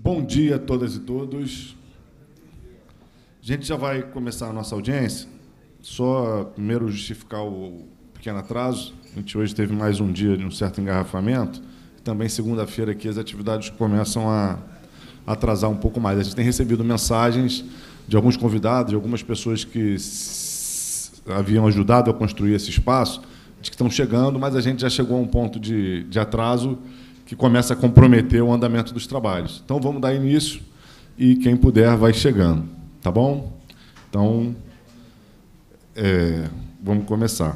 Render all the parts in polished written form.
Bom dia a todas e todos. A gente já vai começar a nossa audiência. Só primeiro justificar o pequeno atraso. A gente hoje teve mais um dia de um certo engarrafamento. Também segunda-feira aqui as atividades começam a atrasar um pouco mais. A gente tem recebido mensagens de alguns convidados, de algumas pessoas que haviam ajudado a construir esse espaço, de que estão chegando, mas a gente já chegou a um ponto de atraso que começa a comprometer o andamento dos trabalhos. Então, vamos dar início e quem puder vai chegando, tá bom? Então, vamos começar.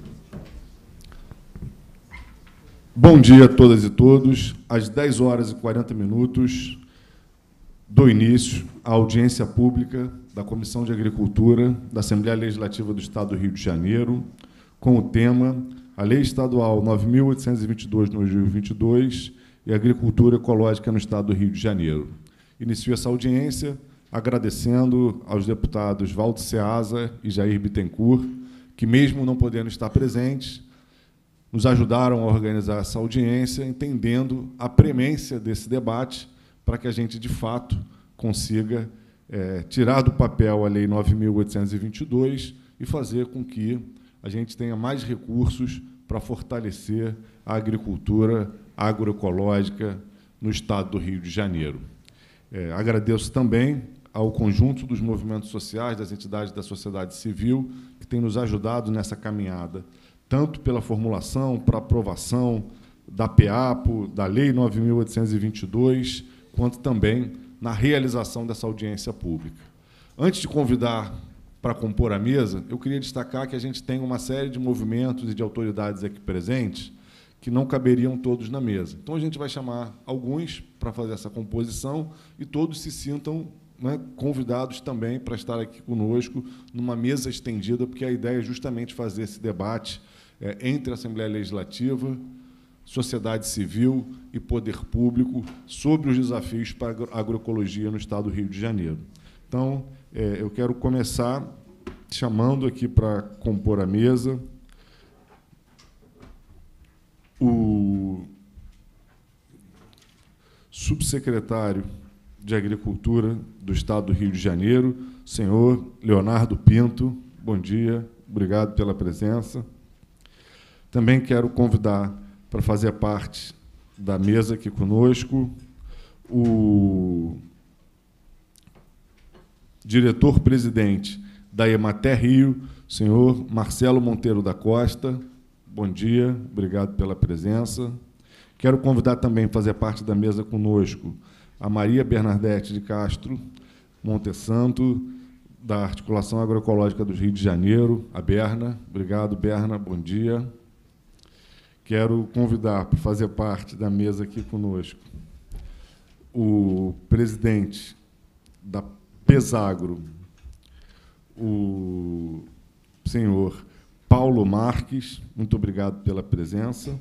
Bom dia a todas e todos. Às 10h40, dou início à audiência pública da Comissão de Agricultura da Assembleia Legislativa do Estado do Rio de Janeiro, com o tema A Lei Estadual 9.822/2022 e Agricultura Ecológica no Estado do Rio de Janeiro. Inicio essa audiência agradecendo aos deputados Valdo Ceasa e Jair Bittencourt, que, mesmo não podendo estar presentes, nos ajudaram a organizar essa audiência, entendendo a premência desse debate, para que a gente, de fato, consiga tirar do papel a Lei 9.822 e fazer com que a gente tenha mais recursos para fortalecer a agricultura agroecológica no Estado do Rio de Janeiro. Agradeço também ao conjunto dos movimentos sociais, das entidades da sociedade civil, que têm nos ajudado nessa caminhada, tanto pela formulação, para aprovação da PEAPO, da Lei 9.822, quanto também na realização dessa audiência pública. Antes de convidar para compor a mesa, eu queria destacar que a gente tem uma série de movimentos e de autoridades aqui presentes que não caberiam todos na mesa. Então, a gente vai chamar alguns para fazer essa composição e todos se sintam, né, convidados também para estar aqui conosco numa mesa estendida, porque a ideia é justamente fazer esse debate entre a Assembleia Legislativa, sociedade civil e poder público sobre os desafios para a agroecologia no Estado do Rio de Janeiro. Então, eu quero começar chamando aqui para compor a mesa o subsecretário de Agricultura do Estado do Rio de Janeiro, senhor Leonardo Pinto. Bom dia, obrigado pela presença. Também quero convidar para fazer parte da mesa aqui conosco o diretor-presidente da Emater Rio, senhor Marcelo Monteiro da Costa. Bom dia, obrigado pela presença. Quero convidar também a fazer parte da mesa conosco a Maria Bernadette de Castro Montesanto, da Articulação Agroecológica do Rio de Janeiro, a Berna. Obrigado, Berna, bom dia. Quero convidar para fazer parte da mesa aqui conosco o presidente da Pesagro, o senhor Paulo Marques. Muito obrigado pela presença.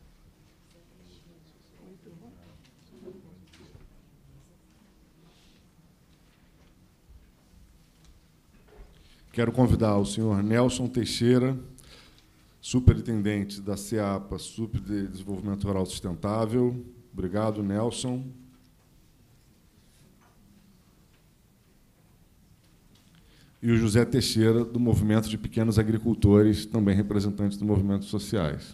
Quero convidar o senhor Nelson Teixeira, superintendente da SEAPA, Super de Desenvolvimento Rural Sustentável. Obrigado, Nelson. E o José Teixeira, do Movimento de Pequenos Agricultores, também representantes dos movimentos sociais.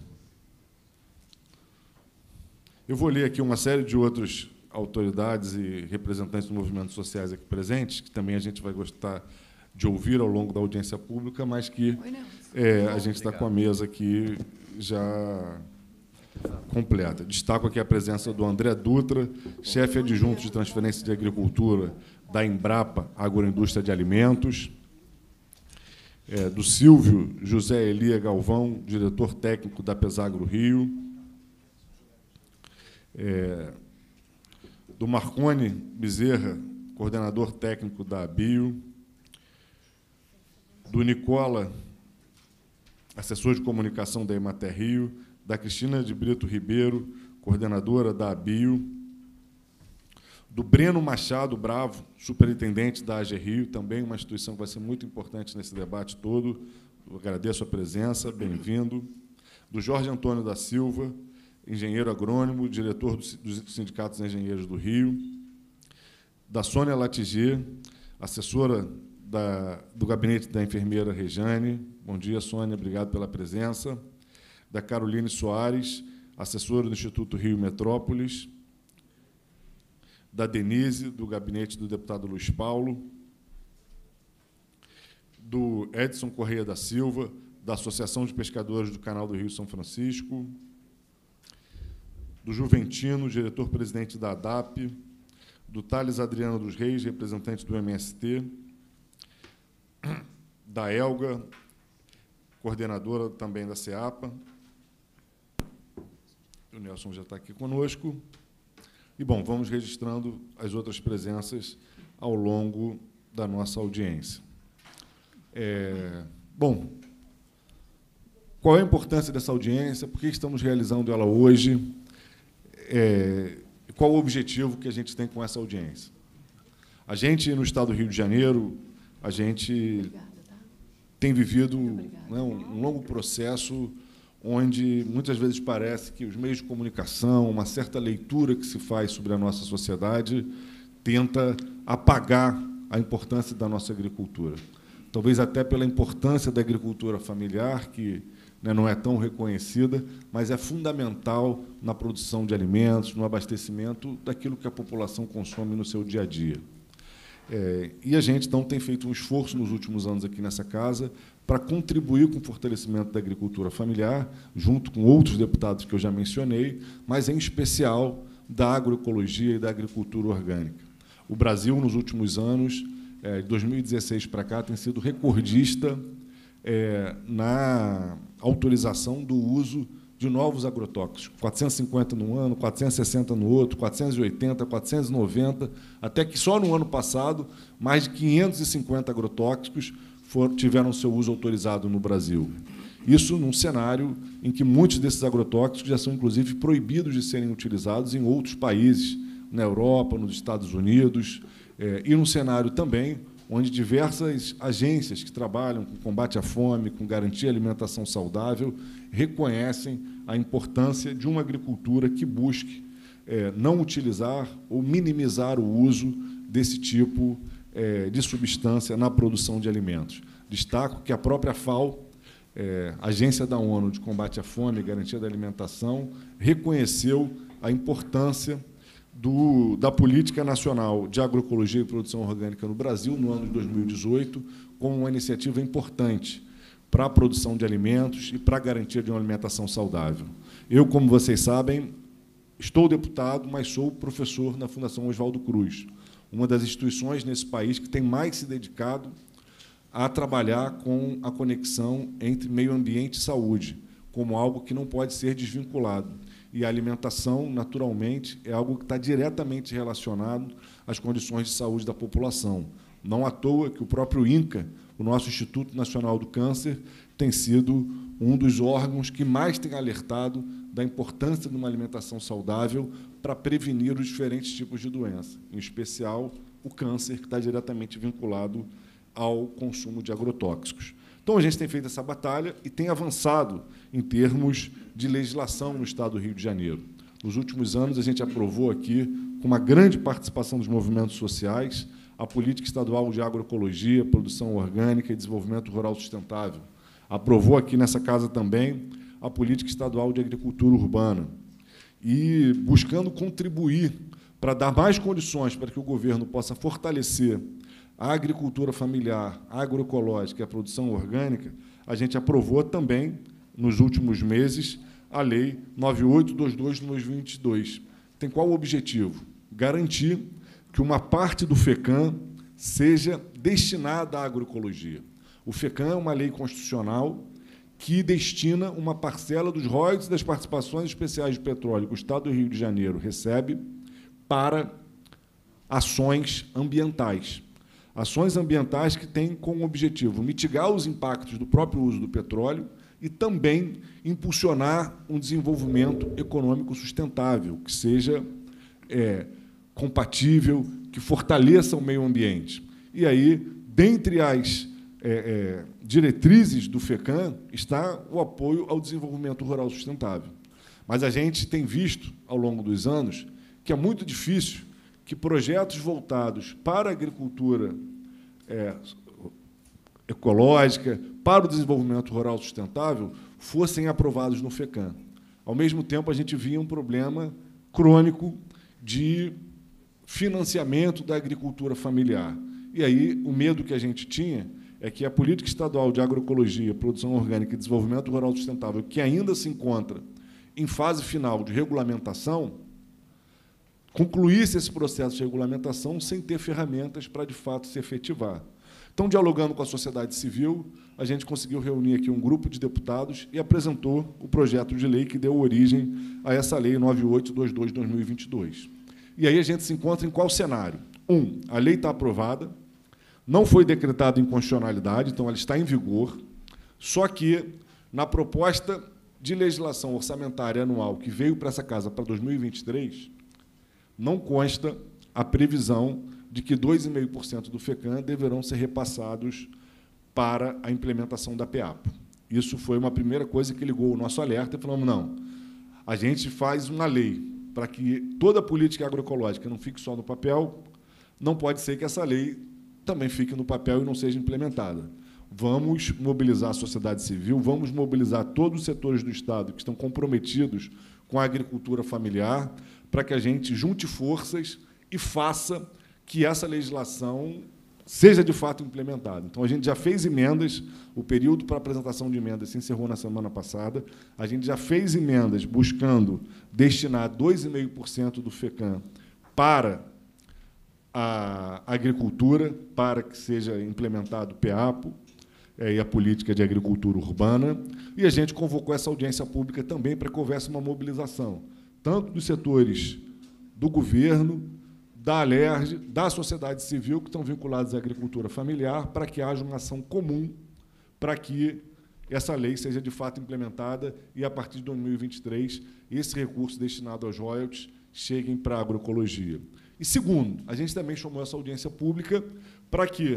Eu vou ler aqui uma série de outras autoridades e representantes dos movimentos sociais aqui presentes, que também a gente vai gostar de ouvir ao longo da audiência pública, mas que a gente está com a mesa aqui já completa. Destaco aqui a presença do André Dutra, chefe adjunto de transferência de agricultura da Embrapa Agroindústria de Alimentos, do Silvio José Elia Galvão, diretor técnico da Pesagro Rio, do Marconi Bezerra, coordenador técnico da Bio, do Nicola, assessor de comunicação da Emater Rio, da Cristina de Brito Ribeiro, coordenadora da Bio, do Breno Machado Bravo, superintendente da AG Rio, também uma instituição que vai ser muito importante nesse debate todo. Eu agradeço a presença, bem-vindo. Do Jorge Antônio da Silva, engenheiro agrônomo, diretor dos Sindicatos Engenheiros do Rio, da Sônia Latiger, assessora do gabinete da enfermeira Rejane. Bom dia, Sônia, obrigado pela presença. Da Caroline Soares, assessora do Instituto Rio Metrópolis. Da Denise, do gabinete do deputado Luiz Paulo. Do Edson Correia da Silva, da Associação de Pescadores do Canal do Rio São Francisco. Do Juventino, diretor-presidente da ADAP. Do Thales Adriano dos Reis, representante do MST. Da Elga, coordenadora também da CEAPA. O Nelson já está aqui conosco. E, bom, vamos registrando as outras presenças ao longo da nossa audiência. Bom, qual é a importância dessa audiência? Por que estamos realizando ela hoje? Qual o objetivo que a gente tem com essa audiência? A gente, no Estado do Rio de Janeiro, a gente tem vivido, né, um longo processo onde muitas vezes parece que os meios de comunicação, uma certa leitura que se faz sobre a nossa sociedade, tenta apagar a importância da nossa agricultura. Talvez até pela importância da agricultura familiar, que, né, não é tão reconhecida, mas é fundamental na produção de alimentos, no abastecimento daquilo que a população consome no seu dia a dia. E a gente, então, tem feito um esforço nos últimos anos aqui nessa casa para contribuir com o fortalecimento da agricultura familiar, junto com outros deputados que eu já mencionei, mas, em especial, da agroecologia e da agricultura orgânica. O Brasil, nos últimos anos, de 2016 para cá, tem sido recordista na autorização do uso de novos agrotóxicos, 450 num ano, 460 no outro, 480, 490, até que só no ano passado mais de 550 agrotóxicos tiveram seu uso autorizado no Brasil. Isso num cenário em que muitos desses agrotóxicos já são, inclusive, proibidos de serem utilizados em outros países, na Europa, nos Estados Unidos, e num cenário também onde diversas agências que trabalham com combate à fome, com garantia de alimentação saudável, reconhecem a importância de uma agricultura que busque não utilizar ou minimizar o uso desse tipo de substância na produção de alimentos. Destaco que a própria FAO, Agência da ONU de Combate à Fome e Garantia da Alimentação, reconheceu a importância da Política Nacional de Agroecologia e Produção Orgânica no Brasil, no ano de 2018, como uma iniciativa importante para a produção de alimentos e para a garantia de uma alimentação saudável. Eu, como vocês sabem, estou deputado, mas sou professor na Fundação Oswaldo Cruz, uma das instituições nesse país que tem mais se dedicado a trabalhar com a conexão entre meio ambiente e saúde, como algo que não pode ser desvinculado. E a alimentação, naturalmente, é algo que está diretamente relacionado às condições de saúde da população. Não à toa que o próprio INCA, o nosso Instituto Nacional do Câncer, tem sido um dos órgãos que mais tem alertado da importância de uma alimentação saudável para prevenir os diferentes tipos de doença, em especial o câncer, que está diretamente vinculado ao consumo de agrotóxicos. Então, a gente tem feito essa batalha e tem avançado em termos de legislação no Estado do Rio de Janeiro. Nos últimos anos, a gente aprovou aqui, com uma grande participação dos movimentos sociais, a Política Estadual de Agroecologia, Produção Orgânica e Desenvolvimento Rural Sustentável. Aprovou aqui nessa casa também a Política Estadual de Agricultura Urbana. E buscando contribuir para dar mais condições para que o governo possa fortalecer a agricultura familiar, a agroecológica e a produção orgânica, a gente aprovou também, nos últimos meses, a Lei 9822/2022. Tem qual o objetivo? Garantir que uma parte do FECAM seja destinada à agroecologia. O FECAM é uma lei constitucional que destina uma parcela dos royalties das participações especiais de petróleo que o Estado do Rio de Janeiro recebe para ações ambientais. Ações ambientais que têm como objetivo mitigar os impactos do próprio uso do petróleo e também impulsionar um desenvolvimento econômico sustentável, que seja compatível, que fortaleça o meio ambiente. E aí, dentre as diretrizes do FECAM, está o apoio ao desenvolvimento rural sustentável. Mas a gente tem visto, ao longo dos anos, que é muito difícil que projetos voltados para a agricultura ecológica, para o desenvolvimento rural sustentável, fossem aprovados no FECAM. Ao mesmo tempo, a gente via um problema crônico de financiamento da agricultura familiar. E aí, o medo que a gente tinha é que a política estadual de agroecologia, produção orgânica e desenvolvimento rural sustentável, que ainda se encontra em fase final de regulamentação, concluísse esse processo de regulamentação sem ter ferramentas para, de fato, se efetivar. Então, dialogando com a sociedade civil, a gente conseguiu reunir aqui um grupo de deputados e apresentou o projeto de lei que deu origem a essa Lei 9822/2022. E aí a gente se encontra em qual cenário? A lei está aprovada, não foi decretada inconstitucionalidade, então ela está em vigor, só que, na proposta de legislação orçamentária anual que veio para essa casa para 2023, não consta a previsão de que 2,5% do FECAM deverão ser repassados para a implementação da PEAPO. Isso foi uma primeira coisa que ligou o nosso alerta e falamos, não, a gente faz uma lei para que toda a política agroecológica não fique só no papel, não pode ser que essa lei também fique no papel e não seja implementada. Vamos mobilizar a sociedade civil, vamos mobilizar todos os setores do Estado que estão comprometidos com a agricultura familiar para que a gente junte forças e faça que essa legislação seja, de fato, implementada. Então, a gente já fez emendas, o período para apresentação de emendas se encerrou na semana passada, a gente já fez emendas buscando destinar 2,5% do FECAM para a agricultura, para que seja implementado o PEAPO e a política de agricultura urbana, e a gente convocou essa audiência pública também para que houvesse uma mobilização, tanto dos setores do governo, da Alerj, da sociedade civil, que estão vinculados à agricultura familiar, para que haja uma ação comum para que essa lei seja, de fato, implementada e, a partir de 2023, esse recurso destinado aos royalties cheguem para a agroecologia. E, segundo, a gente também chamou essa audiência pública para que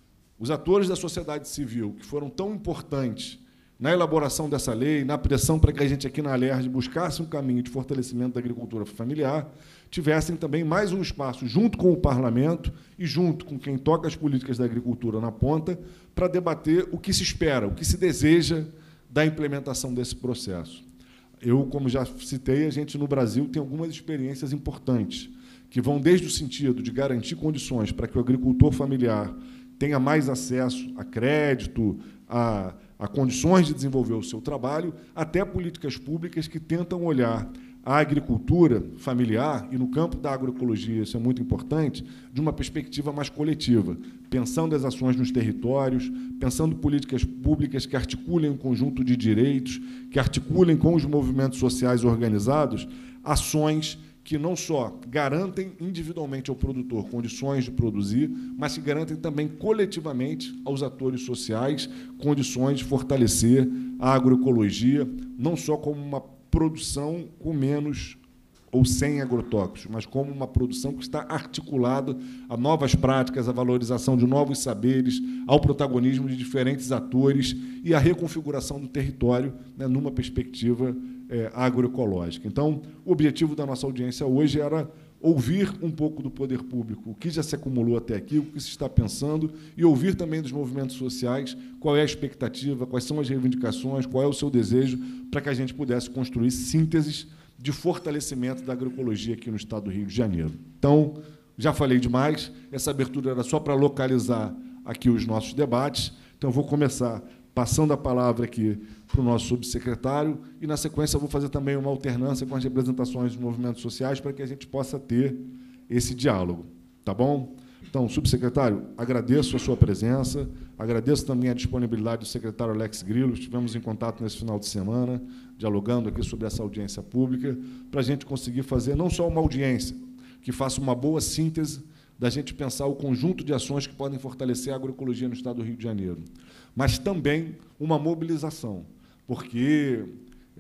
os atores da sociedade civil, que foram tão importantes na elaboração dessa lei, na pressão para que a gente aqui na Alerj buscasse um caminho de fortalecimento da agricultura familiar, tivessem também mais um espaço junto com o parlamento e junto com quem toca as políticas da agricultura na ponta para debater o que se espera, o que se deseja da implementação desse processo. Eu, como já citei, a gente no Brasil tem algumas experiências importantes que vão desde o sentido de garantir condições para que o agricultor familiar tenha mais acesso a crédito, a condições de desenvolver o seu trabalho, até políticas públicas que tentam olhar a agricultura familiar, e no campo da agroecologia isso é muito importante, de uma perspectiva mais coletiva, pensando as ações nos territórios, pensando políticas públicas que articulem um conjunto de direitos, que articulem com os movimentos sociais organizados ações que não só garantem individualmente ao produtor condições de produzir, mas que garantem também coletivamente aos atores sociais condições de fortalecer a agroecologia, não só como uma produção com menos ou sem agrotóxicos, mas como uma produção que está articulada a novas práticas, a valorização de novos saberes, ao protagonismo de diferentes atores e a reconfiguração do território, né, numa perspectiva agroecológica. Então, o objetivo da nossa audiência hoje era ouvir um pouco do poder público, o que já se acumulou até aqui, o que se está pensando, e ouvir também dos movimentos sociais qual é a expectativa, quais são as reivindicações, qual é o seu desejo, para que a gente pudesse construir sínteses de fortalecimento da agroecologia aqui no Estado do Rio de Janeiro. Então, já falei demais, essa abertura era só para localizar aqui os nossos debates, então eu vou começar passando a palavra aqui para o nosso subsecretário e, na sequência, eu vou fazer também uma alternância com as representações dos movimentos sociais para que a gente possa ter esse diálogo. Tá bom? Então, subsecretário, agradeço a sua presença, agradeço também a disponibilidade do secretário Alex Grillo, estivemos em contato nesse final de semana, dialogando aqui sobre essa audiência pública, para a gente conseguir fazer não só uma audiência, que faça uma boa síntese da gente pensar o conjunto de ações que podem fortalecer a agroecologia no Estado do Rio de Janeiro, mas também uma mobilização, porque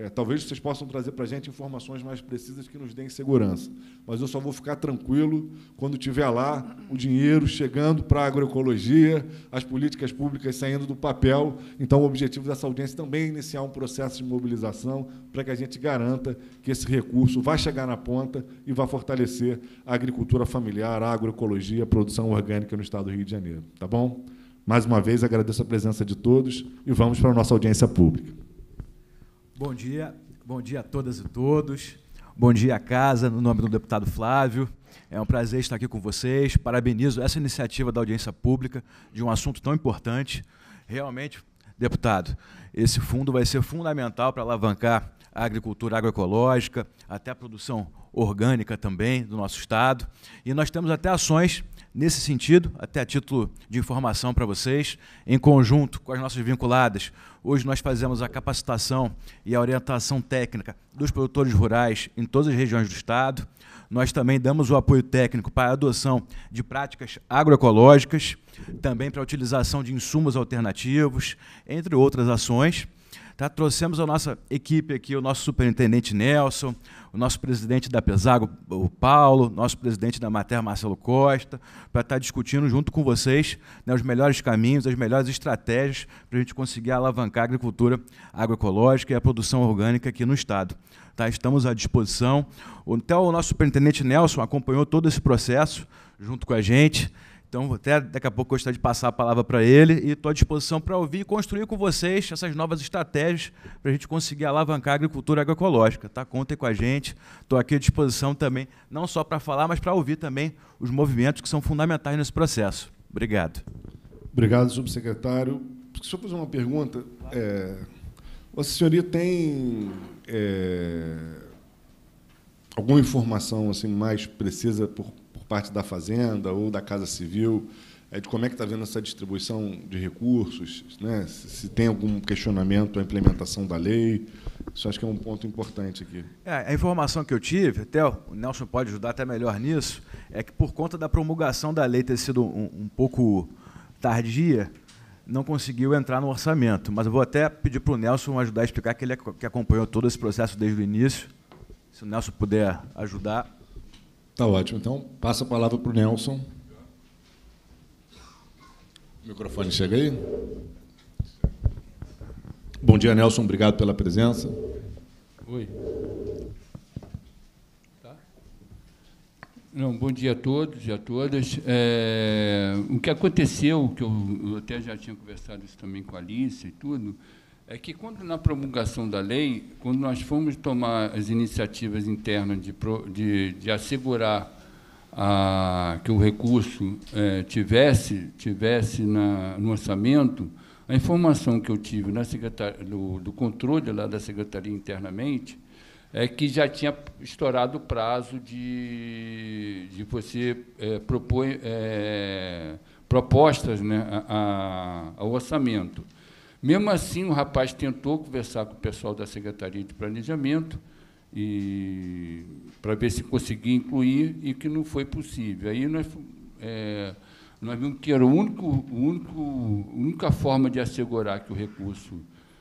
Talvez vocês possam trazer para a gente informações mais precisas que nos deem segurança. Mas eu só vou ficar tranquilo quando tiver lá o dinheiro chegando para a agroecologia, as políticas públicas saindo do papel. Então, o objetivo dessa audiência também é iniciar um processo de mobilização para que a gente garanta que esse recurso vai chegar na ponta e vai fortalecer a agricultura familiar, a agroecologia, a produção orgânica no Estado do Rio de Janeiro. Tá bom? Mais uma vez, agradeço a presença de todos e vamos para a nossa audiência pública. Bom dia a todas e todos. Bom dia à casa, no nome do deputado Flávio. É um prazer estar aqui com vocês. Parabenizo essa iniciativa da audiência pública de um assunto tão importante. Realmente, deputado, esse fundo vai ser fundamental para alavancar a agricultura agroecológica, até a produção orgânica também do nosso Estado. E nós temos até ações nesse sentido, até a título de informação para vocês, em conjunto com as nossas vinculadas. Hoje nós fazemos a capacitação e a orientação técnica dos produtores rurais em todas as regiões do Estado. Nós também damos o apoio técnico para a adoção de práticas agroecológicas, também para a utilização de insumos alternativos, entre outras ações. Trouxemos a nossa equipe aqui, o nosso superintendente Nelson, o nosso presidente da Pesago, o Paulo, nosso presidente da Mater, Marcelo Costa, para estar discutindo junto com vocês, né, os melhores caminhos, as melhores estratégias para a gente conseguir alavancar a agricultura agroecológica e a produção orgânica aqui no Estado. Estamos à disposição. Até o nosso superintendente Nelson acompanhou todo esse processo junto com a gente. Então, até daqui a pouco gostaria de passar a palavra para ele e estou à disposição para ouvir e construir com vocês essas novas estratégias para a gente conseguir alavancar a agricultura agroecológica. Contem com a gente, estou aqui à disposição também, não só para falar, mas para ouvir também os movimentos que são fundamentais nesse processo. Obrigado. Obrigado, subsecretário. Deixa eu fazer uma pergunta. Vossa Senhoria tem alguma informação assim, mais precisa por parte da Fazenda ou da Casa Civil, de como é que está vendo essa distribuição de recursos, né? Se tem algum questionamento à implementação da lei? Isso acho que é um ponto importante aqui. A informação que eu tive, até o Nelson pode ajudar até melhor nisso, é que por conta da promulgação da lei ter sido um pouco tardia, não conseguiu entrar no orçamento. Mas eu vou até pedir para o Nelson ajudar a explicar, que ele que acompanhou todo esse processo desde o início. Se o Nelson puder ajudar. Está ótimo. Então, passa a palavra para o Nelson. O microfone chega aí. Bom dia, Nelson. Obrigado pela presença. Oi. Tá? Não, bom dia a todos e a todas. O que aconteceu, que eu até já tinha conversado isso também com a Alice e tudo, é que, quando na promulgação da lei, quando nós fomos tomar as iniciativas internas de assegurar que o recurso tivesse no orçamento, a informação que eu tive na do controle lá da Secretaria internamente é que já tinha estourado o prazo de você propor propostas, né, ao orçamento. Mesmo assim, o rapaz tentou conversar com o pessoal da Secretaria de Planejamento para ver se conseguia incluir, e que não foi possível. Aí nós vimos que era a única forma de assegurar que o recurso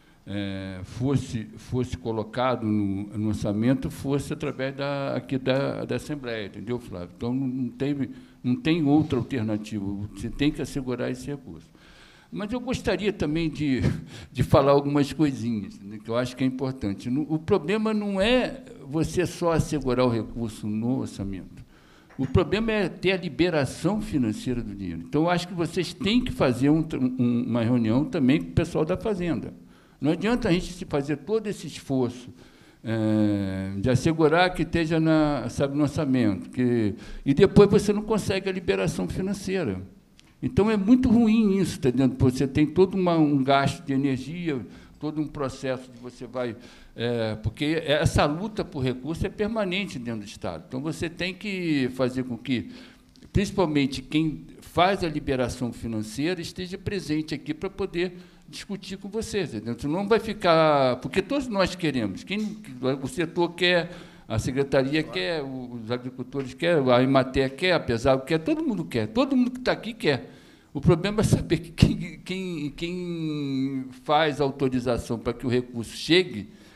fosse colocado no orçamento, fosse através da Assembleia, entendeu, Flávio? Então, não tem outra alternativa, você tem que assegurar esse recurso. Mas eu gostaria também de falar algumas coisinhas, né, que eu acho que é importante. O problema não é você só assegurar o recurso no orçamento. O problema é ter a liberação financeira do dinheiro. Então, eu acho que vocês têm que fazer uma reunião também com o pessoal da Fazenda. Não adianta a gente fazer todo esse esforço de assegurar que esteja no orçamento, e depois você não consegue a liberação financeira. Então, é muito ruim isso, tá entendendo? Você tem todo um gasto de energia, todo um processo que você vai... porque essa luta por recurso é permanente dentro do Estado. Então, você tem que fazer com que, principalmente, quem faz a liberação financeira esteja presente aqui para poder discutir com vocês, tá entendendo? Senão vai ficar... Porque todos nós queremos. O setor quer... A Secretaria quer, os agricultores querem, a Emater quer, a Pesago quer, todo mundo quer, todo mundo que está aqui quer. O problema é saber que quem faz a autorização para que o recurso chegue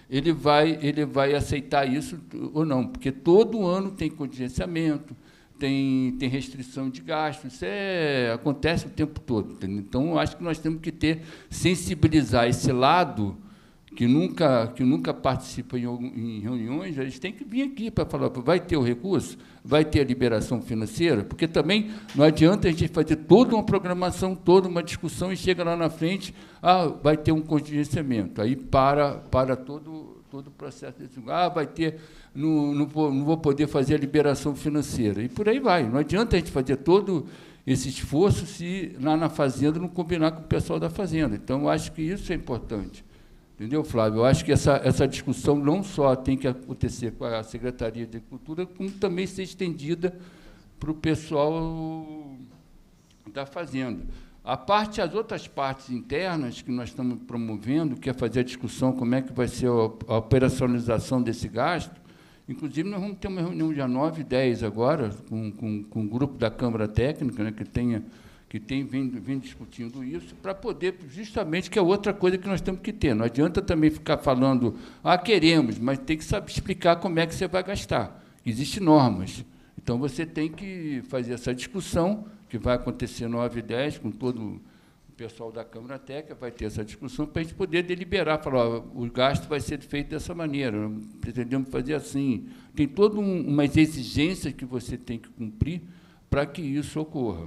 ele vai aceitar isso ou não, porque todo ano tem contingenciamento, tem restrição de gastos, isso acontece o tempo todo. Entendeu? Então, eu acho que nós temos que sensibilizar esse lado que nunca participa em reuniões, eles têm que vir aqui para falar, vai ter o recurso, vai ter a liberação financeira, porque também não adianta a gente fazer toda uma programação, toda uma discussão, e chega lá na frente, vai ter um contingenciamento, aí para todo o processo, vai ter, não vou poder fazer a liberação financeira, e por aí vai. Não adianta a gente fazer todo esse esforço se lá na fazenda não combinar com o pessoal da fazenda. Então, eu acho que isso é importante. Entendeu, Flávio? Eu acho que essa discussão não só tem que acontecer com a Secretaria de Agricultura, como também ser estendida para o pessoal da fazenda. As outras partes internas que nós estamos promovendo, que é fazer a discussão como é que vai ser a operacionalização desse gasto, inclusive nós vamos ter uma reunião dia 9 e 10 agora, com o grupo da Câmara Técnica, né, que tem vindo discutindo isso, para poder, justamente, que é outra coisa que nós temos que ter. Não adianta também ficar falando, queremos, mas tem que saber explicar como é que você vai gastar. Existem normas. Então, você tem que fazer essa discussão, que vai acontecer 9 e 10, com todo o pessoal da Câmara Técnica, vai ter essa discussão para a gente poder deliberar, falar, o gasto vai ser feito dessa maneira, pretendemos fazer assim. Tem todas umas exigências que você tem que cumprir para que isso ocorra.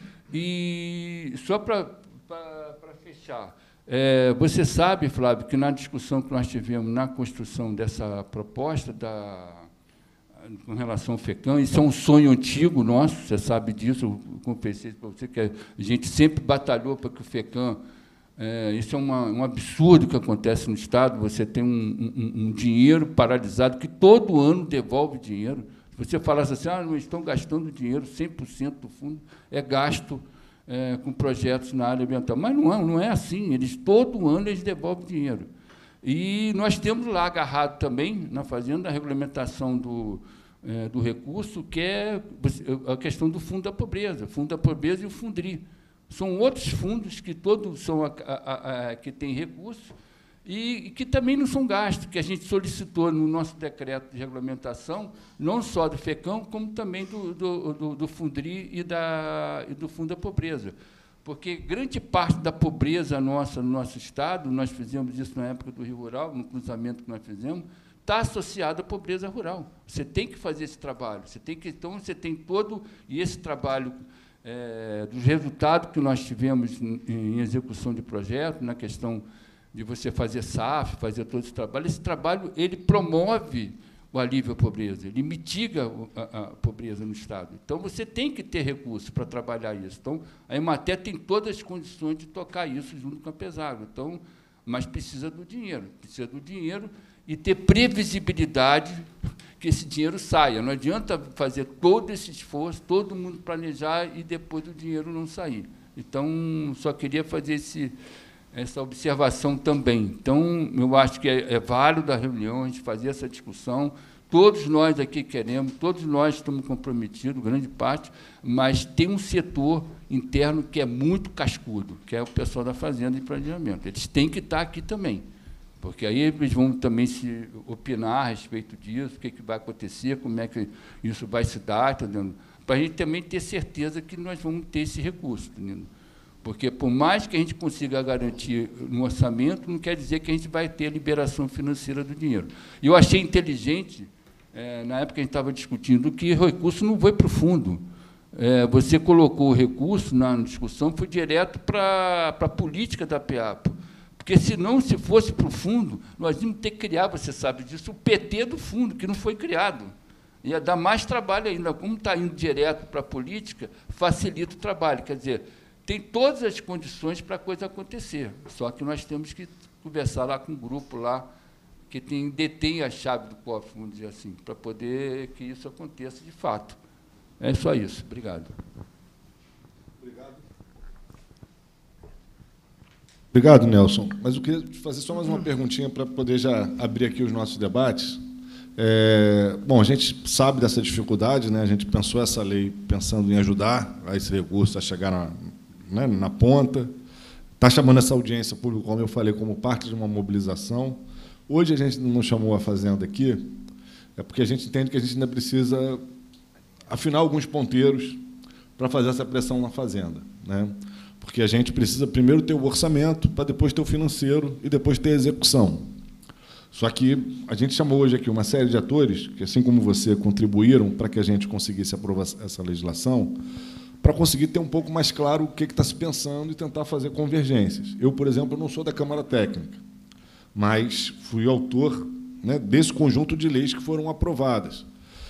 E, só para fechar, você sabe, Flávio, que na discussão que nós tivemos na construção dessa proposta com relação ao FECAM, isso é um sonho antigo nosso, você sabe disso, eu confessei para você que a gente sempre batalhou para que o FECAM... isso é um absurdo que acontece no Estado, você tem um dinheiro paralisado, que todo ano devolve dinheiro. Se você falasse assim, não estão gastando dinheiro, 100% do fundo é gasto com projetos na área ambiental. Mas não é assim, todo ano eles devolvem dinheiro. E nós temos lá agarrado também, na fazenda, a regulamentação do recurso, que é a questão do Fundo da Pobreza, e o Fundri. São outros fundos que todos que têm recursos, e que também não são gastos, que a gente solicitou no nosso decreto de regulamentação, não só do FECAM, como também do Fundri e do Fundo da Pobreza. Porque grande parte da pobreza nossa no nosso Estado, nós fizemos isso na época do Rio Rural, no cruzamento que nós fizemos, está associado à pobreza rural. Você tem que fazer esse trabalho, então, você tem todo, e esse trabalho dos resultados que nós tivemos em execução de projeto, na questão de você fazer SAF, fazer todo esse trabalho ele promove o alívio à pobreza, ele mitiga a pobreza no Estado. Então, você tem que ter recursos para trabalhar isso. Então, a Emater tem todas as condições de tocar isso junto com a Pesagro. Então, mas precisa do dinheiro e ter previsibilidade que esse dinheiro saia. Não adianta fazer todo esse esforço, todo mundo planejar e depois o dinheiro não sair. Então, só queria fazer essa observação também. Então, eu acho que é válido a reunião, a gente fazer essa discussão. Todos nós aqui queremos, todos nós estamos comprometidos, grande parte, mas tem um setor interno que é muito cascudo, que é o pessoal da fazenda e planejamento. Eles têm que estar aqui também, porque aí eles vão também se opinar a respeito disso, o que vai acontecer, como é que isso vai se dar, entendeu? Para a gente também ter certeza que nós vamos ter esse recurso, entendeu? Porque, por mais que a gente consiga garantir no orçamento, não quer dizer que a gente vai ter a liberação financeira do dinheiro. E eu achei inteligente, na época que a gente estava discutindo, que o recurso não foi para o fundo. Você colocou o recurso na discussão, foi direto para a política da PEAPO. Porque, senão, se fosse para o fundo, nós íamos ter que criar, você sabe disso, o PT do fundo, que não foi criado. Ia dar mais trabalho ainda. Como está indo direto para a política, facilita o trabalho. Quer dizer, tem todas as condições para a coisa acontecer, só que nós temos que conversar lá com um grupo lá que detém a chave do cofre, vamos dizer assim, para poder que isso aconteça de fato. É só isso. Obrigado. Obrigado, Nelson. Mas eu queria fazer só mais uma perguntinha para poder já abrir aqui os nossos debates. Bom, a gente sabe dessa dificuldade, né? A gente pensou essa lei pensando em ajudar a esse recurso a chegar na ponta. Está chamando essa audiência pública, como eu falei, como parte de uma mobilização. Hoje a gente não chamou a Fazenda aqui, é porque a gente entende que a gente ainda precisa afinar alguns ponteiros para fazer essa pressão na Fazenda, né? Porque a gente precisa primeiro ter o orçamento, para depois ter o financeiro e depois ter a execução. Só que a gente chamou hoje aqui uma série de atores que, assim como você, contribuíram para que a gente conseguisse aprovar essa legislação, para conseguir ter um pouco mais claro o que está se pensando e tentar fazer convergências. Eu, por exemplo, não sou da Câmara Técnica, mas fui autor, né, desse conjunto de leis que foram aprovadas.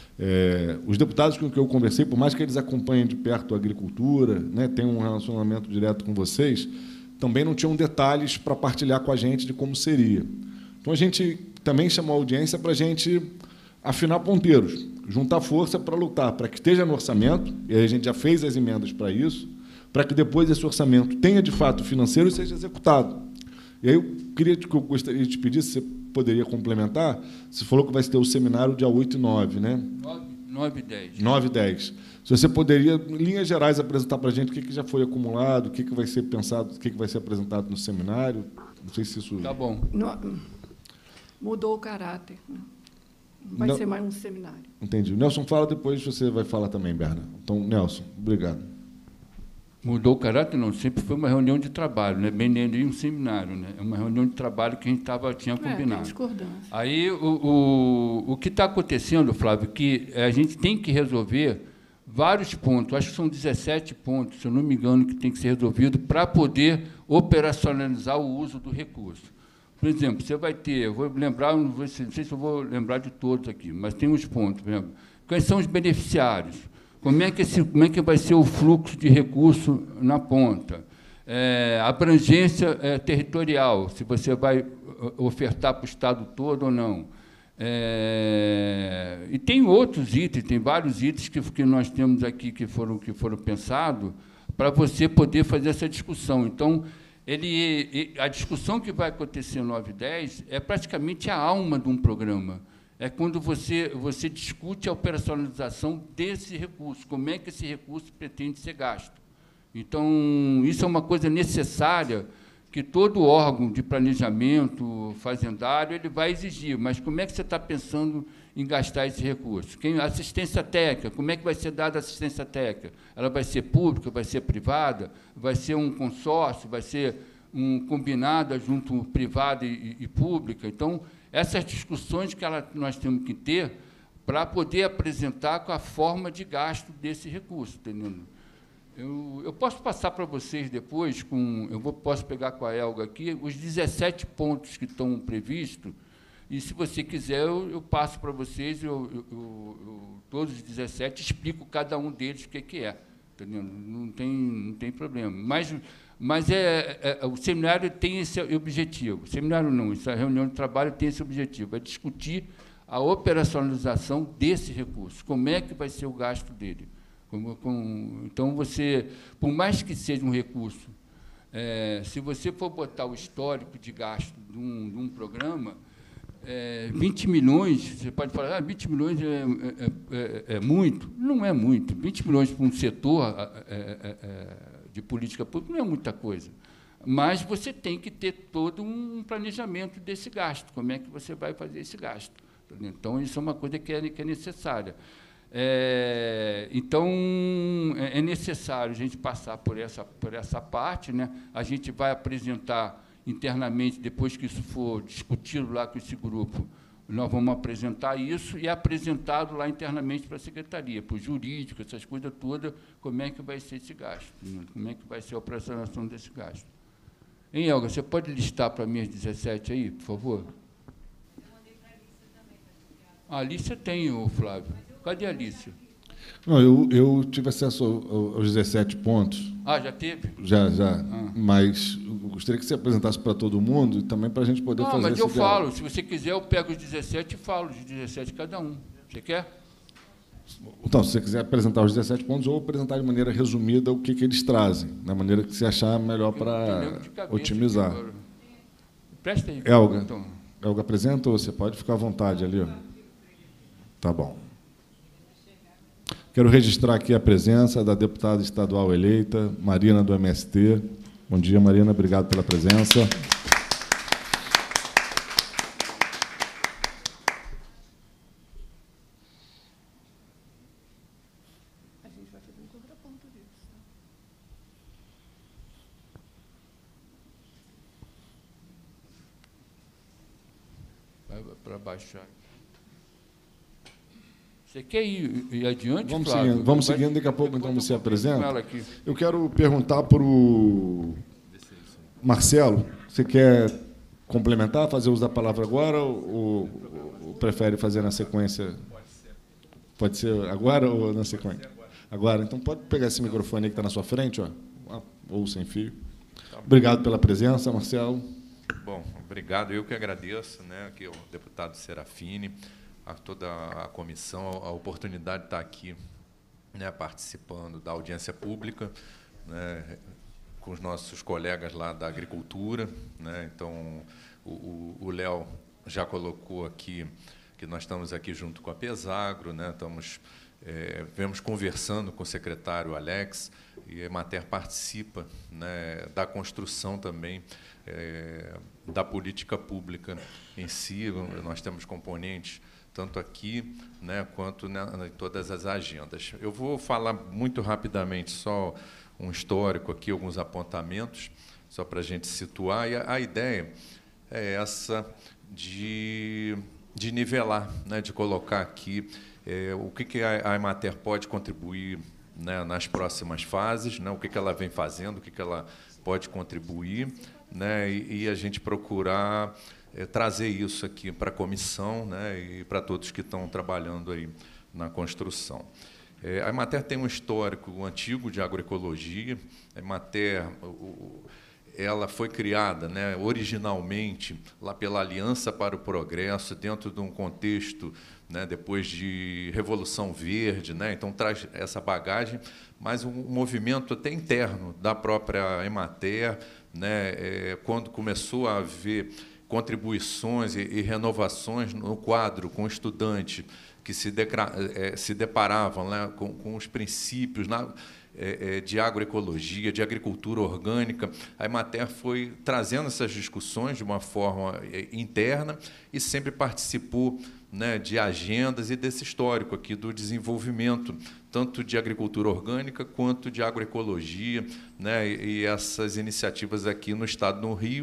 Os deputados com que eu conversei, por mais que eles acompanhem de perto a agricultura, né, tenham um relacionamento direto com vocês, também não tinham detalhes para partilhar com a gente de como seria. Então, a gente também chamou a audiência para a gente afinar ponteiros, juntar força para lutar, para que esteja no orçamento, e aí a gente já fez as emendas para isso, para que depois esse orçamento tenha, de fato, financeiro e seja executado. E aí eu gostaria de te pedir, se você poderia complementar, você falou que vai ter o seminário dia 8 e 9, né? 9 e 10. 9 e 10. Se você poderia, em linhas gerais, apresentar para a gente o que já foi acumulado, o que vai ser pensado, o que vai ser apresentado no seminário. Não sei se isso... Tá bom. Mudou o caráter. Vai ser mais um seminário. Entendi. O Nelson fala, depois você vai falar também, Berna. Então, Nelson, obrigado. Mudou o caráter? Não, sempre foi uma reunião de trabalho, né? Bem nem um seminário, né? É uma reunião de trabalho que a gente tinha combinado. Tem discordância. Aí, o que está acontecendo, Flávio, que a gente tem que resolver vários pontos, acho que são 17 pontos, se eu não me engano, que tem que ser resolvido para poder operacionalizar o uso do recurso. Por exemplo, você vai ter, eu vou lembrar, não sei se eu vou lembrar de todos aqui, mas tem uns pontos, por exemplo, quais são os beneficiários? Como é que vai ser o fluxo de recurso na ponta? Abrangência territorial, se você vai ofertar para o Estado todo ou não. E tem outros itens, tem vários itens que nós temos aqui que foram pensados para você poder fazer essa discussão. Então, a discussão que vai acontecer no 9 e 10 é praticamente a alma de um programa. É quando você discute a operacionalização desse recurso, como é que esse recurso pretende ser gasto. Então, isso é uma coisa necessária que todo órgão de planejamento fazendário ele vai exigir, mas como é que você está pensando em gastar esse recurso? Assistência técnica, como é que vai ser dada a assistência técnica? Ela vai ser pública, vai ser privada, vai ser um consórcio, vai ser um combinado junto privada e pública? Então, essas discussões que nós temos que ter para poder apresentar com a forma de gasto desse recurso, entendendo? Eu posso passar para vocês depois, posso pegar com a Elga aqui, os 17 pontos que estão previstos, e, se você quiser, eu passo para vocês, todos os 17, explico cada um deles o que é, entendendo? Não tem problema. Mas o seminário tem esse objetivo. O seminário não, essa reunião de trabalho tem esse objetivo, é discutir a operacionalização desse recurso, como é que vai ser o gasto dele. Então, por mais que seja um recurso, se você for botar o histórico de gasto de um programa, 20 milhões, você pode falar, 20 milhões é muito. Não é muito. 20 milhões para um setor de política pública não é muita coisa. Mas você tem que ter todo um planejamento desse gasto, como é que você vai fazer esse gasto. Então, isso é uma coisa que é necessária. Então, é necessário a gente passar por essa parte, né? A gente vai apresentar internamente, depois que isso for discutido lá com esse grupo, nós vamos apresentar isso e apresentado lá internamente para a secretaria, para o jurídico, essas coisas todas, como é que vai ser esse gasto, como é que vai ser a operacionalização desse gasto. Hein, Elga, você pode listar para mim as 17 aí, por favor? Eu mandei para a Alícia também. A Alícia tem, o Flávio. Cadê a Alícia? Não, eu tive acesso aos 17 pontos. Ah, já teve? Já. Mas eu gostaria que você apresentasse para todo mundo e também para a gente poder fazer mas esse eu diálogo. falo. Se você quiser, eu pego os 17 e falo os 17 cada um. Você quer? Então, se você quiser apresentar os 17 pontos ou apresentar de maneira resumida o que eles trazem, da maneira que você achar melhor para otimizar. Presta aí. Elga, então. Elga, apresenta ou você pode ficar à vontade ali? Ó. Tá bom. Quero registrar aqui a presença da deputada estadual eleita, Marina, do MST. Bom dia, Marina, obrigado pela presença. para baixar. Você quer ir adiante, Vamos Flávio? seguindo, vamos seguindo, daqui a pouco então Depois você eu converso com apresenta. ela aqui. Eu quero perguntar para o Marcelo, você quer complementar, fazer uso da palavra agora ou prefere fazer na sequência? Pode ser agora ou na sequência? Agora. Então pode pegar esse microfone aí que está na sua frente, ó, ou sem fio. Obrigado pela presença, Marcelo. Bom, obrigado. Eu que agradeço, né, aqui ao deputado Serafini, a toda a comissão, a oportunidade de estar aqui, né, participando da audiência pública, né, com os nossos colegas lá da agricultura, né. Então, o Léo já colocou aqui que nós estamos aqui junto com a Pesagro, né, vemos conversando com o secretário Alex, e a Emater participa, né, da construção também da política pública em si. Nós temos componentes tanto aqui, né, quanto em todas as agendas. Eu vou falar muito rapidamente só um histórico aqui, alguns apontamentos, só para a gente situar. E a ideia é essa de nivelar, né, de colocar aqui o que a Emater pode contribuir, né, nas próximas fases, né, o que ela vem fazendo, o que ela pode contribuir, né, e a gente procurar trazer isso aqui para a comissão, né, e para todos que estão trabalhando aí na construção. A Emater tem um histórico antigo de agroecologia. A Emater ela foi criada, né, originalmente lá pela Aliança para o Progresso, dentro de um contexto, né, depois de Revolução Verde, né, então traz essa bagagem, mas um movimento até interno da própria Emater, né, quando começou a haver contribuições e renovações no quadro com estudantes que se deparavam, né, com os princípios de agroecologia, de agricultura orgânica. A Emater foi trazendo essas discussões de uma forma interna e sempre participou, né, de agendas e desse histórico aqui do desenvolvimento, tanto de agricultura orgânica quanto de agroecologia, né, e essas iniciativas aqui no Estado do Rio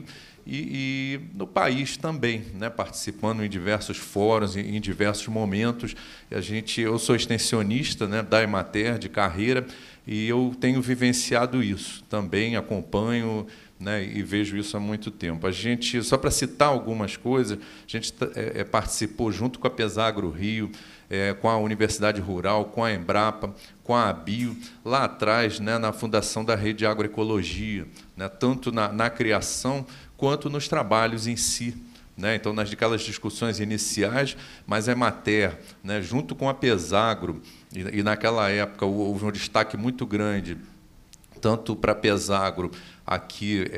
e no país também, né, participando em diversos fóruns, em diversos momentos. Eu sou extensionista, né, da Emater, de carreira, e eu tenho vivenciado isso também, acompanho, né, e vejo isso há muito tempo. A gente, só para citar algumas coisas, a gente participou junto com a Pesagro Rio, com a Universidade Rural, com a Embrapa, com a ABIO, lá atrás, né, na fundação da Rede de Agroecologia, né, tanto na criação quanto nos trabalhos em si, né? Então, naquelas discussões iniciais, mas a Emater, né, junto com a Pesagro, e naquela época houve um destaque muito grande, tanto para a Pesagro aqui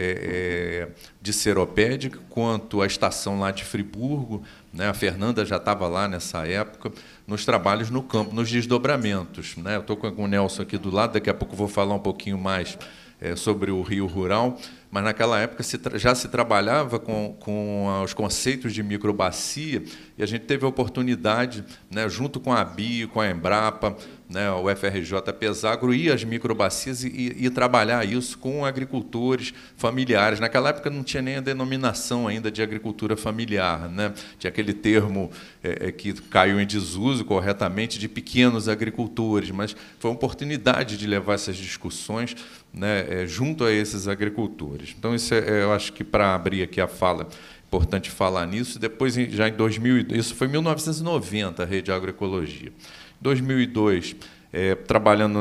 de Seropédica, quanto a estação lá de Friburgo, né? A Fernanda já estava lá nessa época, nos trabalhos no campo, nos desdobramentos, né? Eu estou com o Nelson aqui do lado, daqui a pouco vou falar um pouquinho mais sobre o Rio Rural, mas naquela época já se trabalhava com os conceitos de microbacia, e a gente teve a oportunidade, né, junto com a ABIO, com a Embrapa, né, o FRJ Pesagro, e as microbacias e trabalhar isso com agricultores familiares. Naquela época não tinha nem a denominação ainda de agricultura familiar, né? Tinha aquele termo que caiu em desuso corretamente de pequenos agricultores, mas foi uma oportunidade de levar essas discussões, né, junto a esses agricultores. Então, isso eu acho que, para abrir aqui a fala, é importante falar nisso. Depois, já em 2002, isso foi em 1990, a Rede de Agroecologia. Em 2002, trabalhando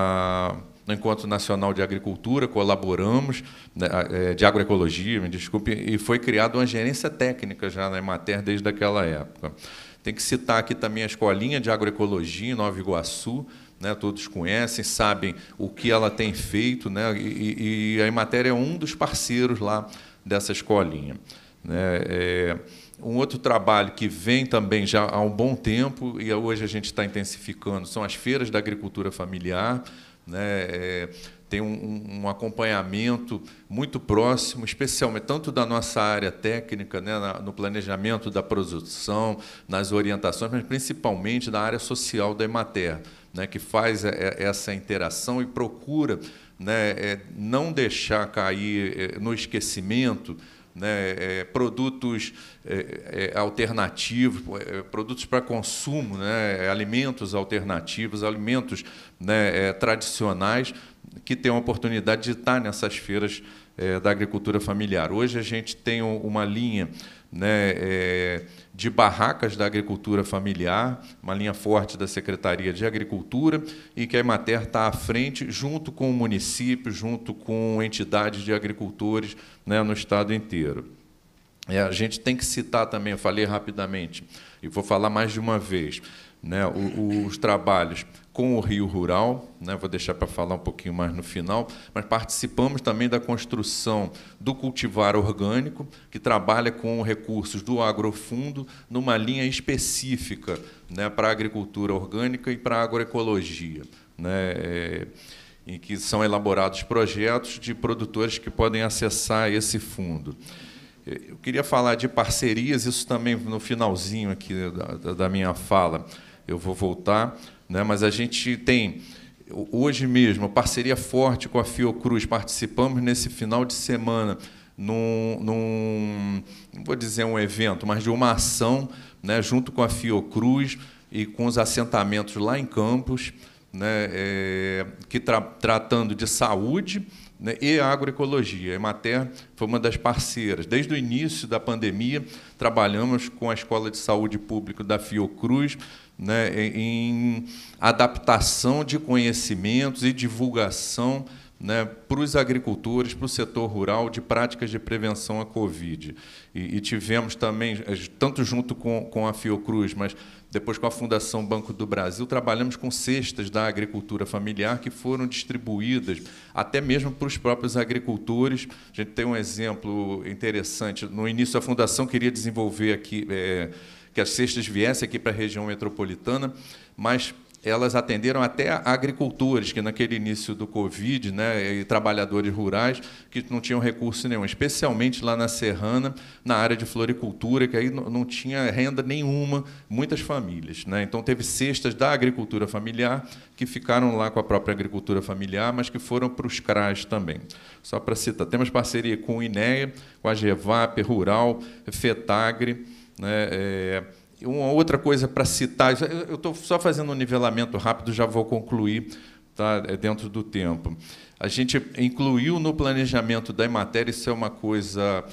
no Encontro Nacional de Agricultura, colaboramos, né, de agroecologia, me desculpe, e foi criada uma gerência técnica já na Emater desde aquela época. Tem que citar aqui também a Escolinha de Agroecologia em Nova Iguaçu, né, todos conhecem, sabem o que ela tem feito, né, e a Emater é um dos parceiros lá dessa escolinha, né. Um outro trabalho que vem também já há um bom tempo, e hoje a gente está intensificando, são as feiras da agricultura familiar, né, tem um acompanhamento muito próximo, especialmente tanto da nossa área técnica, né, no planejamento da produção, nas orientações, mas principalmente da área social da Emater, né, que faz essa interação e procura, né, não deixar cair no esquecimento, né, produtos alternativos, produtos para consumo, né, alimentos alternativos, alimentos, né, tradicionais, que têm a oportunidade de estar nessas feiras da agricultura familiar. Hoje a gente tem uma linha, né, de barracas da agricultura familiar, uma linha forte da Secretaria de Agricultura, e que a Emater está à frente, junto com o município, junto com entidades de agricultores, né, no estado inteiro. A gente tem que citar também, eu falei rapidamente, e vou falar mais de uma vez, né, os trabalhos com o Rio Rural, né, vou deixar para falar um pouquinho mais no final, mas participamos também da construção do cultivar orgânico, que trabalha com recursos do agrofundo numa linha específica, né, para a agricultura orgânica e para a agroecologia, né, em que são elaborados projetos de produtores que podem acessar esse fundo. Eu queria falar de parcerias, isso também no finalzinho aqui da minha fala, eu vou voltar, né, mas a gente tem, hoje mesmo, parceria forte com a Fiocruz. Participamos nesse final de semana, não vou dizer um evento, mas de uma ação, né, junto com a Fiocruz e com os assentamentos lá em Campos, né, que tratando de saúde, né, e agroecologia. A Emater foi uma das parceiras. Desde o início da pandemia, trabalhamos com a Escola de Saúde Pública da Fiocruz, né, em adaptação de conhecimentos e divulgação, né, para os agricultores, para o setor rural, de práticas de prevenção à Covid. E tivemos também, tanto junto com a Fiocruz, mas depois com a Fundação Banco do Brasil, trabalhamos com cestas da agricultura familiar que foram distribuídas até mesmo para os próprios agricultores. A gente tem um exemplo interessante. No início, a Fundação queria desenvolver aqui, que as cestas viessem aqui para a região metropolitana, mas elas atenderam até agricultores que, naquele início do Covid, né, e trabalhadores rurais que não tinham recurso nenhum, especialmente lá na Serrana, na área de floricultura, que aí não tinha renda nenhuma, muitas famílias, né? Então, teve cestas da agricultura familiar que ficaram lá com a própria agricultura familiar, mas que foram para os CRAs também. Só para citar, temos parceria com o INEA, com a GEVAP, Rural, FETAGRE, né, uma outra coisa para citar, eu estou só fazendo um nivelamento rápido, já vou concluir, tá, dentro do tempo. A gente incluiu no planejamento da Emater, isso é uma coisa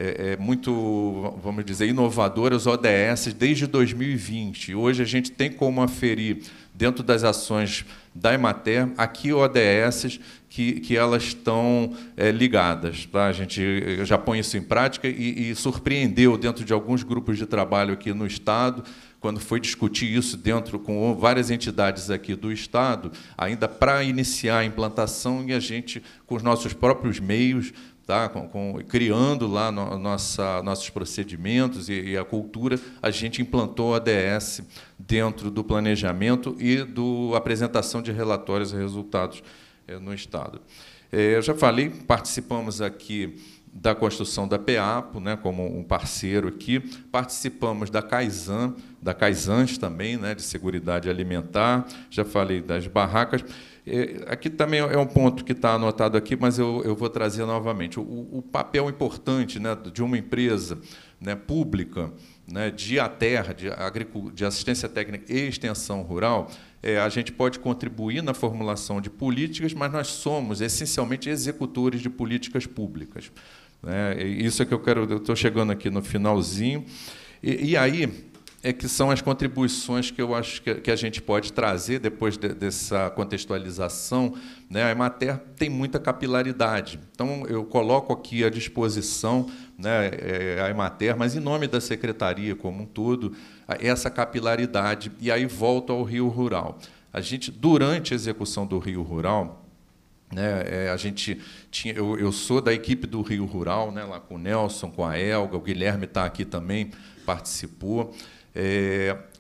muito, vamos dizer, inovadora, os ODS desde 2020. Hoje a gente tem como aferir, dentro das ações da Emater, aqui ODS que elas estão ligadas. Tá? A gente já põe isso em prática e surpreendeu dentro de alguns grupos de trabalho aqui no Estado, quando foi discutir isso dentro com várias entidades aqui do Estado, ainda para iniciar a implantação, e a gente, com os nossos próprios meios, tá, criando lá nossos procedimentos e a cultura, a gente implantou a ODS dentro do planejamento e da apresentação de relatórios e resultados no Estado. Eu já falei, participamos aqui da construção da PEAPO, né, como um parceiro aqui, participamos da CAISANS também, né, de Seguridade Alimentar, já falei das barracas. Aqui também é um ponto que está anotado aqui, mas eu vou trazer novamente. O papel importante, né, de uma empresa, né, pública, né, de ATER, de assistência técnica e extensão rural, a gente pode contribuir na formulação de políticas, mas nós somos, essencialmente, executores de políticas públicas. Né? Isso é que eu estou chegando aqui no finalzinho. E aí que são as contribuições que eu acho que a gente pode trazer depois dessa contextualização. Né? A Emater tem muita capilaridade. Então, eu coloco aqui à disposição, né, a Emater, mas em nome da Secretaria como um todo, essa capilaridade. E aí volto ao Rio Rural. A gente, durante a execução do Rio Rural, né, a gente eu sou da equipe do Rio Rural, né, lá com o Nelson, com a Elga, o Guilherme está aqui também, participou.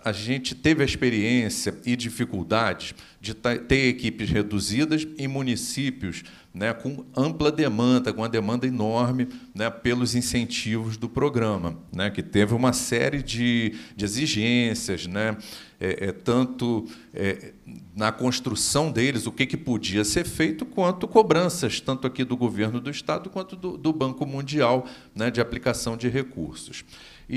a gente teve a experiência e dificuldades de ter equipes reduzidas em municípios, né, com ampla demanda, com uma demanda enorme, né, pelos incentivos do programa, né, que teve uma série de exigências, né, tanto na construção deles, o que podia ser feito, quanto cobranças, tanto aqui do governo do Estado quanto do Banco Mundial, né, de aplicação de recursos.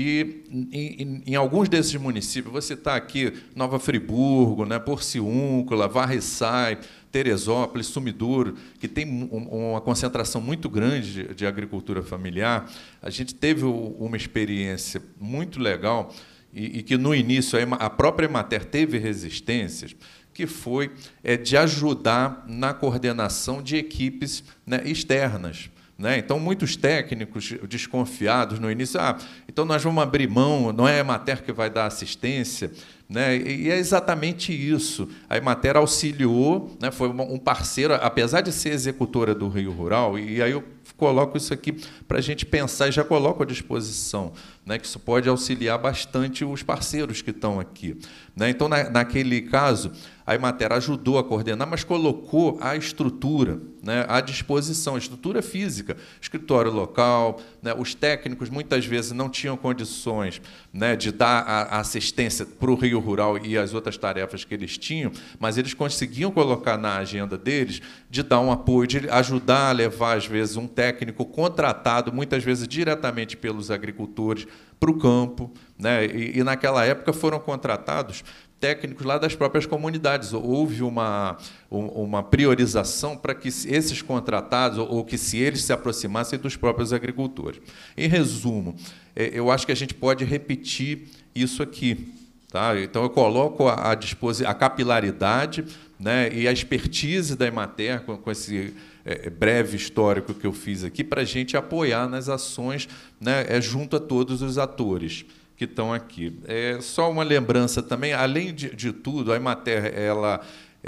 E em alguns desses municípios, você está aqui, Nova Friburgo, né, Porciúncula, Varre-Sai, Teresópolis, Sumidouro, que tem uma concentração muito grande de agricultura familiar, a gente teve uma experiência muito legal e que, no início, a própria Emater teve resistências, que foi de ajudar na coordenação de equipes, né, externas. Né? Então, muitos técnicos desconfiados no início, então nós vamos abrir mão, não é a Emater que vai dar assistência, né? E é exatamente isso. A Emater auxiliou, né? Foi um parceiro, apesar de ser executora do Rio Rural, e aí eu coloco isso aqui para a gente pensar e já coloco à disposição, né, que isso pode auxiliar bastante os parceiros que estão aqui. Né? Então, naquele caso, a Emater ajudou a coordenar, mas colocou a estrutura, né, à disposição, a estrutura física, escritório local, né, os técnicos muitas vezes não tinham condições, né, de dar a assistência para o Rio Rural e as outras tarefas que eles tinham, mas eles conseguiam colocar na agenda deles de dar um apoio, de ajudar a levar, às vezes, um técnico contratado, muitas vezes diretamente pelos agricultores, para o campo, né? E naquela época foram contratados técnicos lá das próprias comunidades. Houve uma priorização para que esses contratados, ou que se eles se aproximassem dos próprios agricultores. Em resumo, eu acho que a gente pode repetir isso aqui. Tá? Então, eu coloco à disposição a capilaridade, né, e a expertise da Emater, com esse breve histórico que eu fiz aqui, para a gente apoiar nas ações, né, junto a todos os atores que estão aqui. Só uma lembrança também, além de tudo, a Emater ela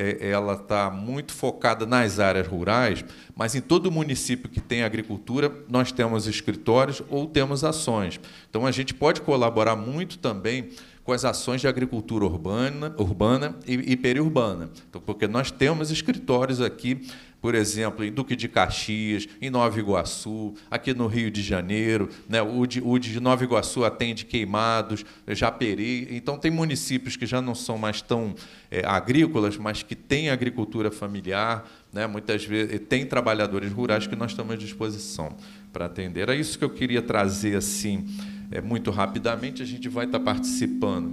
está muito focada nas áreas rurais, mas em todo município que tem agricultura, nós temos escritórios ou temos ações. Então, a gente pode colaborar muito também com as ações de agricultura urbana e periurbana. Então, porque nós temos escritórios aqui, por exemplo, em Duque de Caxias, em Nova Iguaçu, aqui no Rio de Janeiro, né? O de Nova Iguaçu atende Queimados, Japeri. Então, tem municípios que já não são mais tão agrícolas, mas que têm agricultura familiar, né? Muitas vezes tem trabalhadores rurais que nós estamos à disposição para atender. Era isso que eu queria trazer assim, muito rapidamente. A gente vai estar participando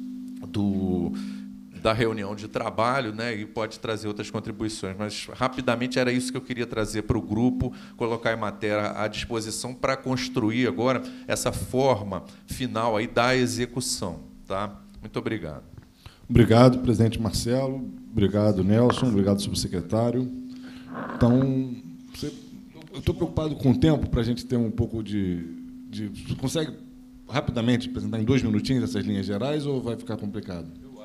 da reunião de trabalho, né, e pode trazer outras contribuições, mas, rapidamente, era isso que eu queria trazer para o grupo, colocar a Emater à disposição para construir agora essa forma final aí da execução. Tá? Muito obrigado. Obrigado, presidente Marcelo. Obrigado, Nelson. Obrigado, subsecretário. Então, eu estou preocupado com o tempo para a gente ter um pouco de... Você consegue, rapidamente, apresentar em 2 minutinhos essas linhas gerais ou vai ficar complicado?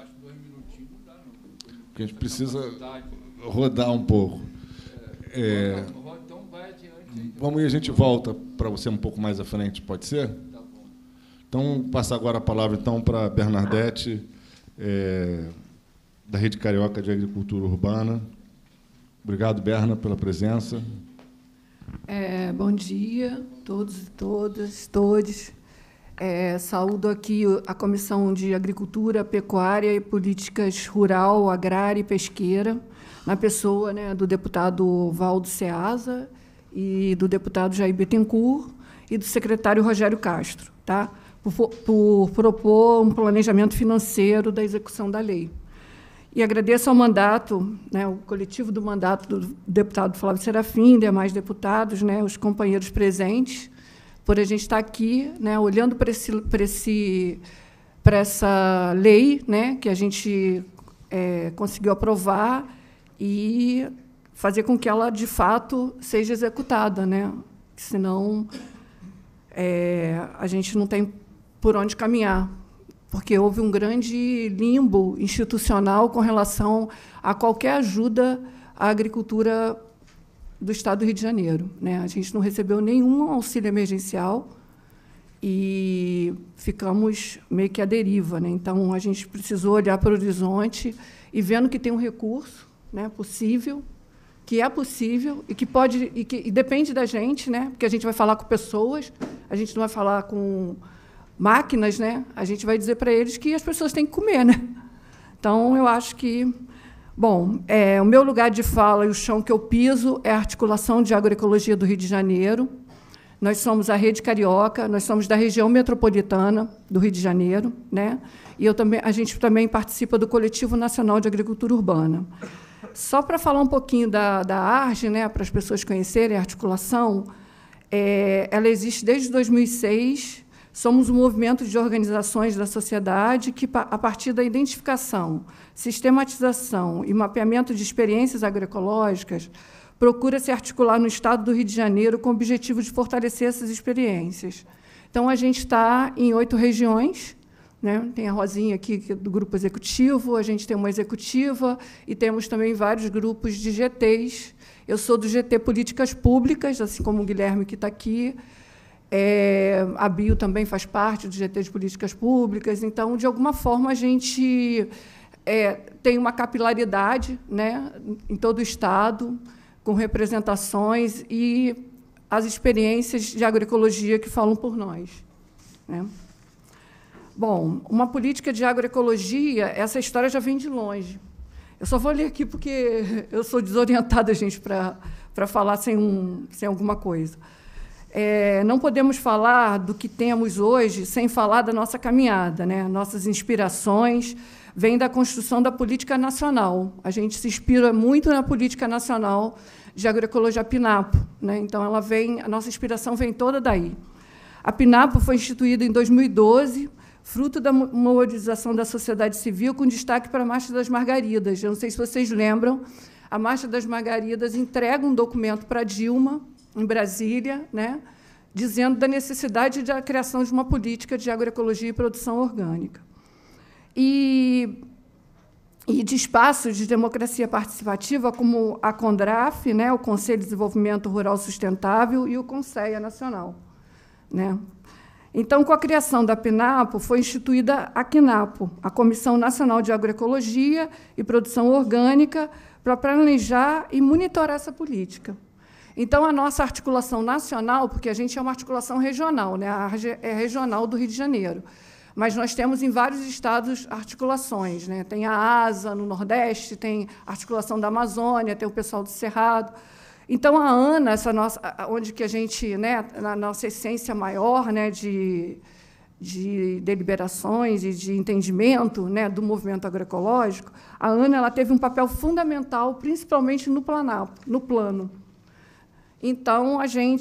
Porque a gente precisa rodar um pouco. Então, vai adiante. Vamos e a gente volta para você um pouco mais à frente, pode ser? Tá bom. Então, passar agora a palavra então, para a Bernadette, da Rede Carioca de Agricultura Urbana. Obrigado, Berna, pela presença. Bom dia a todos e todas, todos. Saúdo aqui a Comissão de Agricultura, Pecuária e Políticas Rural, Agrária e Pesqueira, na pessoa, né, do deputado Valdo Ceasa e do deputado Jair Bittencourt e do secretário Rogério Castro, tá? Por propor um planejamento financeiro da execução da lei. E agradeço ao mandato, né, o coletivo do mandato do deputado Flávio Serafim, demais deputados, né, os companheiros presentes, por a gente estar aqui, né, olhando para essa lei, né, que a gente conseguiu aprovar e fazer com que ela, de fato, seja executada, né? Senão a gente não tem por onde caminhar, porque houve um grande limbo institucional com relação a qualquer ajuda à agricultura do Estado do Rio de Janeiro, né? A gente não recebeu nenhum auxílio emergencial e ficamos meio que à deriva, né? Então, a gente precisou olhar para o horizonte e vendo que tem um recurso, né, possível, que é possível e que pode e depende da gente, né? Porque a gente vai falar com pessoas, a gente não vai falar com máquinas, né? A gente vai dizer para eles que as pessoas têm que comer, né? Então, eu acho que, bom, o meu lugar de fala e o chão que eu piso é a articulação de agroecologia do Rio de Janeiro. Nós somos a Rede Carioca, nós somos da região metropolitana do Rio de Janeiro, né? E a gente também participa do Coletivo Nacional de Agricultura Urbana. Só para falar um pouquinho da ARGE, né, para as pessoas conhecerem a articulação, ela existe desde 2006. Somos um movimento de organizações da sociedade que, a partir da identificação, sistematização e mapeamento de experiências agroecológicas, procura se articular no Estado do Rio de Janeiro com o objetivo de fortalecer essas experiências. Então, a gente está em 8 regiões, né? Tem a Rosinha aqui, que é do grupo executivo, a gente tem uma executiva e temos também vários grupos de GTs. Eu sou do GT Políticas Públicas, assim como o Guilherme, que está aqui. A Bio também faz parte do GT de Políticas Públicas. Então, de alguma forma, a gente tem uma capilaridade, né, em todo o Estado, com representações e as experiências de agroecologia que falam por nós, né? Bom, uma política de agroecologia, essa história já vem de longe. Eu só vou ler aqui porque eu sou desorientada, gente, para falar sem alguma coisa. Não podemos falar do que temos hoje sem falar da nossa caminhada, né? Nossas inspirações vêm da construção da política nacional. A gente se inspira muito na política nacional de agroecologia PNAPO, né? Então, a nossa inspiração vem toda daí. A PNAPO foi instituída em 2012, fruto da mobilização da sociedade civil, com destaque para a Marcha das Margaridas. Eu não sei se vocês lembram, a Marcha das Margaridas entrega um documento para Dilma, em Brasília, né, dizendo da necessidade da criação de uma política de agroecologia e produção orgânica. E de espaços de democracia participativa, como a CONDRAF, né, o Conselho de Desenvolvimento Rural Sustentável, e o CONSEA Nacional, né? Então, com a criação da PNAPO, foi instituída a CNAPO, a Comissão Nacional de Agroecologia e Produção Orgânica, para planejar e monitorar essa política. Então, a nossa articulação nacional, porque a gente é uma articulação regional, né? A ARGE é regional do Rio de Janeiro, mas nós temos em vários estados articulações, né? Tem a ASA no Nordeste, tem a articulação da Amazônia, tem o pessoal do Cerrado. Então, a ANA, onde que a gente, né, na nossa essência maior, né, de deliberações e de entendimento, né, do movimento agroecológico, a ANA ela teve um papel fundamental, principalmente no plano. Então,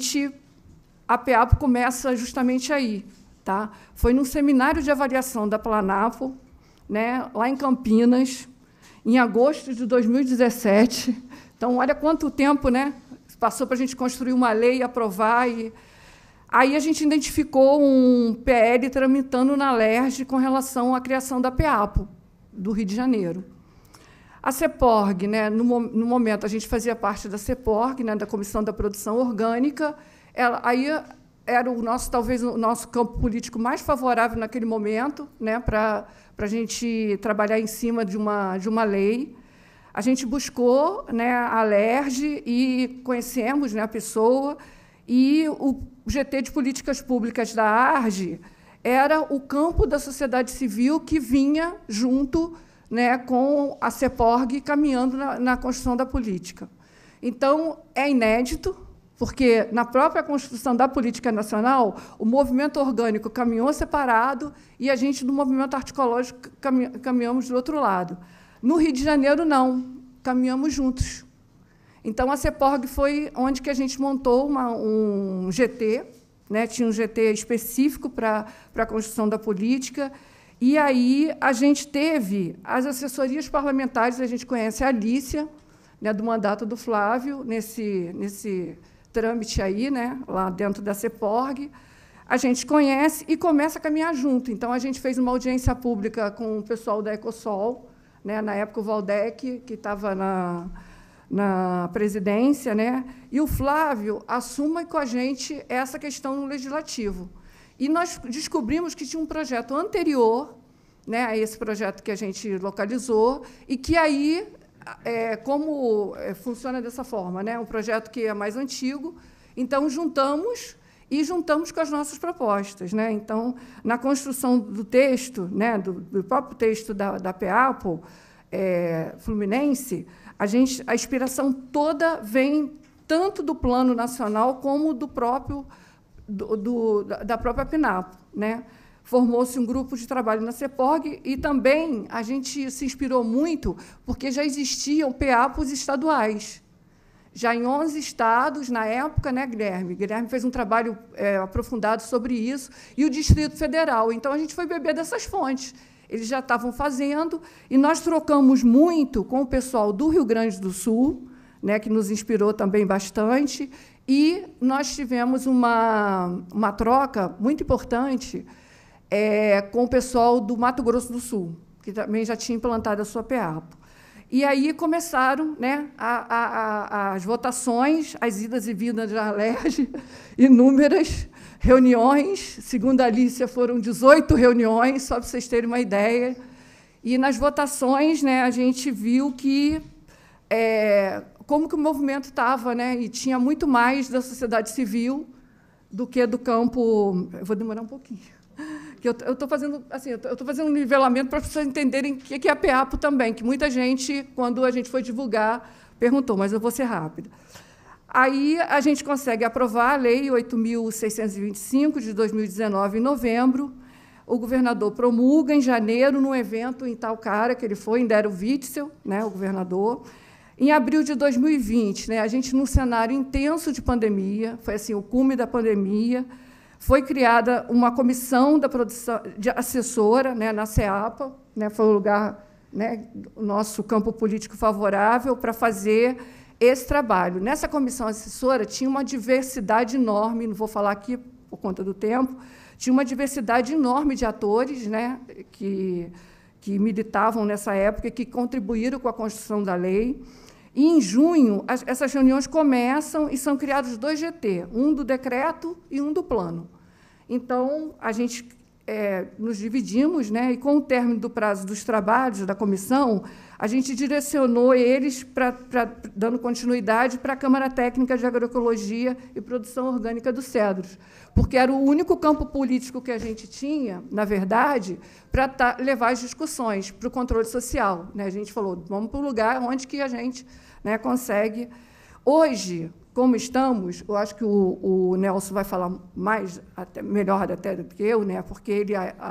a PEAPO começa justamente aí. Tá? Foi num seminário de avaliação da Planapo, né, lá em Campinas, em agosto de 2017. Então, olha quanto tempo, né, passou para a gente construir uma lei, aprovar. Aí a gente identificou um PL tramitando na LERJ com relação à criação da PEAPO, do Rio de Janeiro. A CEPORG, né, no momento, a gente fazia parte da CEPORG, né, da Comissão da Produção Orgânica. Aí era talvez o nosso campo político mais favorável naquele momento, né, para a gente trabalhar em cima de uma lei. A gente buscou, né, a LERJ e conhecemos, né, a pessoa, e o GT de Políticas Públicas da ARGE era o campo da sociedade civil que vinha junto, né, com a CEPORG caminhando na construção da política. Então, é inédito, porque, na própria construção da política nacional, o movimento orgânico caminhou separado e a gente, do movimento articológico, caminhamos do outro lado. No Rio de Janeiro, não, caminhamos juntos. Então, a CEPORG foi onde que a gente montou um GT, né? Tinha um GT específico para a construção da política, e aí a gente teve as assessorias parlamentares, a gente conhece a Alícia, né, do mandato do Flávio, nesse trâmite aí, né, lá dentro da CEPORG. A gente conhece e começa a caminhar junto. Então, a gente fez uma audiência pública com o pessoal da Ecosol, né, na época o Valdec, que estava na presidência, né, e o Flávio assume com a gente essa questão no Legislativo. e nós descobrimos que tinha um projeto anterior, né, a esse projeto que a gente localizou, e que aí, como funciona dessa forma, né, um projeto que é mais antigo, então juntamos com as nossas propostas, né? Então, na construção do texto, né, do próprio texto da PEAPO Fluminense, a inspiração toda vem tanto do Plano Nacional como da própria PNAPO, né? Formou-se um grupo de trabalho na CEPORG e também a gente se inspirou muito porque já existiam PEAPOs estaduais, já em 11 estados, na época, né, Guilherme? Guilherme fez um trabalho aprofundado sobre isso, e o Distrito Federal. Então, a gente foi beber dessas fontes. Eles já estavam fazendo, e nós trocamos muito com o pessoal do Rio Grande do Sul, né, que nos inspirou também bastante, e nós tivemos uma troca muito importante com o pessoal do Mato Grosso do Sul, que também já tinha implantado a sua PEAPO. E aí começaram, né, as votações, as idas e vindas da Alerj, inúmeras reuniões. Segundo a Alícia, foram 18 reuniões, só para vocês terem uma ideia. E, nas votações, né, a gente viu que como que o movimento estava, né, e tinha muito mais da sociedade civil do que do campo. Eu vou demorar um pouquinho. Eu estou fazendo, assim, um nivelamento para as pessoas entenderem o que é a PEAPO também, que muita gente, quando a gente foi divulgar, perguntou, mas eu vou ser rápida. Aí a gente consegue aprovar a Lei 8.625, de 2019, em novembro. O governador promulga em janeiro, num evento em Itaocara, que ele foi, em Dero Witzel, né, o governador. Em abril de 2020, né, a gente, num cenário intenso de pandemia, foi assim, o cume da pandemia, foi criada uma comissão da produção de assessora, né, na CEAPA, né, foi o lugar, né, o nosso campo político favorável para fazer esse trabalho. Nessa comissão assessora tinha uma diversidade enorme, não vou falar aqui por conta do tempo, tinha uma diversidade enorme de atores, né, que militavam nessa época, que contribuíram com a construção da lei. E, em junho, essas reuniões começam e são criados 2 GT, um do decreto e um do plano. Então, a gente nos dividimos, né, e, com o término do prazo dos trabalhos da comissão, a gente direcionou eles, dando continuidade, para a Câmara Técnica de Agroecologia e Produção Orgânica dos Cedros, porque era o único campo político que a gente tinha, na verdade, para levar as discussões para o controle social, né? A gente falou, vamos para o lugar onde que a gente, né, consegue. Hoje, como estamos, eu acho que o Nelson vai falar mais, melhor até do que eu, né, porque ele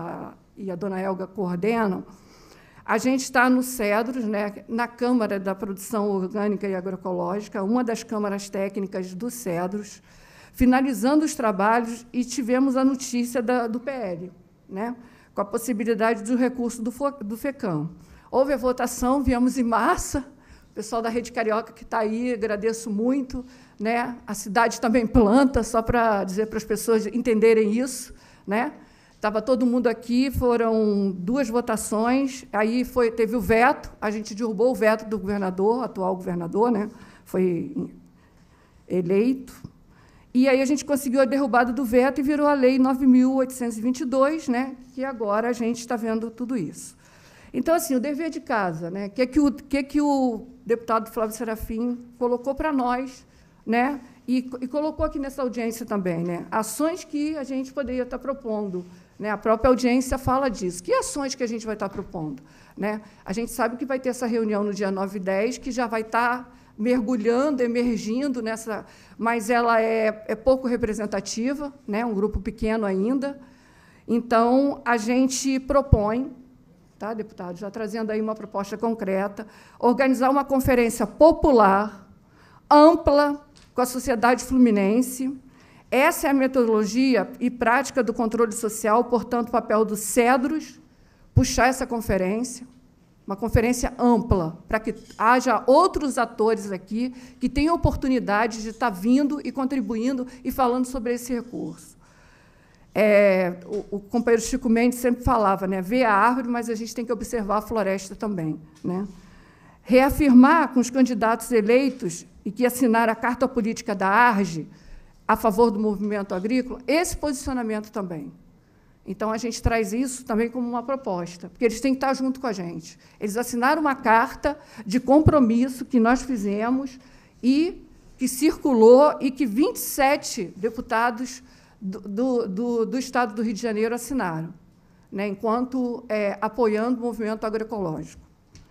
e a dona Elga coordenam. A gente está no Cedros, né, na Câmara da Produção Orgânica e Agroecológica, uma das câmaras técnicas do Cedros, finalizando os trabalhos, e tivemos a notícia do PL, né, com a possibilidade do recurso do FECAM. Houve a votação, viemos em massa, o pessoal da Rede Carioca que está aí, agradeço muito, né, a cidade também planta, só para dizer para as pessoas entenderem isso, né. Estava todo mundo aqui, foram 2 votações, aí teve o veto, a gente derrubou o veto do governador, atual governador, né, foi eleito, e aí a gente conseguiu a derrubada do veto e virou a Lei 9.822, né, que agora a gente está vendo tudo isso. Então, assim, o dever de casa, né, que o deputado Flávio Serafim colocou para nós, né, e colocou aqui nessa audiência também, né, ações que a gente poderia estar propondo. Né, a própria audiência fala disso. Que ações que a gente vai estar propondo? Né? A gente sabe que vai ter essa reunião no dia 9 e 10, que já vai estar mergulhando, emergindo nessa, mas ela é pouco representativa, né, um grupo pequeno ainda. Então, a gente propõe, tá, deputado, já trazendo aí uma proposta concreta, organizar uma conferência popular, ampla, com a sociedade fluminense. Essa é a metodologia e prática do controle social, portanto, o papel do Cedros, puxar essa conferência, uma conferência ampla, para que haja outros atores aqui que tenham oportunidade de estar vindo e contribuindo e falando sobre esse recurso. O companheiro Chico Mendes sempre falava, né, ver a árvore, mas a gente tem que observar a floresta também, né? Reafirmar com os candidatos eleitos e que assinaram a Carta Política da ARGE, a favor do movimento agrícola, esse posicionamento também. Então, a gente traz isso também como uma proposta, porque eles têm que estar junto com a gente. Eles assinaram uma carta de compromisso que nós fizemos e que circulou e que 27 deputados do Estado do Rio de Janeiro assinaram, né, enquanto apoiando o movimento agroecológico.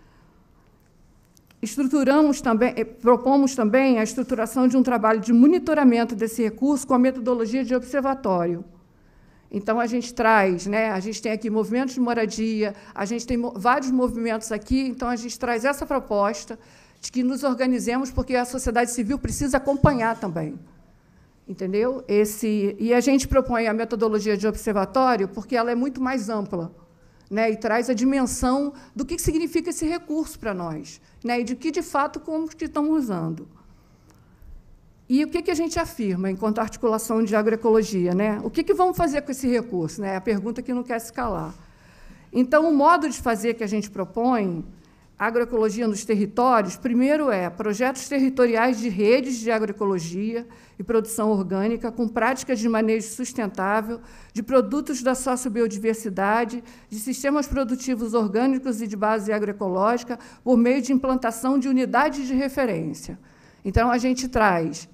Propomos também a estruturação de um trabalho de monitoramento desse recurso com a metodologia de observatório. Então, a gente traz, né, a gente tem aqui movimentos de moradia, a gente tem vários movimentos aqui, então, a gente traz essa proposta de que nos organizemos, porque a sociedade civil precisa acompanhar também. Entendeu? E a gente propõe a metodologia de observatório porque ela é muito mais ampla, né, e traz a dimensão do que significa esse recurso para nós, né, e de que, de fato, como que estamos usando. E o que a gente afirma, enquanto articulação de agroecologia? Né? O que vamos fazer com esse recurso? Né? É a pergunta que não quer se calar. Então, o modo de fazer que a gente propõe, agroecologia nos territórios, primeiro projetos territoriais de redes de agroecologia e produção orgânica com práticas de manejo sustentável, de produtos da sociobiodiversidade, de sistemas produtivos orgânicos e de base agroecológica, por meio de implantação de unidades de referência. Então, a gente traz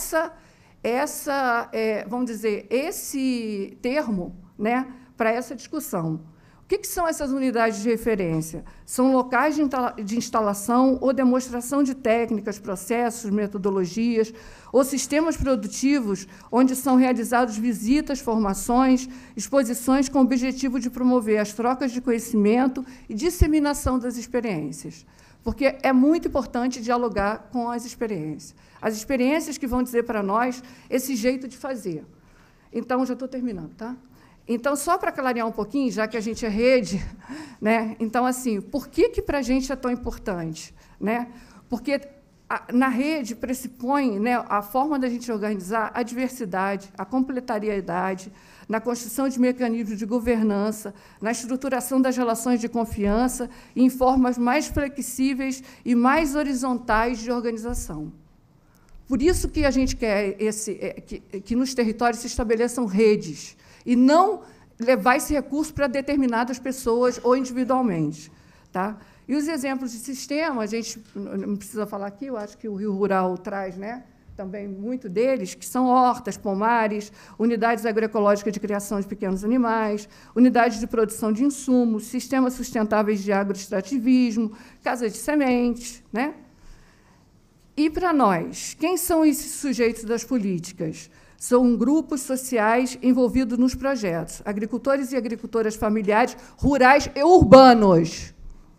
vamos dizer, esse termo, né, para essa discussão. O que são essas unidades de referência? São locais de instalação ou demonstração de técnicas, processos, metodologias ou sistemas produtivos onde são realizadas visitas, formações, exposições com o objetivo de promover as trocas de conhecimento e disseminação das experiências. Porque é muito importante dialogar com as experiências que vão dizer para nós esse jeito de fazer. Então, já estou terminando, tá? Então, só para clarear um pouquinho, já que a gente é rede, né? Então, assim, por que para a gente é tão importante? Né? Porque na rede pressupõe, né, a forma da gente organizar a diversidade, a complementariedade, na construção de mecanismos de governança, na estruturação das relações de confiança e em formas mais flexíveis e mais horizontais de organização. Por isso que a gente quer que nos territórios se estabeleçam redes, e não levar esse recurso para determinadas pessoas ou individualmente. Tá? E os exemplos de sistema, a gente não precisa falar aqui, eu acho que o Rio Rural traz, né, também muito deles, que são hortas, pomares, unidades agroecológicas de criação de pequenos animais, unidades de produção de insumos, sistemas sustentáveis de agroextrativismo, casas de sementes. Né? E, para nós, quem são esses sujeitos das políticas? São grupos sociais envolvidos nos projetos, agricultores e agricultoras familiares, rurais e urbanos.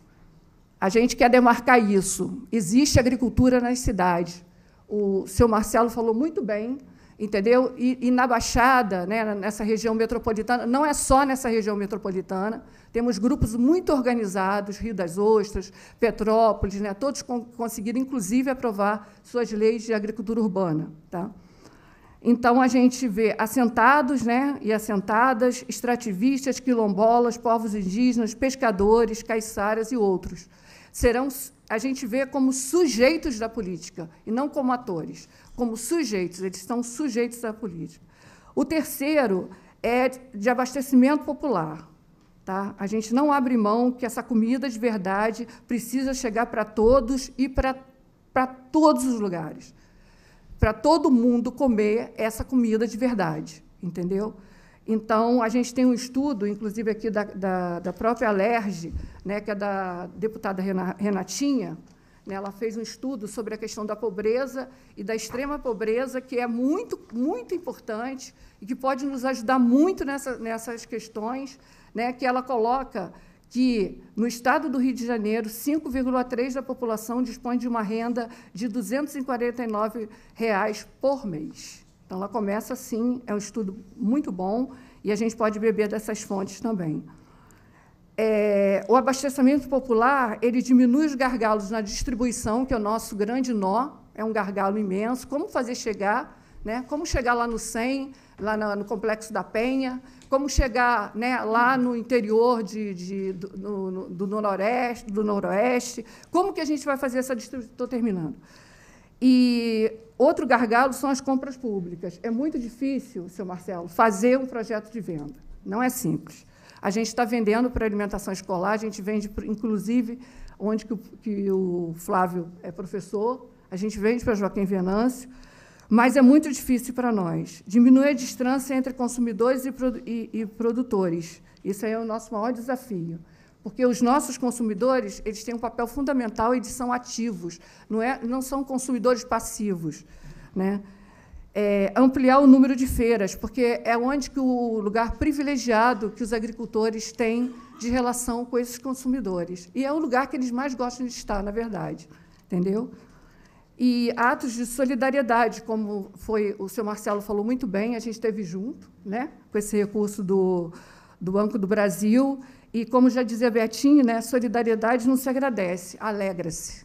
A gente quer demarcar isso. Existe agricultura nas cidades. O seu Marcelo falou muito bem, entendeu? E na Baixada, né, nessa região metropolitana, não é só nessa região metropolitana, temos grupos muito organizados, Rio das Ostras, Petrópolis, né, todos conseguiram, inclusive, aprovar suas leis de agricultura urbana. Tá? Então, a gente vê assentados, né, e assentadas, extrativistas, quilombolas, povos indígenas, pescadores, caiçaras e outros. A gente vê como sujeitos da política, e não como atores, como sujeitos, eles são sujeitos da política. O terceiro é de abastecimento popular. Tá? A gente não abre mão que essa comida de verdade precisa chegar para todos e para todos os lugares, para todo mundo comer essa comida de verdade, entendeu? Então, a gente tem um estudo, inclusive aqui da própria Alerj, né, que é da deputada Renatinha, né, ela fez um estudo sobre a questão da pobreza e da extrema pobreza, que é muito, muito importante e que pode nos ajudar muito nessas questões, né, que ela coloca que, no Estado do Rio de Janeiro, 5,3% da população dispõe de uma renda de R$ 249 por mês. Então, ela começa assim, é um estudo muito bom, e a gente pode beber dessas fontes também. O abastecimento popular, ele diminui os gargalos na distribuição, que é o nosso grande nó, é um gargalo imenso. Como fazer chegar, né? Como chegar lá no 100, lá no Complexo da Penha, como chegar, né, lá no interior do Noroeste, como que a gente vai fazer essa distribuição? Estou terminando. E outro gargalo são as compras públicas. É muito difícil, seu Marcelo, fazer um projeto de venda. Não é simples. A gente está vendendo para alimentação escolar, a gente vende, inclusive, onde que o Flávio é professor, a gente vende para Joaquim Venâncio, mas é muito difícil para nós. Diminuir a distância entre consumidores e produtores. Isso aí é o nosso maior desafio. Porque os nossos consumidores, eles têm um papel fundamental, eles são ativos, não são consumidores passivos, né? Ampliar o número de feiras, porque é onde que o lugar privilegiado que os agricultores têm de relação com esses consumidores. E é o lugar que eles mais gostam de estar, na verdade, entendeu? E atos de solidariedade, como o senhor Marcelo falou muito bem, a gente esteve junto, né, com esse recurso do Banco do Brasil, e, como já dizia Betinho, né, solidariedade não se agradece, alegra-se.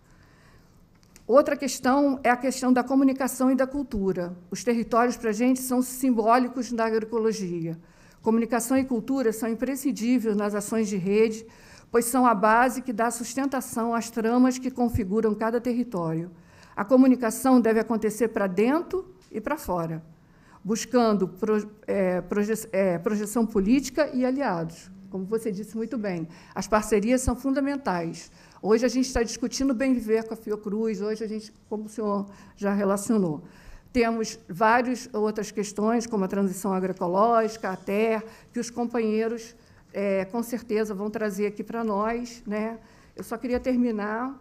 Outra questão é a questão da comunicação e da cultura. Os territórios, para a gente, são simbólicos da agroecologia. Comunicação e cultura são imprescindíveis nas ações de rede, pois são a base que dá sustentação às tramas que configuram cada território. A comunicação deve acontecer para dentro e para fora, buscando projeção política e aliados. Como você disse muito bem, as parcerias são fundamentais. Hoje a gente está discutindo o bem viver com a Fiocruz, hoje a gente, como o senhor já relacionou, temos várias outras questões, como a transição agroecológica, a TER, que os companheiros, com certeza, vão trazer aqui para nós, né? Eu só queria terminar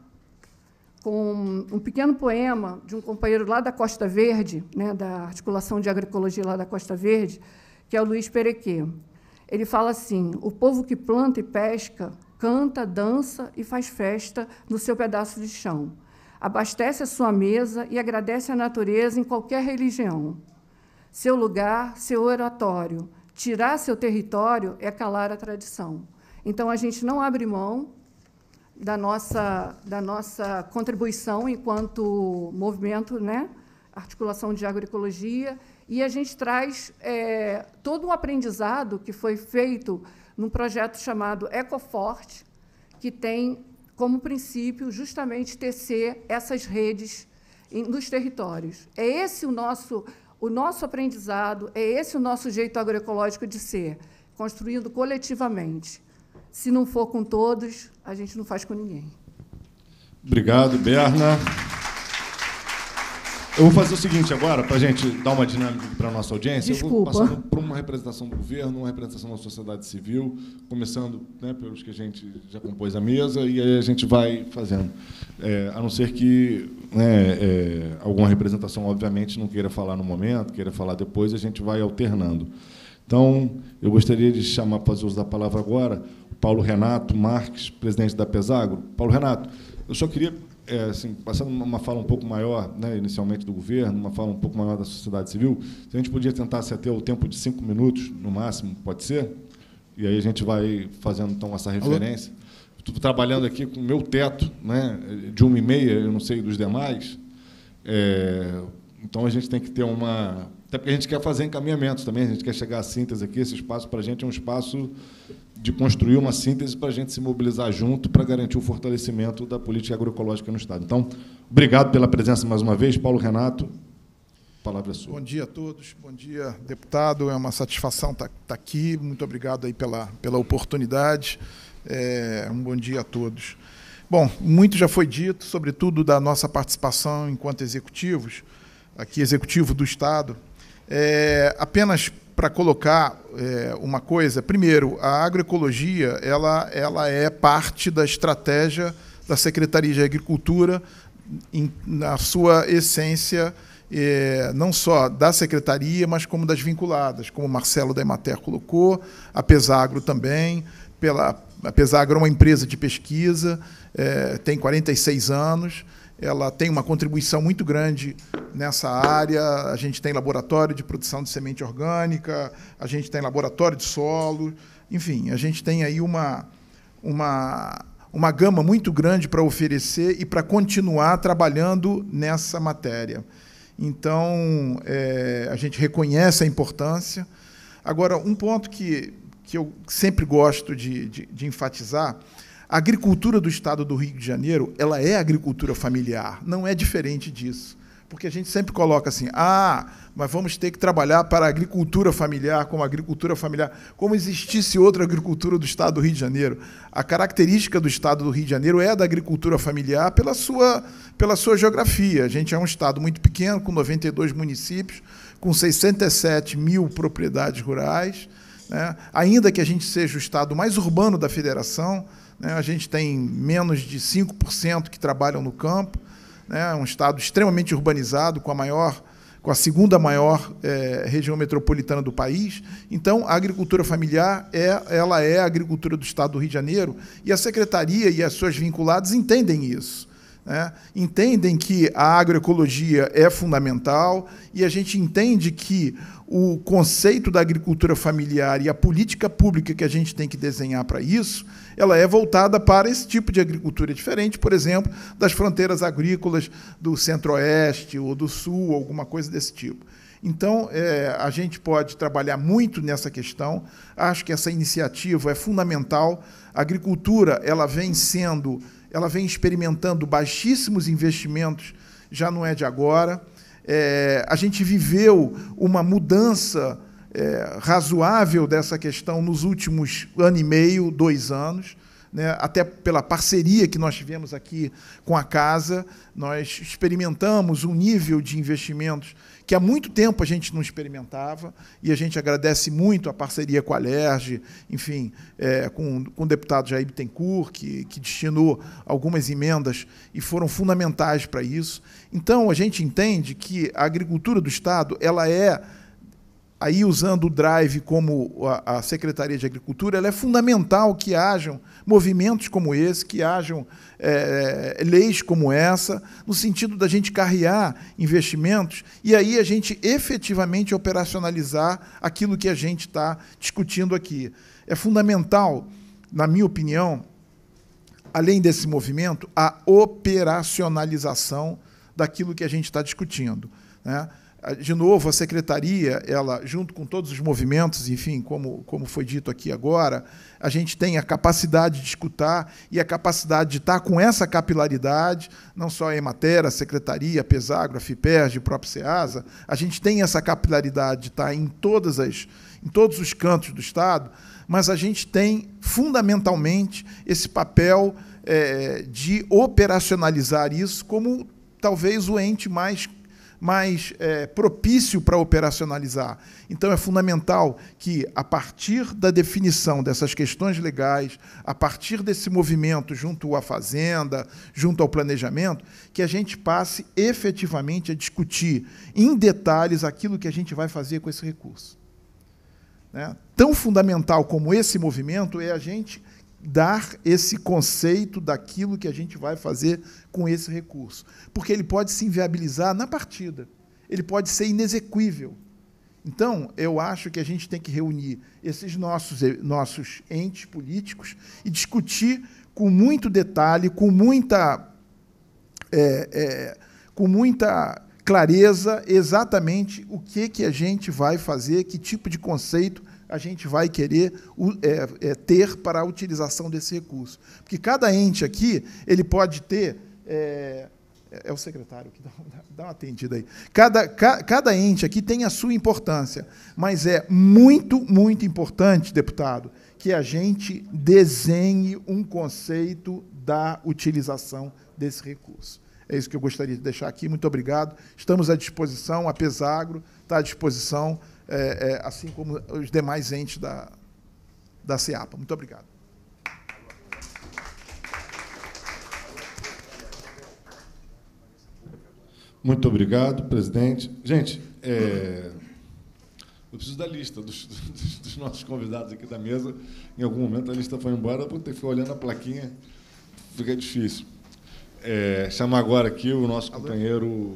com um pequeno poema de um companheiro lá da Costa Verde, né, da Articulação de Agroecologia lá da Costa Verde, que é o Luiz Perequê. Ele fala assim: o povo que planta e pesca, canta, dança e faz festa no seu pedaço de chão. Abastece a sua mesa e agradece à natureza em qualquer religião. Seu lugar, seu oratório. Tirar seu território é calar a tradição. Então, a gente não abre mão da nossa contribuição enquanto movimento, né? Articulação de Agroecologia, e a gente traz todo um aprendizado que foi feito num projeto chamado Ecoforte, que tem como princípio justamente tecer essas redes nos territórios. É esse o nosso aprendizado, é esse o nosso jeito agroecológico de ser, construindo coletivamente. Se não for com todos, a gente não faz com ninguém. Obrigado, Berna. Eu vou fazer o seguinte agora, para a gente dar uma dinâmica para a nossa audiência. Desculpa. Eu vou passando por uma representação do governo, uma representação da sociedade civil, começando, né, pelos que a gente já compôs a mesa, e aí a gente vai fazendo. A não ser que, né, alguma representação, obviamente, não queira falar no momento, queira falar depois, a gente vai alternando. Então, eu gostaria de chamar, para fazer uso da palavra agora, o Paulo Renato Marques, presidente da Pesagro. Paulo Renato, eu só queria... assim, passando uma fala um pouco maior, né, inicialmente do governo, uma fala um pouco maior da sociedade civil, se a gente podia tentar se ater ao tempo de 5 minutos, no máximo, pode ser? E aí a gente vai fazendo, então, essa referência. Estou trabalhando aqui com o meu teto, né, de 1h30, eu não sei dos demais, então a gente tem que ter uma... Até porque a gente quer fazer encaminhamentos também, a gente quer chegar à síntese aqui, esse espaço para a gente é um espaço de construir uma síntese para a gente se mobilizar junto para garantir o fortalecimento da política agroecológica no Estado. Então, obrigado pela presença mais uma vez. Paulo Renato, a palavra é sua. Bom dia a todos, bom dia, deputado. É uma satisfação estar aqui. Muito obrigado aí pela oportunidade. Um bom dia a todos. Bom, muito já foi dito, sobretudo da nossa participação enquanto executivos, aqui executivo do Estado. Apenas para colocar uma coisa, primeiro, a agroecologia ela é parte da estratégia da Secretaria de Agricultura, na sua essência, não só da Secretaria, mas como das vinculadas, como o Marcelo da Emater colocou, a Pesagro também. A Pesagro é uma empresa de pesquisa, tem 46 anos, ela tem uma contribuição muito grande nessa área. A gente tem laboratório de produção de semente orgânica, a gente tem laboratório de solo, enfim, a gente tem aí uma gama muito grande para oferecer e para continuar trabalhando nessa matéria. Então, a gente reconhece a importância. Agora, um ponto que eu sempre gosto de enfatizar, A agricultura do Estado do Rio de Janeiro, ela é agricultura familiar, não é diferente disso. Porque a gente sempre coloca assim, mas vamos ter que trabalhar para a agricultura familiar, como existisse outra agricultura do Estado do Rio de Janeiro. A característica do Estado do Rio de Janeiro é a da agricultura familiar pela sua geografia. A gente é um Estado muito pequeno, com 92 municípios, com 67 mil propriedades rurais, né? Ainda que a gente seja o Estado mais urbano da Federação, né? A gente tem menos de 5% que trabalham no campo, né, um estado extremamente urbanizado, com a segunda maior região metropolitana do país. Então, a agricultura familiar ela é a agricultura do Estado do Rio de Janeiro, e a Secretaria e as suas vinculadas entendem isso, né? Entendem que a agroecologia é fundamental, e a gente entende que o conceito da agricultura familiar e a política pública que a gente tem que desenhar para isso, ela é voltada para esse tipo de agricultura diferente, por exemplo, das fronteiras agrícolas do Centro-Oeste ou do Sul, alguma coisa desse tipo. Então, a gente pode trabalhar muito nessa questão. Acho que essa iniciativa é fundamental. A agricultura ela vem experimentando baixíssimos investimentos, já não é de agora. A gente viveu uma mudança razoável dessa questão nos últimos ano e meio, 2 anos, né? Até pela parceria que nós tivemos aqui com a Casa, nós experimentamos um nível de investimentos que há muito tempo a gente não experimentava, e a gente agradece muito a parceria com a Alerj, enfim, com o deputado Jair Bittencourt, que destinou algumas emendas e foram fundamentais para isso. Então, a gente entende que a agricultura do Estado, ela é, aí usando o DRIVE como a Secretaria de Agricultura, ela é fundamental que hajam movimentos como esse, que hajam leis como essa, no sentido da gente carrear investimentos e aí a gente efetivamente operacionalizar aquilo que a gente está discutindo aqui. É fundamental, na minha opinião, além desse movimento, a operacionalização daquilo que a gente está discutindo, né? De novo, a Secretaria, ela, junto com todos os movimentos, enfim, como foi dito aqui agora, a gente tem a capacidade de escutar e a capacidade de estar com essa capilaridade, não só a Emater, a Secretaria, a Pesagro, a FIPERJ, o próprio SEASA, a gente tem essa capilaridade de estar em todos os cantos do Estado, mas a gente tem, fundamentalmente, esse papel de operacionalizar isso como talvez o ente mais propício para operacionalizar. Então, é fundamental que, a partir da definição dessas questões legais, a partir desse movimento junto à Fazenda, junto ao planejamento, que a gente passe efetivamente a discutir em detalhes aquilo que a gente vai fazer com esse recurso, né? Tão fundamental como esse movimento é a gente dar esse conceito daquilo que a gente vai fazer com esse recurso. Porque ele pode se inviabilizar na partida, ele pode ser inexequível. Então, eu acho que a gente tem que reunir esses nossos entes políticos e discutir com muito detalhe, com muita clareza, exatamente o que a gente vai fazer, que tipo de conceito a gente vai querer ter para a utilização desse recurso. Porque cada ente aqui, ele pode ter... É o secretário que dá uma atendida aí. Cada ente aqui tem a sua importância, mas é muito, muito importante, deputado, que a gente desenhe um conceito da utilização desse recurso. É isso que eu gostaria de deixar aqui. Muito obrigado. Estamos à disposição, a Pesagro está à disposição, assim como os demais entes da CEAPA. Muito obrigado. Muito obrigado, presidente. Gente, eu preciso da lista dos nossos convidados aqui da mesa. Em algum momento a lista foi embora, porque ficar olhando a plaquinha fica difícil. Chamar agora aqui o nosso companheiro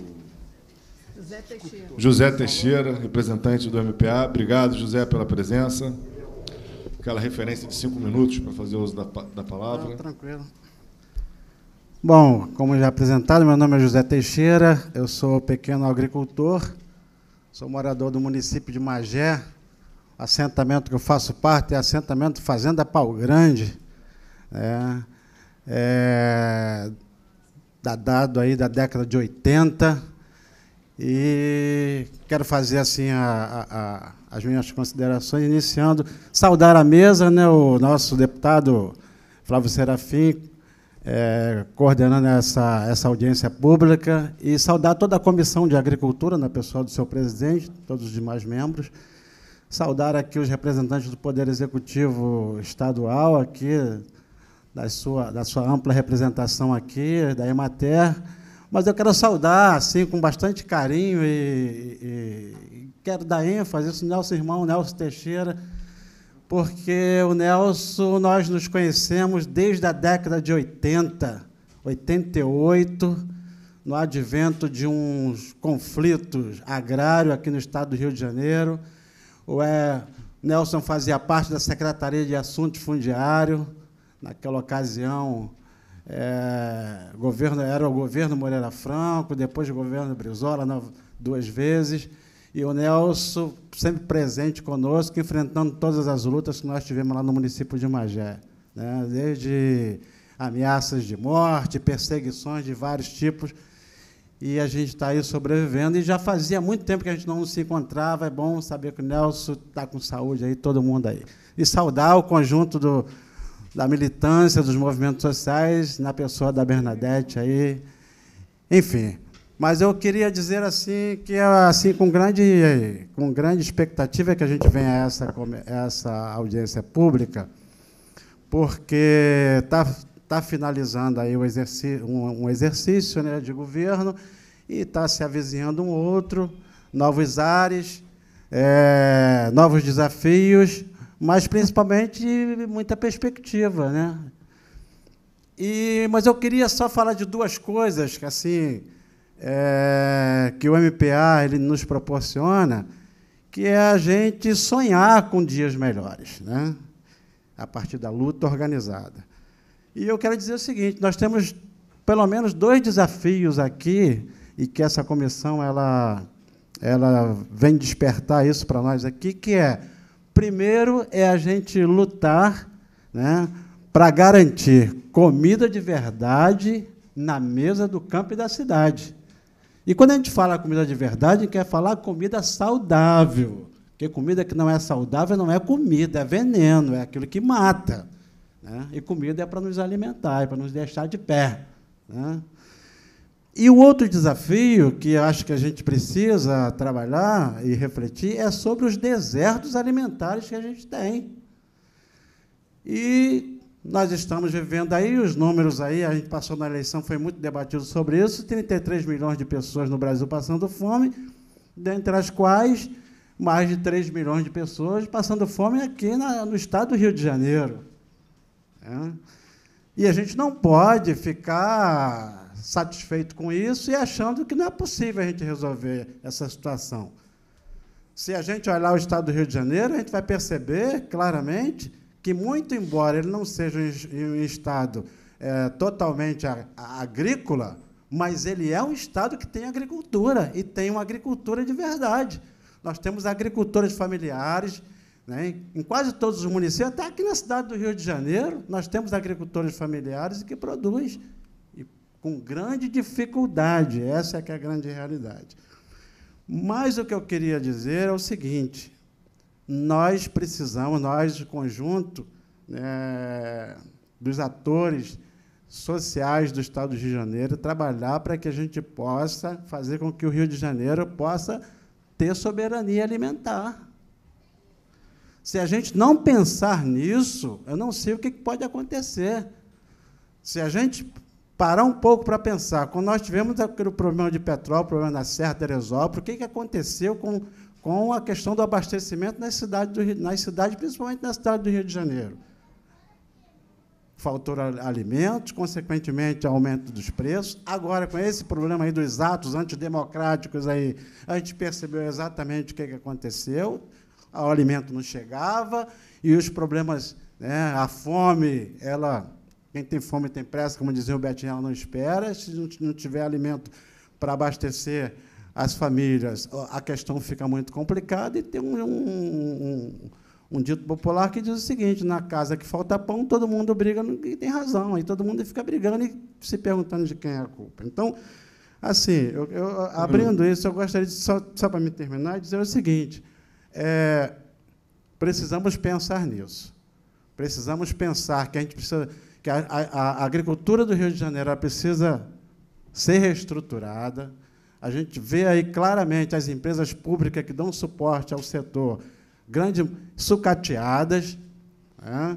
José Teixeira, representante do MPA. Obrigado, José, pela presença. Aquela referência de 5 minutos para fazer uso da palavra. Tranquilo. Bom, como já apresentado, meu nome é José Teixeira, eu sou pequeno agricultor, sou morador do município de Magé, assentamento que eu faço parte é assentamento Fazenda Pau Grande. datado aí da década de 80, e quero fazer assim as minhas considerações, iniciando, saudar a mesa, né, o nosso deputado Flávio Serafim, coordenando essa audiência pública, e saudar toda a Comissão de Agricultura, na pessoa do seu presidente, todos os demais membros, saudar aqui os representantes do Poder Executivo Estadual, aqui, da sua ampla representação aqui, da Emater, mas eu quero saudar, assim, com bastante carinho, e quero dar ênfase no nosso irmão Nelson Teixeira, porque o Nelson, nós nos conhecemos desde a década de 80, 88, no advento de uns conflitos agrários aqui no estado do Rio de Janeiro. O Nelson fazia parte da Secretaria de Assuntos Fundiários. Naquela ocasião, era o governo Moreira Franco, depois o governo Brizola, 2 vezes, e o Nelson sempre presente conosco, enfrentando todas as lutas que nós tivemos lá no município de Magé, né? Desde ameaças de morte, perseguições de vários tipos, e a gente está aí sobrevivendo, e já fazia muito tempo que a gente não se encontrava. É bom saber que o Nelson está com saúde aí, todo mundo aí. E saudar o conjunto da militância, dos movimentos sociais, na pessoa da Bernadette aí, enfim. Mas eu queria dizer assim que assim com grande expectativa que a gente vem a essa audiência pública, porque está finalizando aí um exercício, né, de governo, e está se avizinhando um outro, novos ares, novos desafios, mas principalmente muita perspectiva, né? Mas eu queria só falar de 2 coisas que assim que o MPA ele nos proporciona, que é a gente sonhar com dias melhores, né? A partir da luta organizada. E eu quero dizer o seguinte: nós temos pelo menos 2 desafios aqui, e que essa comissão ela vem despertar isso para nós aqui, que primeiro é a gente lutar, né, para garantir comida de verdade na mesa do campo e da cidade. E quando a gente fala comida de verdade, a gente quer falar comida saudável, porque comida que não é saudável não é comida, é veneno, é aquilo que mata, né? E comida é para nos alimentar, é para nos deixar de pé, né? E o outro desafio que acho que a gente precisa trabalhar e refletir é sobre os desertos alimentares que a gente tem. E nós estamos vivendo aí, os números aí, a gente passou na eleição, foi muito debatido sobre isso, 33 milhões de pessoas no Brasil passando fome, dentre as quais mais de 3 milhões de pessoas passando fome aqui no estado do Rio de Janeiro. E a gente não pode ficar satisfeito com isso e achando que não é possível a gente resolver essa situação. Se a gente olhar o estado do Rio de Janeiro, a gente vai perceber claramente que, muito embora ele não seja um estado totalmente agrícola, mas ele é um estado que tem agricultura, e tem uma agricultura de verdade. Nós temos agricultores familiares, né, em quase todos os municípios, até aqui na cidade do Rio de Janeiro, nós temos agricultores familiares que produzem, e com grande dificuldade, essa é que é a grande realidade. Mas o que eu queria dizer é o seguinte: nós precisamos, nós, o conjunto dos atores sociais do Estado do Rio de Janeiro, trabalhar para que a gente possa fazer com que o Rio de Janeiro possa ter soberania alimentar. Se a gente não pensar nisso, eu não sei o que pode acontecer. Se a gente parar um pouco para pensar, quando nós tivemos aquele problema de petróleo, o problema da Serra Teresópolis, o que aconteceu com a questão do abastecimento nas cidades, principalmente na cidade do Rio de Janeiro? Faltou alimentos, consequentemente, aumento dos preços. Agora, com esse problema aí dos atos antidemocráticos, aí, a gente percebeu exatamente o que aconteceu. O alimento não chegava, e os problemas, né, a fome, quem tem fome tem pressa, como dizia o Betinho, ela não espera. Se não tiver alimento para abastecer as famílias, a questão fica muito complicada, e tem um dito popular que diz o seguinte: na casa que falta pão, todo mundo briga, e tem razão, aí todo mundo fica brigando e se perguntando de quem é a culpa. Então, assim, abrindo isso, eu gostaria de, só para me terminar, dizer o seguinte: precisamos pensar nisso. Precisamos pensar que a gente precisa, que a agricultura do Rio de Janeiro ela precisa ser reestruturada. A gente vê aí claramente as empresas públicas que dão suporte ao setor sucateadas, né?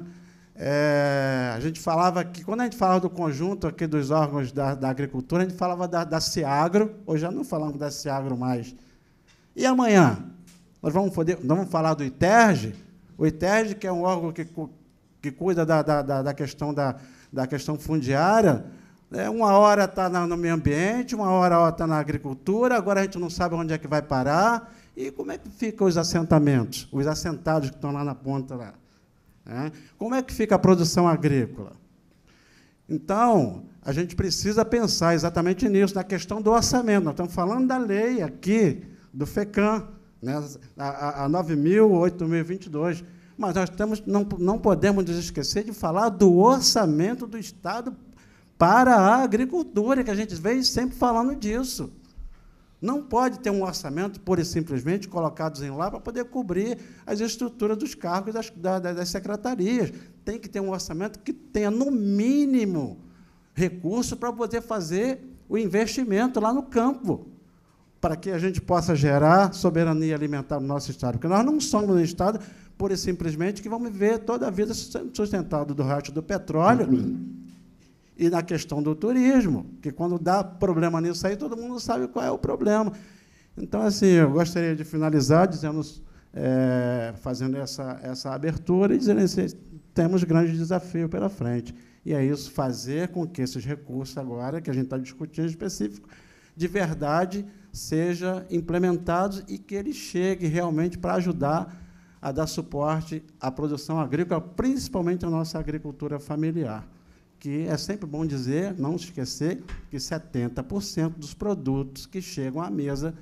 A gente falava que, quando a gente falava do conjunto aqui dos órgãos da agricultura, a gente falava da Ciagro, hoje já não falamos da Ciagro mais. E amanhã? Nós vamos falar do ITERJ? O ITERJ, que é um órgão que cuida da questão fundiária, uma hora está no meio ambiente, uma hora está na agricultura, agora a gente não sabe onde é que vai parar. E como é que ficam os assentamentos, os assentados que estão lá na ponta? Lá, né? Como é que fica a produção agrícola? Então, a gente precisa pensar exatamente nisso, na questão do orçamento. Nós estamos falando da lei aqui, do FECAM, né, a 9.008.022, mas nós não podemos nos esquecer de falar do orçamento do Estado para a agricultura, que a gente vem sempre falando disso. Não pode ter um orçamento, pura e simplesmente, colocados em lá para poder cobrir as estruturas dos cargos das secretarias. Tem que ter um orçamento que tenha, no mínimo, recurso para poder fazer o investimento lá no campo, para que a gente possa gerar soberania alimentar no nosso Estado. Porque nós não somos um Estado, pura e simplesmente, que vamos viver toda a vida sustentado do resto do petróleo, e na questão do turismo, que, quando dá problema nisso aí, todo mundo sabe qual é o problema. Então, assim, eu gostaria de finalizar dizendo, fazendo essa abertura e dizendo assim: temos grandes desafios pela frente. E é isso, fazer com que esses recursos agora, que a gente está discutindo específico, de verdade, sejam implementados e que eles cheguem realmente para ajudar a dar suporte à produção agrícola, principalmente a nossa agricultura familiar, que é sempre bom dizer, não esquecer, que 70% dos produtos que chegam à mesa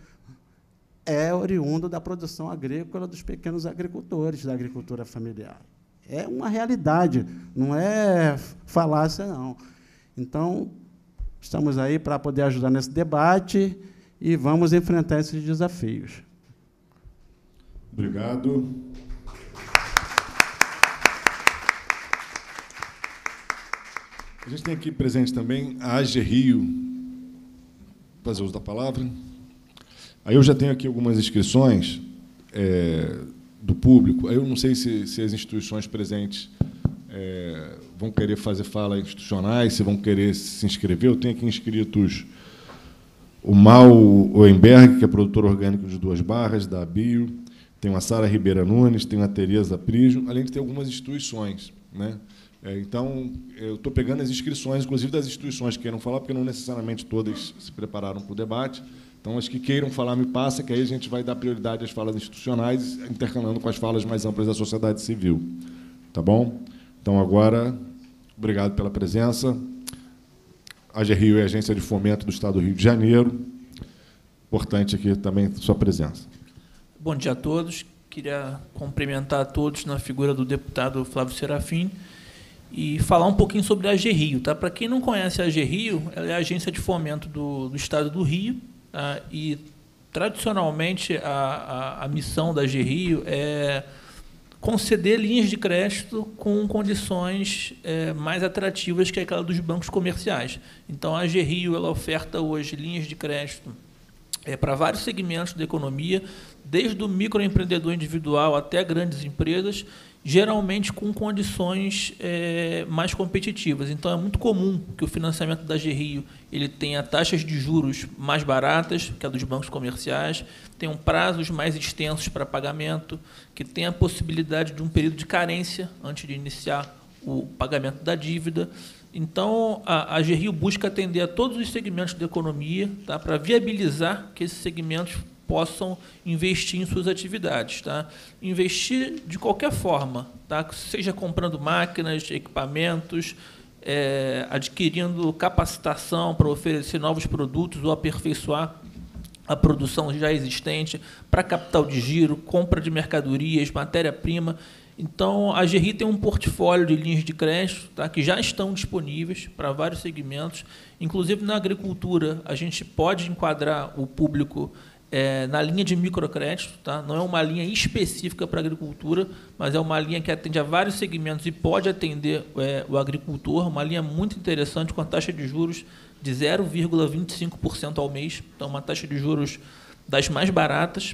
é oriundo da produção agrícola dos pequenos agricultores, da agricultura familiar. É uma realidade, não é falácia, não. Então, estamos aí para poder ajudar nesse debate e vamos enfrentar esses desafios. Obrigado. A gente tem aqui presente também a AG Rio, fazer uso da palavra. Aí eu já tenho aqui algumas inscrições do público. Aí eu não sei se as instituições presentes vão querer fazer fala institucionais, se vão querer se inscrever. Eu tenho aqui inscritos o Mal Oenberg, que é produtor orgânico de Duas Barras, da Bio, tem a Sara Ribeira Nunes, tem a Tereza Prijo, além de ter algumas instituições, né? Então, eu estou pegando as inscrições, inclusive das instituições que queiram falar, porque não necessariamente todas se prepararam para o debate. Então, as que queiram falar, me passa, que aí a gente vai dar prioridade às falas institucionais, intercalando com as falas mais amplas da sociedade civil. Tá bom? Então, agora, obrigado pela presença. A AG Rio é a Agência de Fomento do Estado do Rio de Janeiro. Importante aqui também a sua presença. Bom dia a todos. Queria cumprimentar a todos na figura do deputado Flávio Serafim e falar um pouquinho sobre a AG Rio. Tá? Para quem não conhece a AG Rio, ela é a agência de fomento do Estado do Rio, tá? E, tradicionalmente, a missão da AG Rio é conceder linhas de crédito com condições mais atrativas que aquela dos bancos comerciais. Então, a AG Rio ela oferta hoje linhas de crédito para vários segmentos da economia, desde o microempreendedor individual até grandes empresas, geralmente com condições mais competitivas. Então, é muito comum que o financiamento da AG Rio ele tenha taxas de juros mais baratas que a dos bancos comerciais, tenham prazos mais extensos para pagamento, que tenha a possibilidade de um período de carência antes de iniciar o pagamento da dívida. Então, a AG Rio busca atender a todos os segmentos da economia, tá, para viabilizar que esses segmentos possam investir em suas atividades. Tá? Investir de qualquer forma, tá? Seja comprando máquinas, equipamentos, adquirindo capacitação para oferecer novos produtos ou aperfeiçoar a produção já existente, para capital de giro, compra de mercadorias, matéria-prima. Então, a GRI tem um portfólio de linhas de crédito, tá, que já estão disponíveis para vários segmentos. Inclusive, na agricultura, a gente pode enquadrar o público na linha de microcrédito. Tá? Não é uma linha específica para a agricultura, mas é uma linha que atende a vários segmentos e pode atender o agricultor. Uma linha muito interessante, com a taxa de juros de 0,25% ao mês. Então, uma taxa de juros das mais baratas.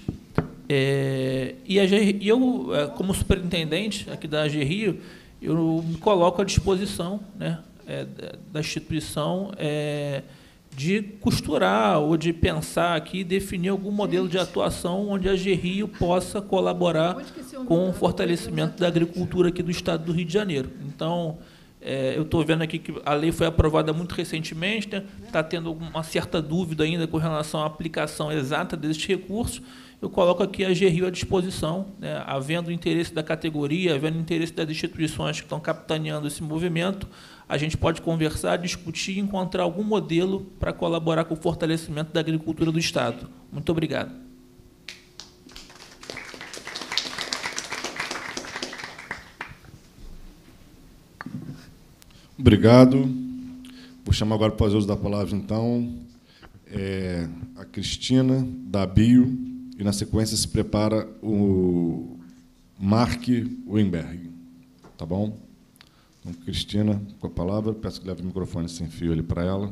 Eu, como superintendente aqui da AGRIO, eu me coloco à disposição, né, da instituição de costurar ou de pensar aqui, definir algum modelo de atuação onde a AGRIO possa colaborar com o fortalecimento da agricultura aqui do Estado do Rio de Janeiro. Então, eu estou vendo aqui que a lei foi aprovada muito recentemente, né, está tendo uma certa dúvida ainda com relação à aplicação exata desses recursos. Eu coloco aqui a AGRIO à disposição, né, havendo interesse da categoria, havendo interesse das instituições que estão capitaneando esse movimento, a gente pode conversar, discutir e encontrar algum modelo para colaborar com o fortalecimento da agricultura do Estado. Muito obrigado. Obrigado. Vou chamar agora para fazer uso da palavra, então, a Cristina, da Bio, e, na sequência, se prepara o Mark Weinberg. Tá bom? Então, Cristina, com a palavra, peço que leve o microfone sem fio ali para ela.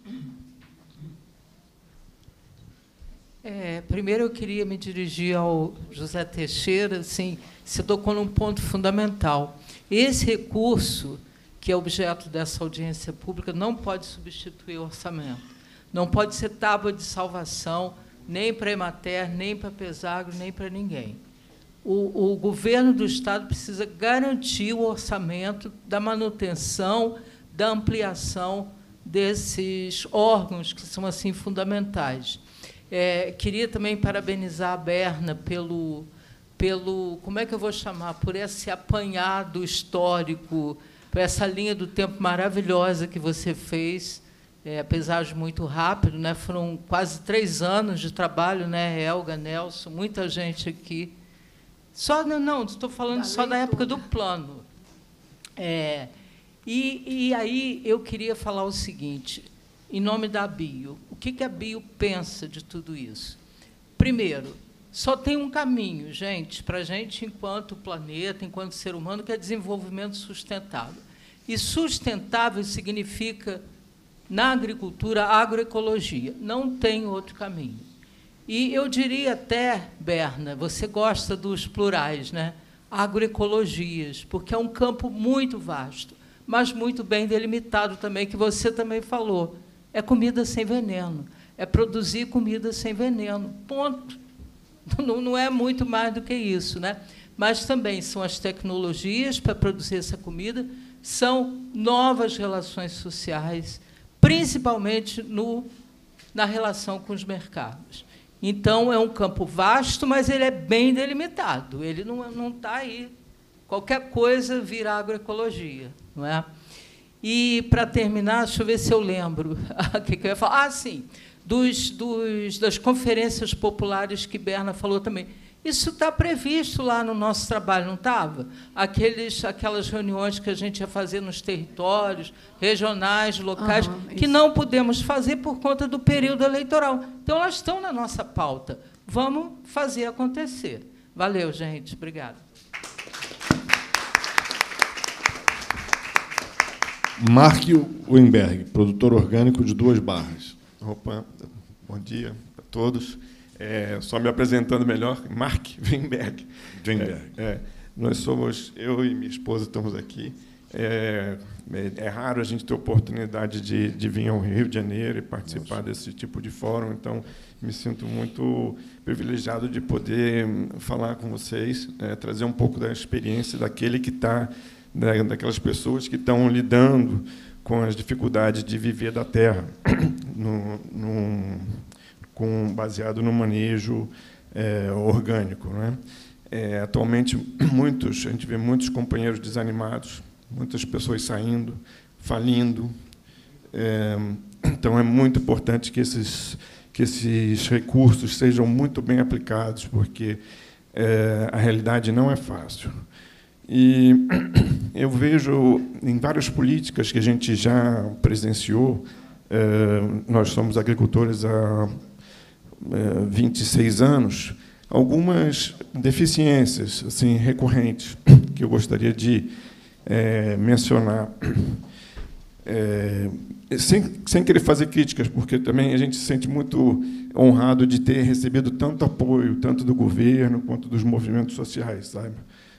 Primeiro, eu queria me dirigir ao José Teixeira. Assim, você tocou num ponto fundamental. Esse recurso, que é objeto dessa audiência pública, não pode substituir o orçamento. Não pode ser tábua de salvação, nem para a Emater, nem para a Pesagro, nem para ninguém. O governo do Estado precisa garantir o orçamento da manutenção, da ampliação desses órgãos que são assim fundamentais. Queria também parabenizar a Berna pelo, como é que eu vou chamar, por esse apanhado histórico, por essa linha do tempo maravilhosa que você fez, apesar de muito rápido, né? Foram quase 3 anos de trabalho, né? Helga, Nelson, muita gente aqui. Não, estou falando só da época do plano. E aí eu queria falar o seguinte, em nome da Bio, o que a Bio pensa de tudo isso? Primeiro, só tem um caminho, gente, para a gente, enquanto planeta, enquanto ser humano, que é desenvolvimento sustentável. E sustentável significa, na agricultura, agroecologia. Não tem outro caminho. E eu diria até, Berna, você gosta dos plurais, né? Agroecologias, porque é um campo muito vasto, mas muito bem delimitado também, que você também falou. É comida sem veneno, é produzir comida sem veneno, ponto. Não é muito mais do que isso, né? Mas também são as tecnologias para produzir essa comida, são novas relações sociais, principalmente na relação com os mercados. Então, é um campo vasto, mas ele é bem delimitado. Ele não está aí. Qualquer coisa vira agroecologia, não é? E, para terminar, deixa eu ver se eu lembro o que eu ia falar. Sim, das conferências populares que Berna falou também. Isso está previsto lá no nosso trabalho, não estava? Aquelas reuniões que a gente ia fazer nos territórios, regionais, locais, que não pudemos fazer por conta do período eleitoral. Então, elas estão na nossa pauta. Vamos fazer acontecer. Valeu, gente. Obrigada. Mark Weinberg, produtor orgânico de 2 Barras. Opa, bom dia a todos. Só me apresentando melhor, Mark Weinberg. Nós somos, eu e minha esposa estamos aqui. É raro a gente ter oportunidade de vir ao Rio de Janeiro e participar desse tipo de fórum, então me sinto muito privilegiado de poder falar com vocês, trazer um pouco da experiência daquele que está, daquelas pessoas que estão lidando com as dificuldades de viver da terra, baseado no manejo orgânico, né? Atualmente, a gente vê muitos companheiros desanimados, muitas pessoas saindo, falindo. Então, é muito importante que esses recursos sejam muito bem aplicados, porque a realidade não é fácil. E eu vejo em várias políticas que a gente já presenciou, nós somos agricultores há 26 anos, algumas deficiências assim, recorrentes que eu gostaria de mencionar. Sem querer fazer críticas, porque também a gente se sente muito honrado de ter recebido tanto apoio, tanto do governo quanto dos movimentos sociais, sabe?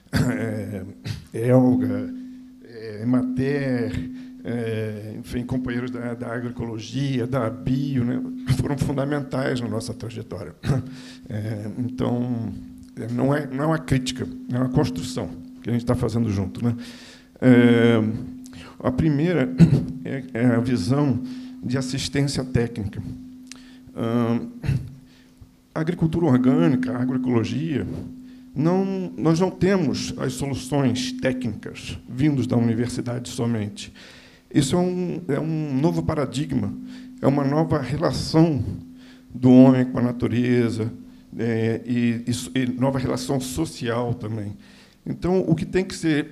Elga, Emater, enfim, companheiros da agroecologia, da bio, né, foram fundamentais na nossa trajetória. Então, não é uma crítica, é uma construção que a gente está fazendo junto, né? A primeira é a visão de assistência técnica. A agricultura orgânica, a agroecologia, nós não temos as soluções técnicas vindos da universidade somente. Isso é um novo paradigma, é uma nova relação do homem com a natureza, e nova relação social também. Então, o que tem que ser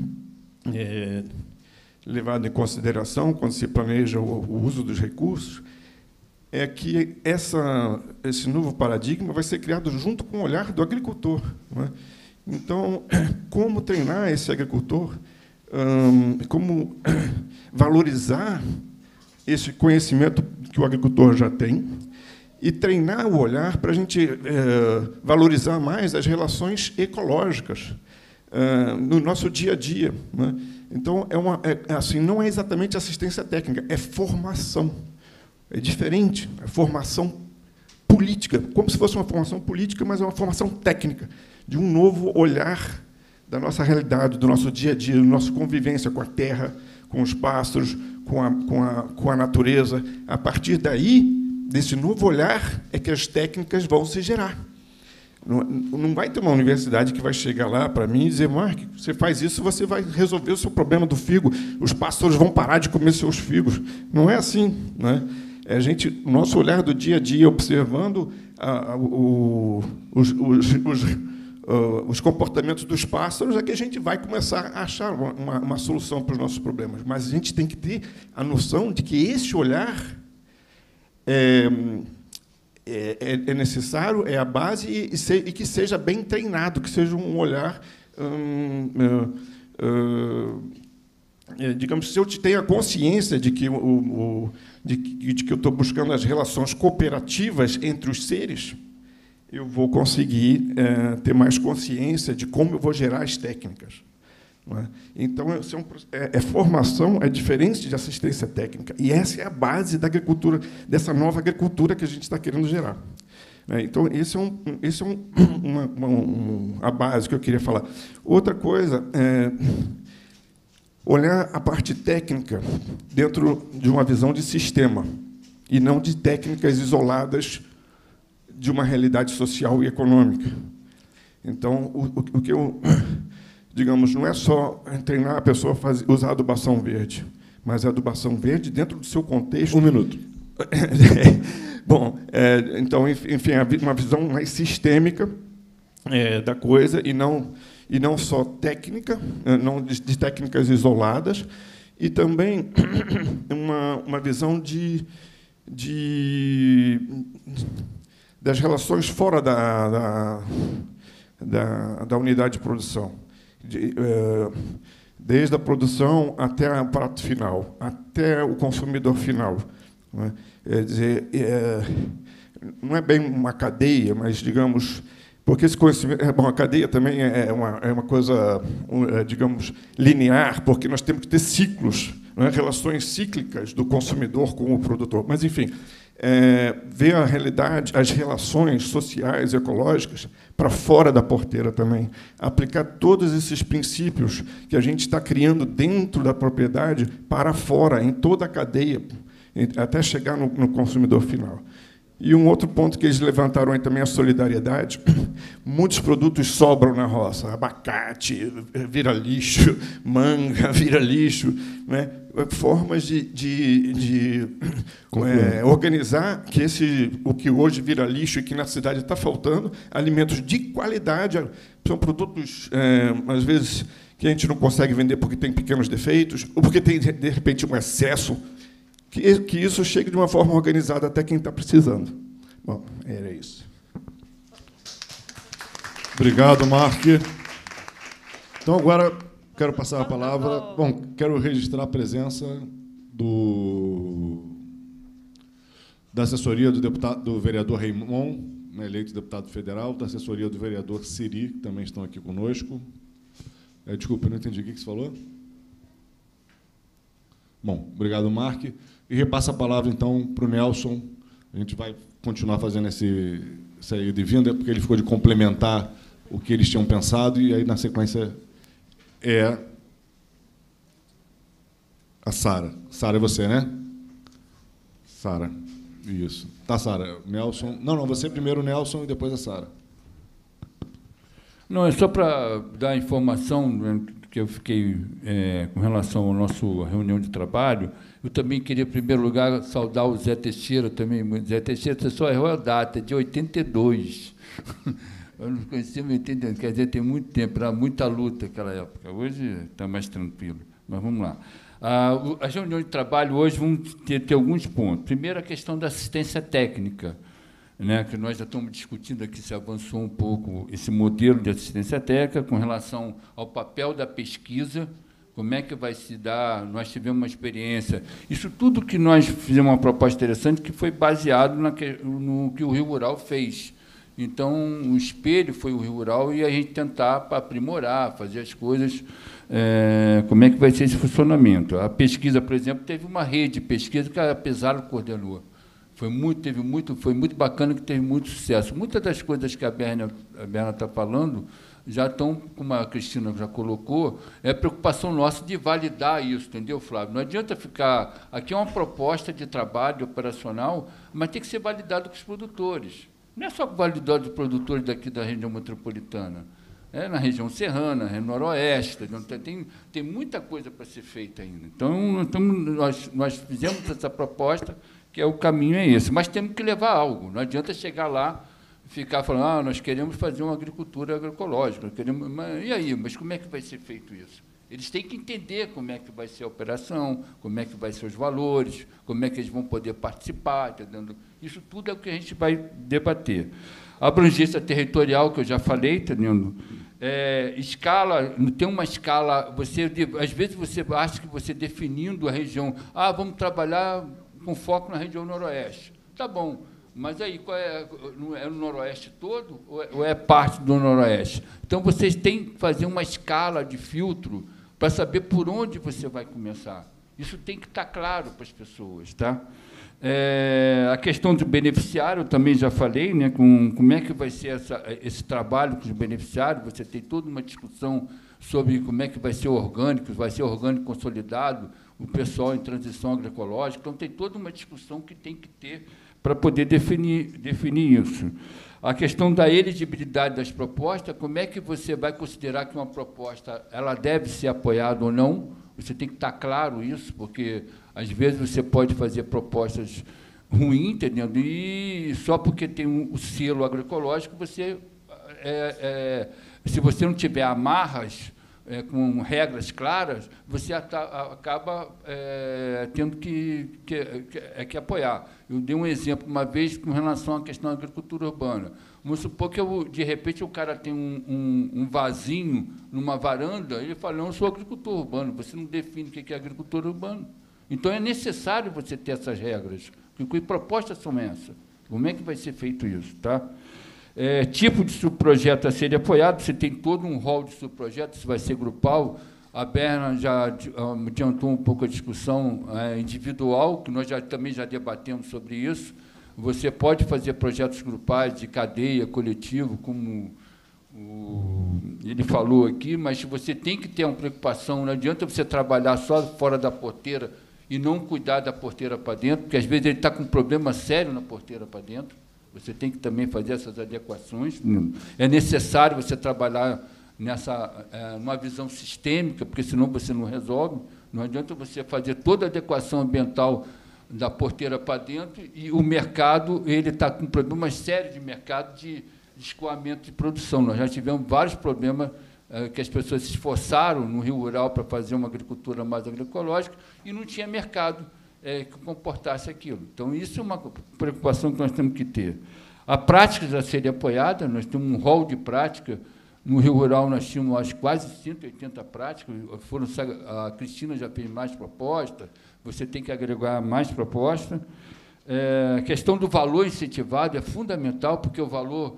levado em consideração quando se planeja o uso dos recursos é que esse novo paradigma vai ser criado junto com o olhar do agricultor, não é? Então, como treinar esse agricultor, como valorizar esse conhecimento que o agricultor já tem e treinar o olhar para a gente valorizar mais as relações ecológicas no nosso dia a dia, não é? Então, assim, não é exatamente assistência técnica, é formação. É diferente, é formação política, como se fosse uma formação política, mas é uma formação técnica, de um novo olhar da nossa realidade, do nosso dia a dia, da nossa convivência com a terra, com os pássaros, com a natureza. A partir daí, desse novo olhar, é que as técnicas vão se gerar. Não vai ter uma universidade que vai chegar lá para mim e dizer: Mark, você faz isso, você vai resolver o seu problema do figo, os pássaros vão parar de comer seus figos. Não é assim, né? O nosso olhar do dia a dia, observando os comportamentos dos pássaros, é que a gente vai começar a achar uma solução para os nossos problemas. Mas a gente tem que ter a noção de que esse olhar é necessário, é a base, e que seja bem treinado, que seja um olhar, digamos, se eu tenho a consciência de que eu estou buscando as relações cooperativas entre os seres, eu vou conseguir ter mais consciência de como eu vou gerar as técnicas. Não é? Então, formação é diferente de assistência técnica. E essa é a base da agricultura, dessa nova agricultura que a gente está querendo gerar. Então, esse é a base que eu queria falar. Outra coisa é olhar a parte técnica dentro de uma visão de sistema, e não de técnicas isoladas de uma realidade social e econômica. Então, o que eu... Digamos, não é só treinar a pessoa a usar a adubação verde, mas a adubação verde dentro do seu contexto... 1 minuto. Bom, então, enfim, uma visão mais sistêmica da coisa, e não só técnica, não de técnicas isoladas, e também uma visão das relações fora da unidade de produção. Desde a produção até o prato final, até o consumidor final. Não é? Quer dizer, não é bem uma cadeia, mas, digamos, porque esse conhecimento... Bom, a cadeia também é uma coisa, digamos, linear, porque nós temos que ter ciclos, não é? Relações cíclicas do consumidor com o produtor. Mas, enfim, ver a realidade, as relações sociais e ecológicas para fora da porteira também. Aplicar todos esses princípios que a gente está criando dentro da propriedade para fora, em toda a cadeia, até chegar no consumidor final. E um outro ponto que eles levantaram aí também é a solidariedade. Muitos produtos sobram na roça. Abacate vira lixo, manga vira lixo, né? Formas de organizar que o que hoje vira lixo e que na cidade está faltando, alimentos de qualidade, são produtos, às vezes, que a gente não consegue vender porque tem pequenos defeitos, ou porque tem, de repente, um excesso, que isso chegue de uma forma organizada até quem está precisando. Bom, era isso. Obrigado, Mark. Então, agora, quero passar a palavra... Bom, quero registrar a presença da assessoria do vereador Raimon, eleito deputado federal, da assessoria do vereador Siri, que também estão aqui conosco. Desculpa, eu não entendi o que você falou. Bom, obrigado, Mark. E repassa a palavra, então, para o Nelson. A gente vai continuar fazendo essa ida e vinda, porque ele ficou de complementar o que eles tinham pensado, e aí, na sequência, é a Sara. Sara, é você, né? Sara, isso. Tá, Sara. Nelson... Não, você primeiro, Nelson, e depois a Sara. Não, é só para dar informação, né, que eu fiquei com relação à nossa reunião de trabalho. Eu também queria, em primeiro lugar, saudar o Zé Teixeira também. Zé Teixeira, você só errou a data, de 82. Eu não conhecia o 82, quer dizer, tem muito tempo, era muita luta naquela época. Hoje está mais tranquilo, mas vamos lá. As reuniões de trabalho hoje vão ter alguns pontos. Primeiro, a questão da assistência técnica, né, que nós já estamos discutindo aqui, se avançou um pouco esse modelo de assistência técnica com relação ao papel da pesquisa, como é que vai se dar, nós tivemos uma experiência. Isso tudo que nós fizemos uma proposta interessante, que foi baseado no que o Rio Rural fez. Então, o espelho foi o Rio Rural e a gente tentar aprimorar, fazer as coisas, como é que vai ser esse funcionamento. A pesquisa, por exemplo, teve uma rede de pesquisa que a Pesaro coordenou. Foi muito bacana, que teve muito sucesso. Muitas das coisas que a Berna está falando já estão, como a Cristina já colocou, é preocupação nossa de validar isso, entendeu, Flávio? Não adianta ficar... Aqui é uma proposta de trabalho operacional, mas tem que ser validado com os produtores. Não é só validado dos produtores daqui da região metropolitana, é na região serrana, no noroeste, tem muita coisa para ser feita ainda. Então nós fizemos essa proposta, que o caminho é esse, mas temos que levar algo. Não adianta chegar lá e ficar falando, nós queremos fazer uma agricultura agroecológica, e aí, mas como é que vai ser feito isso? Eles têm que entender como é que vai ser a operação, como é que vai ser os valores, como é que eles vão poder participar, entendeu? Isso tudo é o que a gente vai debater. A abrangência territorial, que eu já falei, entendeu? Escala, tem uma escala, às vezes você acha que você definindo a região, vamos trabalhar com foco na região noroeste. Tá bom, mas aí é no noroeste todo ou é parte do noroeste? Então, vocês têm que fazer uma escala de filtro para saber por onde você vai começar. Isso tem que estar claro para as pessoas. Tá? A questão do beneficiário, eu também já falei, né, como é que vai ser esse trabalho com os beneficiários. Você tem toda uma discussão sobre como é que vai ser orgânico consolidado, o pessoal em transição agroecológica. Então, tem toda uma discussão que tem que ter para poder definir isso. A questão da elegibilidade das propostas, como é que você vai considerar que uma proposta ela deve ser apoiada ou não? Você tem que estar claro isso, porque, às vezes, você pode fazer propostas ruins, entendendo? E só porque tem o selo agroecológico, você, se você não tiver amarras, com regras claras, você acaba tendo que apoiar. Eu dei um exemplo uma vez com relação à questão da agricultura urbana. Vamos supor que, de repente, o cara tem um vasinho numa varanda, ele fala, não, eu sou agricultor urbano, você não define o que é agricultor urbano. Então, é necessário você ter essas regras. Que propostas são essas? Como é que vai ser feito isso? Tá? Tipo de subprojeto a ser apoiado, você tem todo um rol de subprojetos, isso vai ser grupal. A Berna já adiantou um pouco a discussão individual, que nós também já debatemos sobre isso. Você pode fazer projetos grupais de cadeia, coletivo, como ele falou aqui, mas você tem que ter uma preocupação, não adianta você trabalhar só fora da porteira e não cuidar da porteira para dentro, porque, às vezes, ele está com um problema sério na porteira para dentro. Você tem que também fazer essas adequações. É necessário você trabalhar numa visão sistêmica, porque, senão, você não resolve. Não adianta você fazer toda a adequação ambiental da porteira para dentro e o mercado está com problemas sérios de mercado de escoamento de produção. Nós já tivemos vários problemas que as pessoas se esforçaram no Rio Rural para fazer uma agricultura mais agroecológica e não tinha mercado que comportasse aquilo. Então, isso é uma preocupação que nós temos que ter. A prática já seria apoiada, nós temos um rol de prática. No Rio Rural, nós tínhamos acho, quase 180 práticas, a Cristina já fez mais propostas, você tem que agregar mais propostas. A questão do valor incentivado é fundamental, porque o valor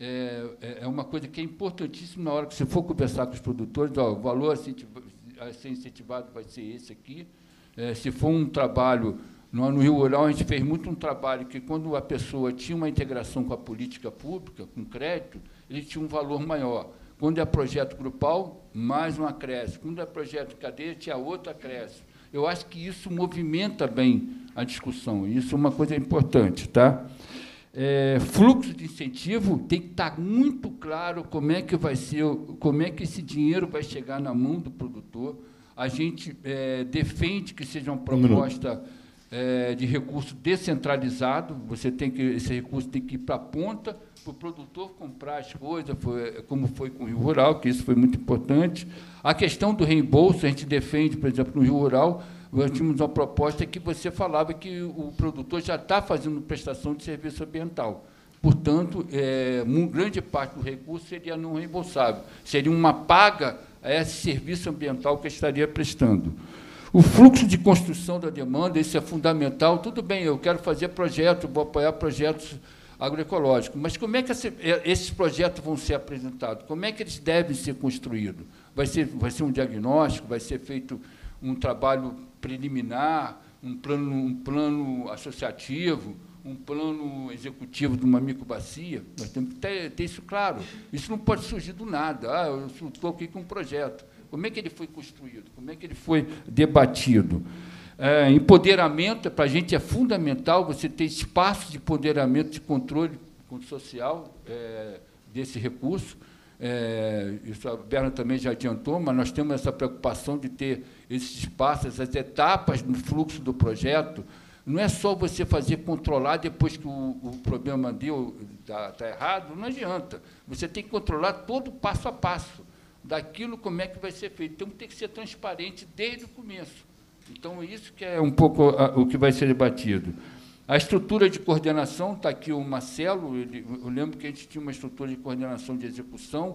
é uma coisa que é importantíssima na hora que você for conversar com os produtores. O valor a ser incentivado vai ser esse aqui. Se for um trabalho, no Rio Rural, a gente fez muito um trabalho que, quando a pessoa tinha uma integração com a política pública, com crédito, ele tinha um valor maior. Quando é projeto grupal, mais um acréscimo. Quando é projeto de cadeia, tinha outro acréscimo. Eu acho que isso movimenta bem a discussão. Isso é uma coisa importante. Tá? Fluxo de incentivo tem que estar muito claro como é que vai ser, como é que esse dinheiro vai chegar na mão do produtor. A gente defende que seja uma proposta de recurso descentralizado. Esse recurso tem que ir para a ponta, para o produtor comprar as coisas, como foi com o Rio Rural, que isso foi muito importante. A questão do reembolso, a gente defende, por exemplo, no Rio Rural, nós tínhamos uma proposta que você falava que o produtor já está fazendo prestação de serviço ambiental. Portanto, grande parte do recurso seria não reembolsável, seria uma paga a esse serviço ambiental que estaria prestando. O fluxo de construção da demanda, isso é fundamental. Tudo bem, eu quero fazer projetos, vou apoiar projetos agroecológicos, mas como é que esses projetos vão ser apresentados? Como é que eles devem ser construídos? Vai ser um diagnóstico, vai ser feito um trabalho preliminar, um plano associativo, um plano executivo de uma microbacia? Nós temos que ter isso claro. Isso não pode surgir do nada. Eu estou aqui com um projeto. Como é que ele foi construído? Como é que ele foi debatido? Empoderamento, para a gente, é fundamental você ter espaços de empoderamento, de controle social desse recurso. Isso a Berna também já adiantou, mas nós temos essa preocupação de ter esses espaços, essas etapas no fluxo do projeto. Não é só você fazer controlar depois que o problema está errado, não adianta. Você tem que controlar todo passo a passo daquilo, como é que vai ser feito. Então, tem que ser transparente desde o começo. Então, isso que é um pouco o que vai ser debatido. A estrutura de coordenação, está aqui o Marcelo, eu lembro que a gente tinha uma estrutura de coordenação de execução,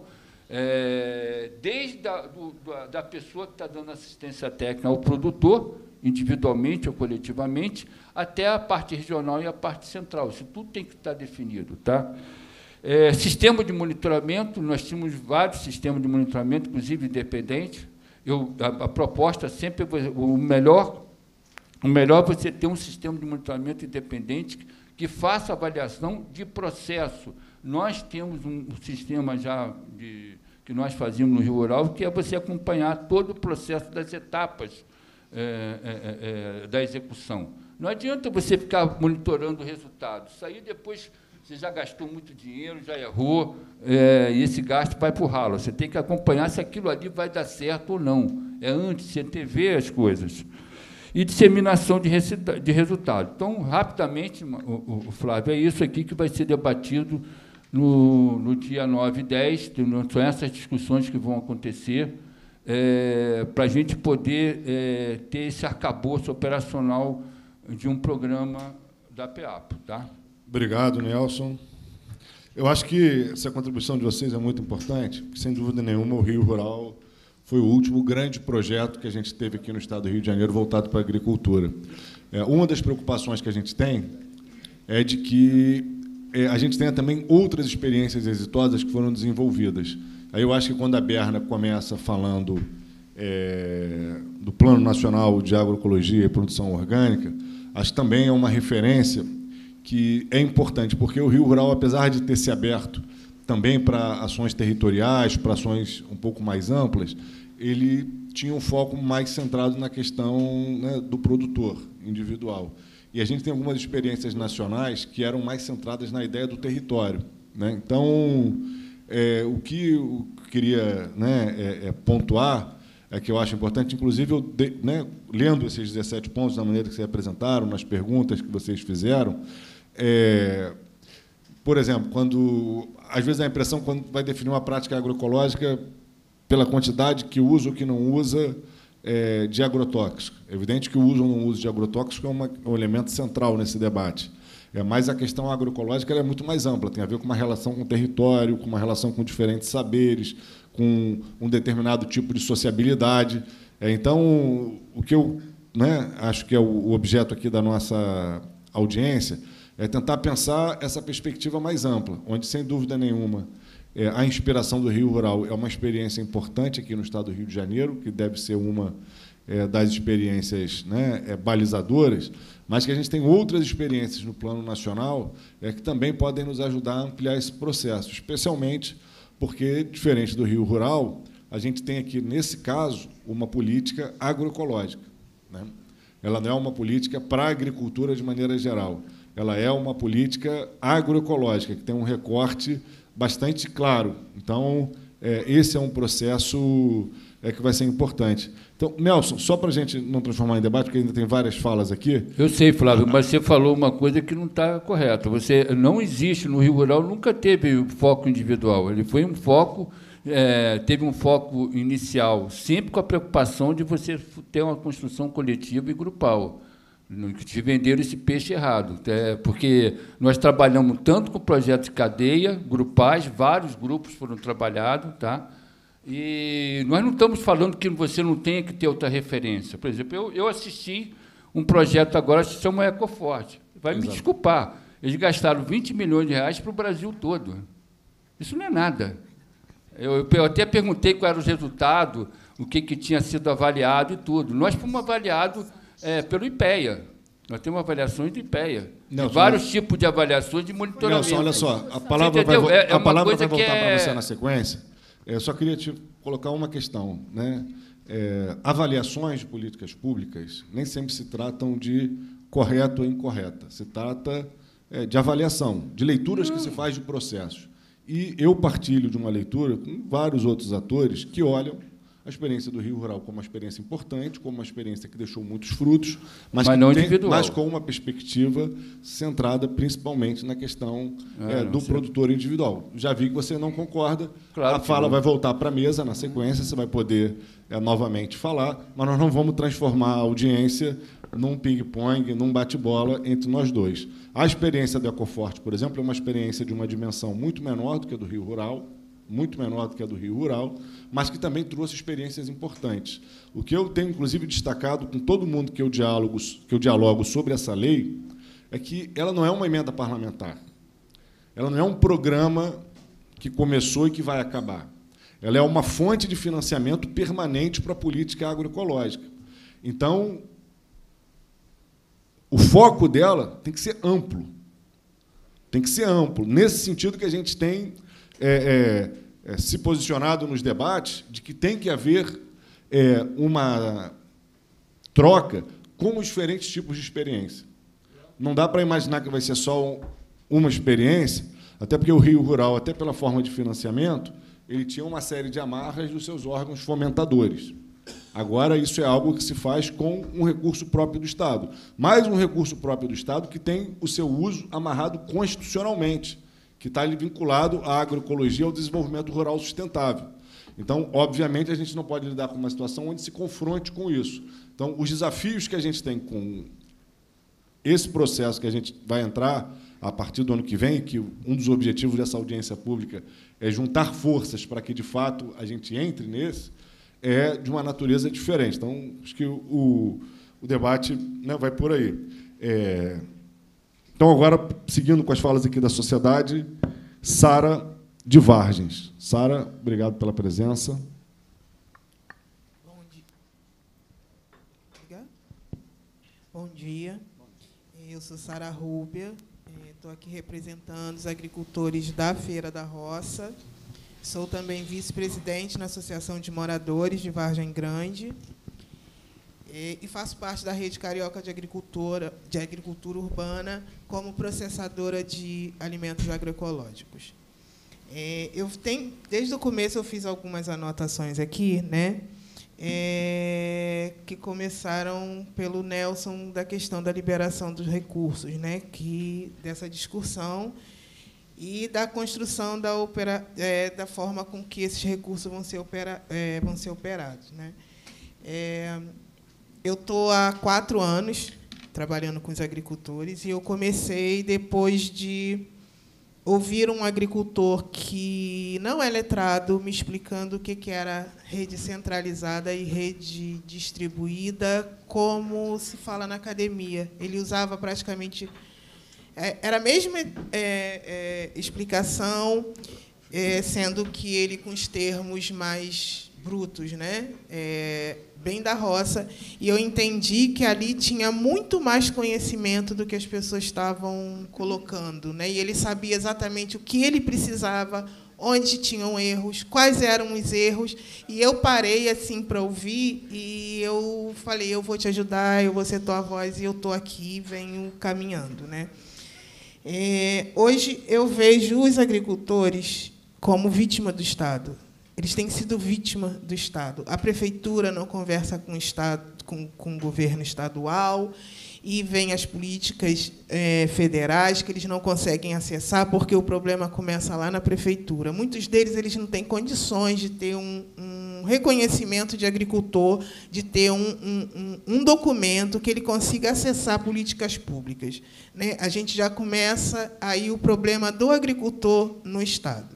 desde da pessoa que está dando assistência técnica ao produtor, individualmente ou coletivamente, até a parte regional e a parte central. Isso tudo tem que estar definido. Tá? Sistema de monitoramento, nós tínhamos vários sistemas de monitoramento, inclusive independentes. A proposta sempre o melhor é você ter um sistema de monitoramento independente que faça avaliação de processo. Nós temos um sistema já que nós fazíamos no Rio Rural, que é você acompanhar todo o processo das etapas da execução. Não adianta você ficar monitorando o resultado. Isso aí depois você já gastou muito dinheiro, já errou, e esse gasto vai para o ralo. Você tem que acompanhar se aquilo ali vai dar certo ou não. Antes, você ver as coisas. E disseminação de resultado. Então, rapidamente, Flávio, é isso aqui que vai ser debatido no dia 9 e 10. São essas discussões que vão acontecer para a gente poder ter esse arcabouço operacional de um programa da PEAPO. Tá? Obrigado, Nelson. Eu acho que essa contribuição de vocês é muito importante, porque, sem dúvida nenhuma, o Rio Rural foi o último grande projeto que a gente teve aqui no estado do Rio de Janeiro voltado para a agricultura. Uma das preocupações que a gente tem é de que a gente tenha também outras experiências exitosas que foram desenvolvidas. Aí eu acho que, quando a Berna começa falando do Plano Nacional de Agroecologia e Produção Orgânica, acho que também é uma referência que é importante, porque o Rio Rural, apesar de ter se aberto também para ações territoriais, para ações um pouco mais amplas, ele tinha um foco mais centrado na questão, né, do produtor individual. E a gente tem algumas experiências nacionais que eram mais centradas na ideia do território. Né? Então, o que eu queria, né, pontuar é que eu acho importante, inclusive, né, lendo esses 17 pontos, da maneira que vocês apresentaram, nas perguntas que vocês fizeram, por exemplo, às vezes a impressão, quando vai definir uma prática agroecológica, pela quantidade que usa ou que não usa de agrotóxico. É evidente que o uso ou não uso de agrotóxico é um elemento central nesse debate. Mas a questão agroecológica ela é muito mais ampla, tem a ver com uma relação com o território, com uma relação com diferentes saberes, com um determinado tipo de sociabilidade. Então, o que eu acho que é o objeto aqui da nossa audiência é tentar pensar essa perspectiva mais ampla, onde, sem dúvida nenhuma, a inspiração do Rio Rural é uma experiência importante aqui no estado do Rio de Janeiro, que deve ser uma das experiências balizadoras, mas que a gente tem outras experiências no plano nacional que também podem nos ajudar a ampliar esse processo, especialmente porque, diferente do Rio Rural, a gente tem aqui, nesse caso, uma política agroecológica. Ela não é uma política para a agricultura de maneira geral, ela é uma política agroecológica, que tem um recorte bastante claro. Então, esse é um processo que vai ser importante. Então, Nelson, só para a gente não transformar em debate, porque ainda tem várias falas aqui. Eu sei, Flávio, mas você falou uma coisa que não está correta. Você não existe no Rio Rural, nunca teve foco individual. Ele foi um foco, teve um foco inicial, sempre com a preocupação de você ter uma construção coletiva e grupal. Que venderam esse peixe errado, porque nós trabalhamos tanto com projetos de cadeia, grupais, vários grupos foram trabalhados, tá? E nós não estamos falando que você não tenha que ter outra referência. Por exemplo, eu assisti um projeto agora que se chama Ecoforte. Vai me desculpar, eles gastaram 20 milhões de reais para o Brasil todo. Isso não é nada. Eu até perguntei qual era o resultado, o que tinha sido avaliado e tudo. Nós fomos avaliados pelo IPEA. Nós temos avaliações do IPEA. Nelson, vários tipos de avaliações de monitoramento. Nelson, olha só, a palavra vai voltar para você na sequência. Eu só queria te colocar uma questão. Avaliações de políticas públicas nem sempre se tratam de correto ou incorreta. Se trata de avaliação, de leituras que se faz de processos. E eu partilho de uma leitura com vários outros atores que olham a experiência do Rio Rural como uma experiência importante, como uma experiência que deixou muitos frutos, mas com uma perspectiva centrada principalmente na questão do produtor individual. Já vi que você não concorda, a fala vai voltar para a mesa na sequência, você vai poder novamente falar, mas nós não vamos transformar a audiência num ping-pong, num bate-bola entre nós dois. A experiência do Ecoforte, por exemplo, é uma experiência de uma dimensão muito menor do que a do Rio Rural, mas que também trouxe experiências importantes. O que eu tenho, inclusive, destacado com todo mundo que eu dialogo sobre essa lei é que ela não é uma emenda parlamentar. Ela não é um programa que começou e que vai acabar. Ela é uma fonte de financiamento permanente para a política agroecológica. Então, o foco dela tem que ser amplo. Tem que ser amplo, nesse sentido que a gente tem se posicionado nos debates de que tem que haver uma troca com os diferentes tipos de experiência. Não dá para imaginar que vai ser só uma experiência, até porque o Rio Rural, até pela forma de financiamento, ele tinha uma série de amarras dos seus órgãos fomentadores. Agora, isso é algo que se faz com um recurso próprio do Estado. Mais um recurso próprio do Estado que tem o seu uso amarrado constitucionalmente, que está vinculado à agroecologia e ao desenvolvimento rural sustentável. Então, obviamente, a gente não pode lidar com uma situação onde se confronte com isso. Então, os desafios que a gente tem com esse processo que a gente vai entrar a partir do ano que vem, que um dos objetivos dessa audiência pública é juntar forças para que, de fato, a gente entre nesse, é de uma natureza diferente. Então, acho que o debate vai por aí. Então, agora, seguindo com as falas aqui da sociedade, Sara de Vargens. Sara, obrigado pela presença. Bom dia. Bom dia. Eu sou Sara Rúbia, estou aqui representando os agricultores da Feira da Roça. Sou também vice-presidente na Associação de Moradores de Vargem Grande e faço parte da Rede Carioca de Agricultura Urbana como processadora de alimentos agroecológicos. Desde o começo eu fiz algumas anotações aqui, que começaram pelo Nelson da questão da liberação dos recursos, dessa discussão, e da construção da forma com que esses recursos vão ser operados, né? Eu estou há 4 anos trabalhando com os agricultores e eu comecei depois de ouvir um agricultor que não é letrado me explicando o que era rede centralizada e rede distribuída, como se fala na academia. Ele usava praticamente... Era a mesma explicação, sendo que ele com os termos mais brutos, né? Bem da roça, e eu entendi que ali tinha muito mais conhecimento do que as pessoas estavam colocando, né? E ele sabia exatamente o que ele precisava, onde tinham erros, quais eram os erros, e eu parei assim para ouvir e eu falei, eu vou te ajudar, eu vou ser tua voz, e eu estou aqui, venho caminhando, né? Hoje eu vejo os agricultores como vítima do Estado. Eles têm sido vítima do Estado. A prefeitura não conversa com o Estado, com o governo estadual, e vem as políticas federais que eles não conseguem acessar porque o problema começa lá na prefeitura. Muitos deles eles não têm condições de ter um reconhecimento de agricultor, de ter um documento que ele consiga acessar políticas públicas, né? A gente já começa aí o problema do agricultor no Estado.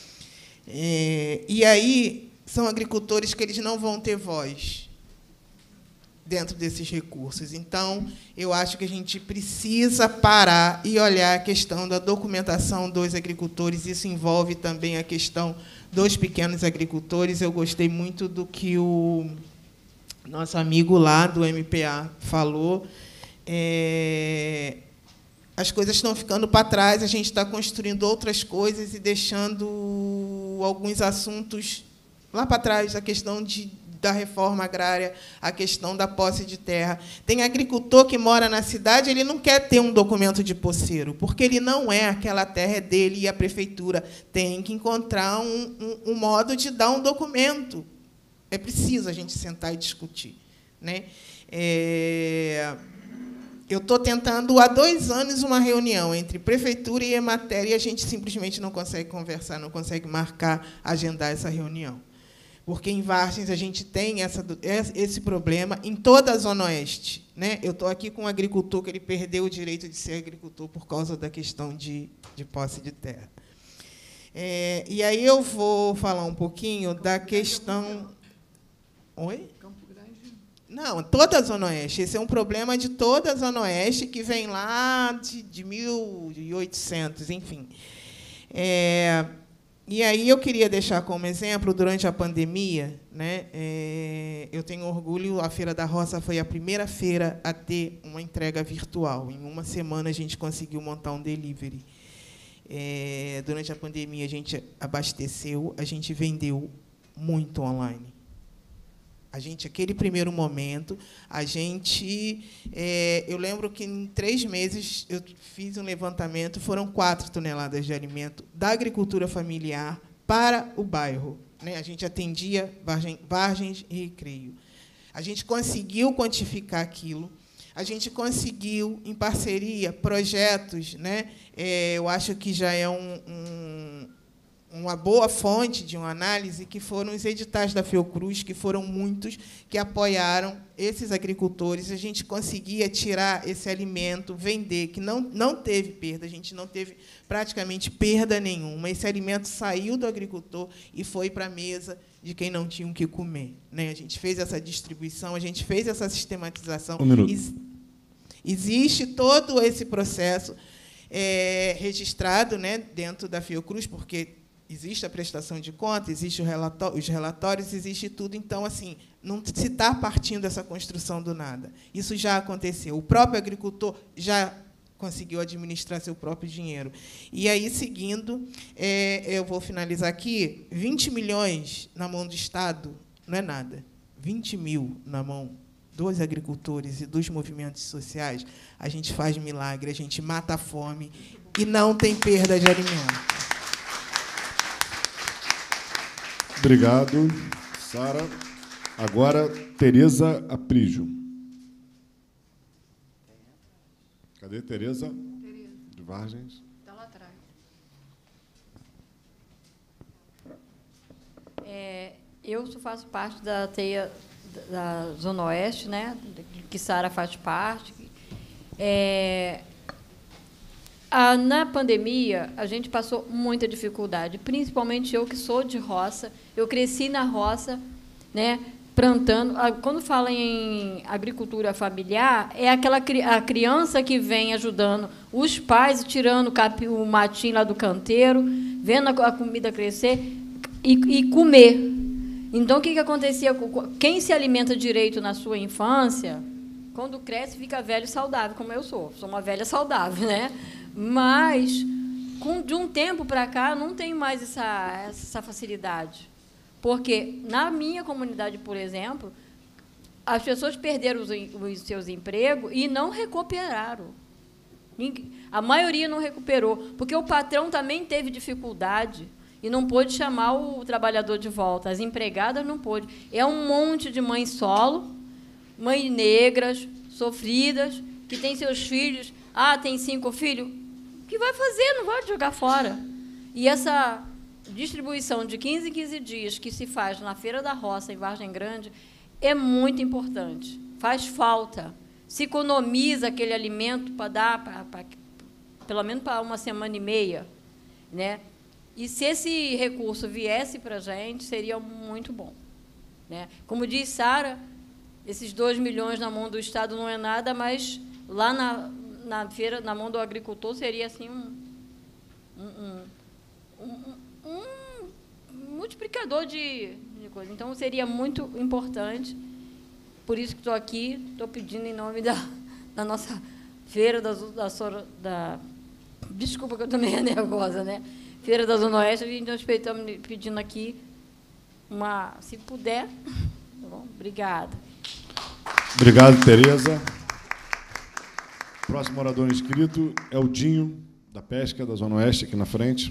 E aí são agricultores que eles não vão ter voz dentro desses recursos. Então, eu acho que a gente precisa parar e olhar a questão da documentação dos agricultores. Isso envolve também a questão dos pequenos agricultores. Eu gostei muito do que o nosso amigo lá do MPA falou. As coisas estão ficando para trás, a gente está construindo outras coisas e deixando alguns assuntos lá para trás, a questão da reforma agrária, a questão da posse de terra. Tem agricultor que mora na cidade, ele não quer ter um documento de posseiro, porque ele não é, aquela terra é dele, e a prefeitura tem que encontrar um modo de dar um documento. É preciso a gente sentar e discutir, né? Eu estou tentando, há 2 anos, uma reunião entre prefeitura e Emater, e a gente simplesmente não consegue conversar, não consegue marcar, agendar essa reunião. Porque em Vargens a gente tem esse problema em toda a Zona Oeste, né? Eu estou aqui com um agricultor que ele perdeu o direito de ser agricultor por causa da questão de posse de terra. E aí eu vou falar um pouquinho da questão... Oi? Não, toda a Zona Oeste. Esse é um problema de toda a Zona Oeste, que vem lá de 1800, enfim. E aí eu queria deixar como exemplo, durante a pandemia, né, eu tenho orgulho, a Feira da Roça foi a primeira feira a ter uma entrega virtual. Em uma semana, a gente conseguiu montar um delivery. Durante a pandemia, a gente abasteceu, a gente vendeu muito online. Aquele primeiro momento, eu lembro que em 3 meses eu fiz um levantamento, foram 4 toneladas de alimento da agricultura familiar para o bairro, né? A gente atendia Vargens e Recreio. A gente conseguiu quantificar aquilo, a gente conseguiu, em parceria, projetos, né? Eu acho que já é uma boa fonte de uma análise, que foram os editais da Fiocruz, que foram muitos, que apoiaram esses agricultores. A gente conseguia tirar esse alimento, vender, que não teve perda, a gente não teve praticamente perda nenhuma. Esse alimento saiu do agricultor e foi para a mesa de quem não tinha o que comer, né? A gente fez essa distribuição, a gente fez essa sistematização. Existe todo esse processo registrado, né, dentro da Fiocruz, porque existe a prestação de contas, existe os relatórios, existe tudo. Então, assim, não se está partindo dessa construção do nada. Isso já aconteceu. O próprio agricultor já conseguiu administrar seu próprio dinheiro. E aí, seguindo, eu vou finalizar aqui, 20 milhões na mão do Estado não é nada. 20 mil na mão dos agricultores e dos movimentos sociais, a gente faz milagre, a gente mata a fome e não tem perda de alimento. Obrigado, Sara. Agora, Tereza Aprígio. Cadê Tereza? De Vargens. Está lá atrás. Eu faço parte da TEIA da Zona Oeste, né, que Sara faz parte. Na pandemia, a gente passou muita dificuldade, principalmente eu, que sou de roça. Eu cresci na roça, né, plantando. Quando fala em agricultura familiar, é a criança que vem ajudando os pais, tirando o matinho lá do canteiro, vendo a comida crescer e comer. Então, o que acontecia? Quem se alimenta direito na sua infância, quando cresce, fica velho e saudável, como eu sou. Sou uma velha saudável, né? Mas, de um tempo para cá, não tem mais essa facilidade. Porque, na minha comunidade, por exemplo, as pessoas perderam os seus empregos e não recuperaram. A maioria não recuperou, porque o patrão também teve dificuldade e não pôde chamar o trabalhador de volta. As empregadas não pôde. É um monte de mães solo, mães negras, sofridas, que têm seus filhos. Tem 5 filhos. O que vai fazer? Não vai jogar fora. E essa distribuição de 15 em 15 dias que se faz na Feira da Roça, em Vargem Grande, é muito importante. Faz falta. Se economiza aquele alimento para dar, pelo menos para uma semana e meia, né? E se esse recurso viesse para a gente, seria muito bom, né? Como diz Sara, esses 2 milhões na mão do Estado não é nada, mas lá na feira, na mão do agricultor, seria assim um multiplicador de coisa. Então, seria muito importante. Por isso que estou aqui, estou pedindo em nome da nossa feira desculpa que eu estou meio nervosa, né? Feira da Zona Oeste, a gente estamos pedindo aqui se puder. Tá bom? Obrigada. Obrigado, Tereza. Próximo orador inscrito é o Dinho, da Pesca, da Zona Oeste, aqui na frente.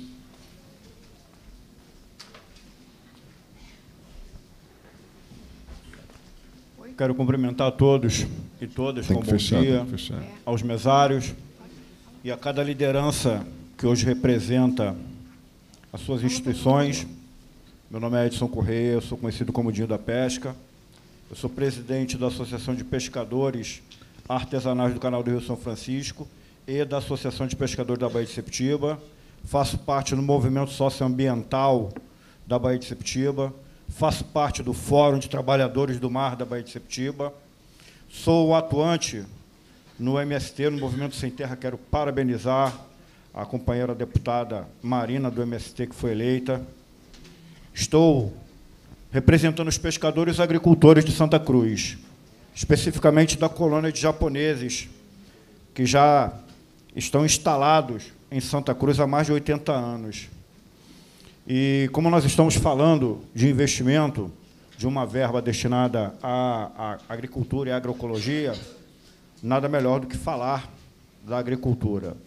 Quero cumprimentar a todos e todas com bom dia, aos mesários e a cada liderança que hoje representa as suas instituições. Meu nome é Edson Correia, eu sou conhecido como Dinho da Pesca. Eu sou presidente da Associação de Pescadores Artesanais do Canal do Rio São Francisco e da Associação de Pescadores da Baía de Sepetiba. Faço parte do movimento socioambiental da Baía de Sepetiba. Faço parte do Fórum de Trabalhadores do Mar da Baía de Sepetiba. Sou atuante no MST, no Movimento Sem Terra. Quero parabenizar a companheira deputada Marina, do MST, que foi eleita. Estou representando os pescadores e os agricultores de Santa Cruz, especificamente da colônia de japoneses, que já estão instalados em Santa Cruz há mais de 80 anos. E, como nós estamos falando de investimento, de uma verba destinada à agricultura e à agroecologia, nada melhor do que falar da agricultura.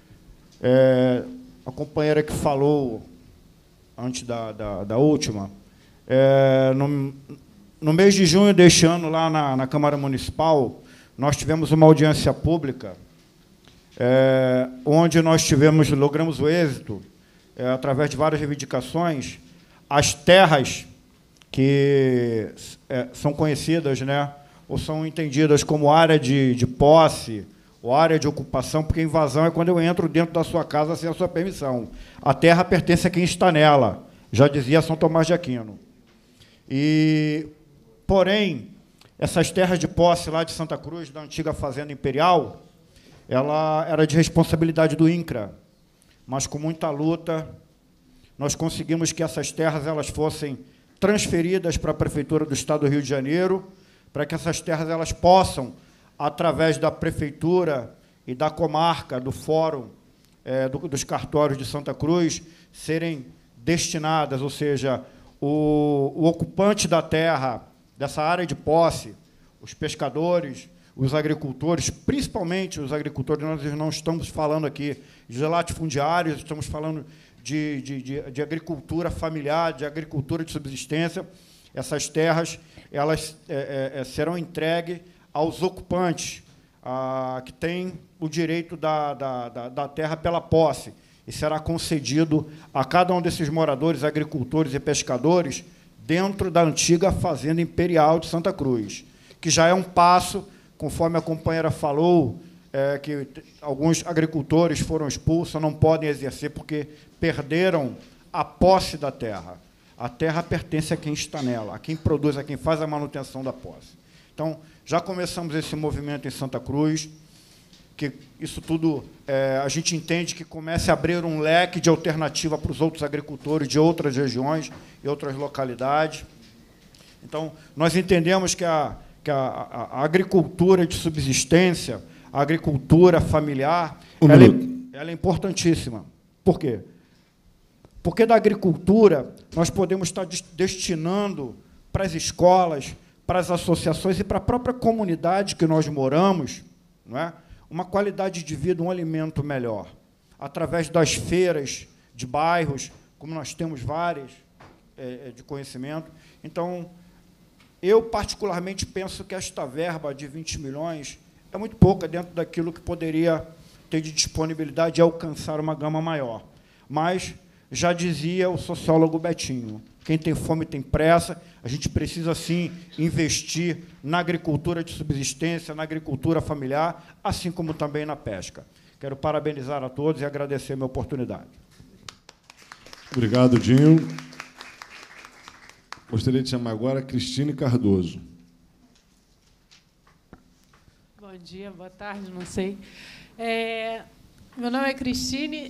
A companheira que falou antes da última, no mês de junho deste ano, lá na Câmara Municipal, nós tivemos uma audiência pública, onde nós logramos o êxito, através de várias reivindicações, as terras que são conhecidas, né, ou são entendidas como área de posse ou área de ocupação, porque invasão é quando eu entro dentro da sua casa sem a sua permissão. A terra pertence a quem está nela, já dizia São Tomás de Aquino. Porém, essas terras de posse lá de Santa Cruz, da antiga Fazenda Imperial, ela era de responsabilidade do INCRA, mas com muita luta nós conseguimos que essas terras elas fossem transferidas para a Prefeitura do Estado do Rio de Janeiro, para que essas terras elas possam, através da Prefeitura e da comarca, do Fórum dos Cartórios de Santa Cruz, serem destinadas, ou seja, o ocupante da terra, dessa área de posse, os pescadores, os agricultores, principalmente os agricultores, nós não estamos falando aqui de latifundiários, estamos falando de agricultura familiar, de agricultura de subsistência. Essas terras elas serão entregues aos ocupantes que têm o direito da terra pela posse, e será concedido a cada um desses moradores, agricultores e pescadores dentro da antiga Fazenda Imperial de Santa Cruz, que já é um passo, conforme a companheira falou, que alguns agricultores foram expulsos, não podem exercer porque perderam a posse da terra. A terra pertence a quem está nela, a quem produz, a quem faz a manutenção da posse. Então, já começamos esse movimento em Santa Cruz, que isso tudo a gente entende que comece a abrir um leque de alternativa para os outros agricultores de outras regiões e outras localidades. Então, nós entendemos que a agricultura de subsistência, a agricultura familiar, ela é importantíssima. Por quê? Porque da agricultura nós podemos estar destinando para as escolas, para as associações e para a própria comunidade que nós moramos, não é? Uma qualidade de vida, um alimento melhor, através das feiras de bairros, como nós temos várias de conhecimento. Então, eu, particularmente, penso que esta verba de 20 milhões é muito pouca dentro daquilo que poderia ter de disponibilidade e alcançar uma gama maior. Mas, já dizia o sociólogo Betinho, quem tem fome tem pressa, a gente precisa, sim, investir na agricultura de subsistência, na agricultura familiar, assim como também na pesca. Quero parabenizar a todos e agradecer a minha oportunidade. Obrigado, Dinho. Gostaria de chamar agora a Cristine Cardoso. Bom dia, boa tarde, não sei. Meu nome é Cristine,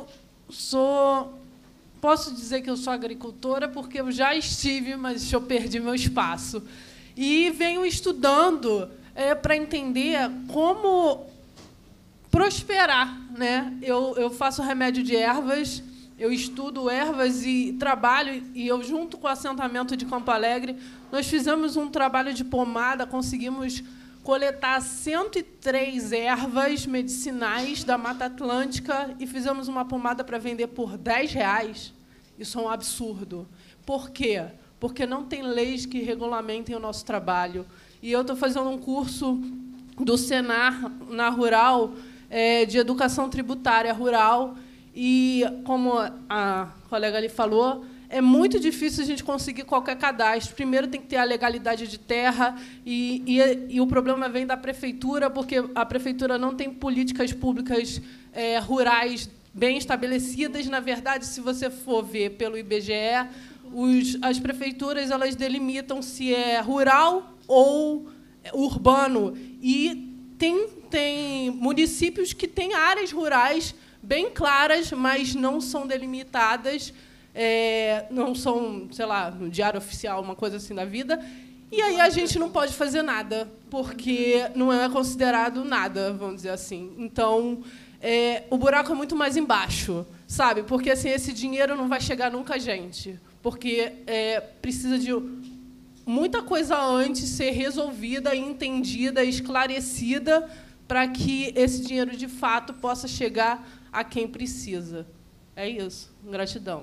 posso dizer que eu sou agricultora porque eu já estive, mas eu perdi meu espaço. E venho estudando para entender como prosperar, né? Eu faço remédio de ervas, eu estudo ervas e trabalho, e eu, junto com o assentamento de Campo Alegre, nós fizemos um trabalho de pomada, conseguimos coletar 103 ervas medicinais da Mata Atlântica e fizemos uma pomada para vender por R$10. Isso é um absurdo. Por quê? Porque não tem leis que regulamentem o nosso trabalho. E eu estou fazendo um curso do Senar, na Rural, de educação tributária rural, e, como a colega ali falou, é muito difícil a gente conseguir qualquer cadastro. Primeiro tem que ter a legalidade de terra, e o problema vem da prefeitura, porque a prefeitura não tem políticas públicas rurais bem estabelecidas. Na verdade, se você for ver pelo IBGE, as prefeituras elas delimitam se é rural ou urbano. E tem municípios que têm áreas rurais bem claras, mas não são delimitadas, não são, sei lá, no Diário Oficial, uma coisa assim da vida. E aí a gente não pode fazer nada, porque não é considerado nada, vamos dizer assim. Então, o buraco é muito mais embaixo, sabe? Porque assim, esse dinheiro não vai chegar nunca a gente, porque precisa de muita coisa antes ser resolvida, entendida, esclarecida, para que esse dinheiro, de fato, possa chegar a quem precisa. É isso. Gratidão.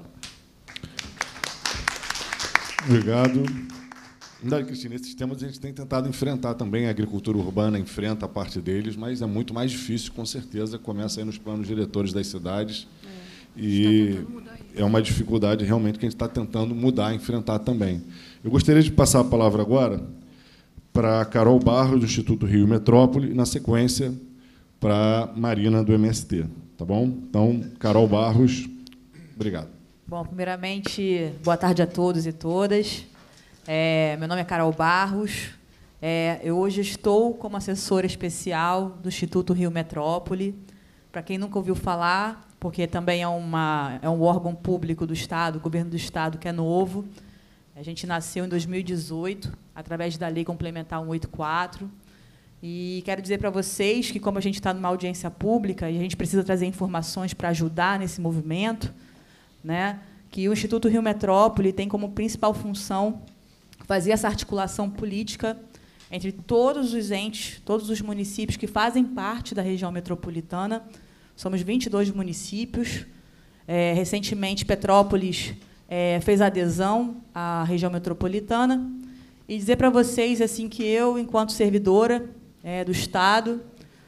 Obrigado. Cristina, esses temas a gente tem tentado enfrentar também. A agricultura urbana enfrenta a parte deles, mas é muito mais difícil, com certeza. Começa aí nos planos diretores das cidades. E é uma dificuldade realmente que a gente está tentando mudar, enfrentar também. Eu gostaria de passar a palavra agora para a Carol Barros, do Instituto Rio Metrópole, e, na sequência, para a Marina, do MST. Tá bom? Então, Carol Barros, obrigado. Bom, primeiramente, boa tarde a todos e todas. Meu nome é Carol Barros. Eu hoje estou como assessora especial do Instituto Rio Metrópole. Para quem nunca ouviu falar, porque também é um órgão público do Estado, governo do Estado, que é novo. A gente nasceu em 2018, através da Lei Complementar 184. E quero dizer para vocês que, como a gente está numa audiência pública e a gente precisa trazer informações para ajudar nesse movimento, né, que o Instituto Rio Metrópole tem como principal função fazer essa articulação política entre todos os entes, todos os municípios que fazem parte da região metropolitana. Somos 22 municípios. Recentemente, Petrópolis fez adesão à região metropolitana. E dizer para vocês assim, que eu, enquanto servidora do Estado,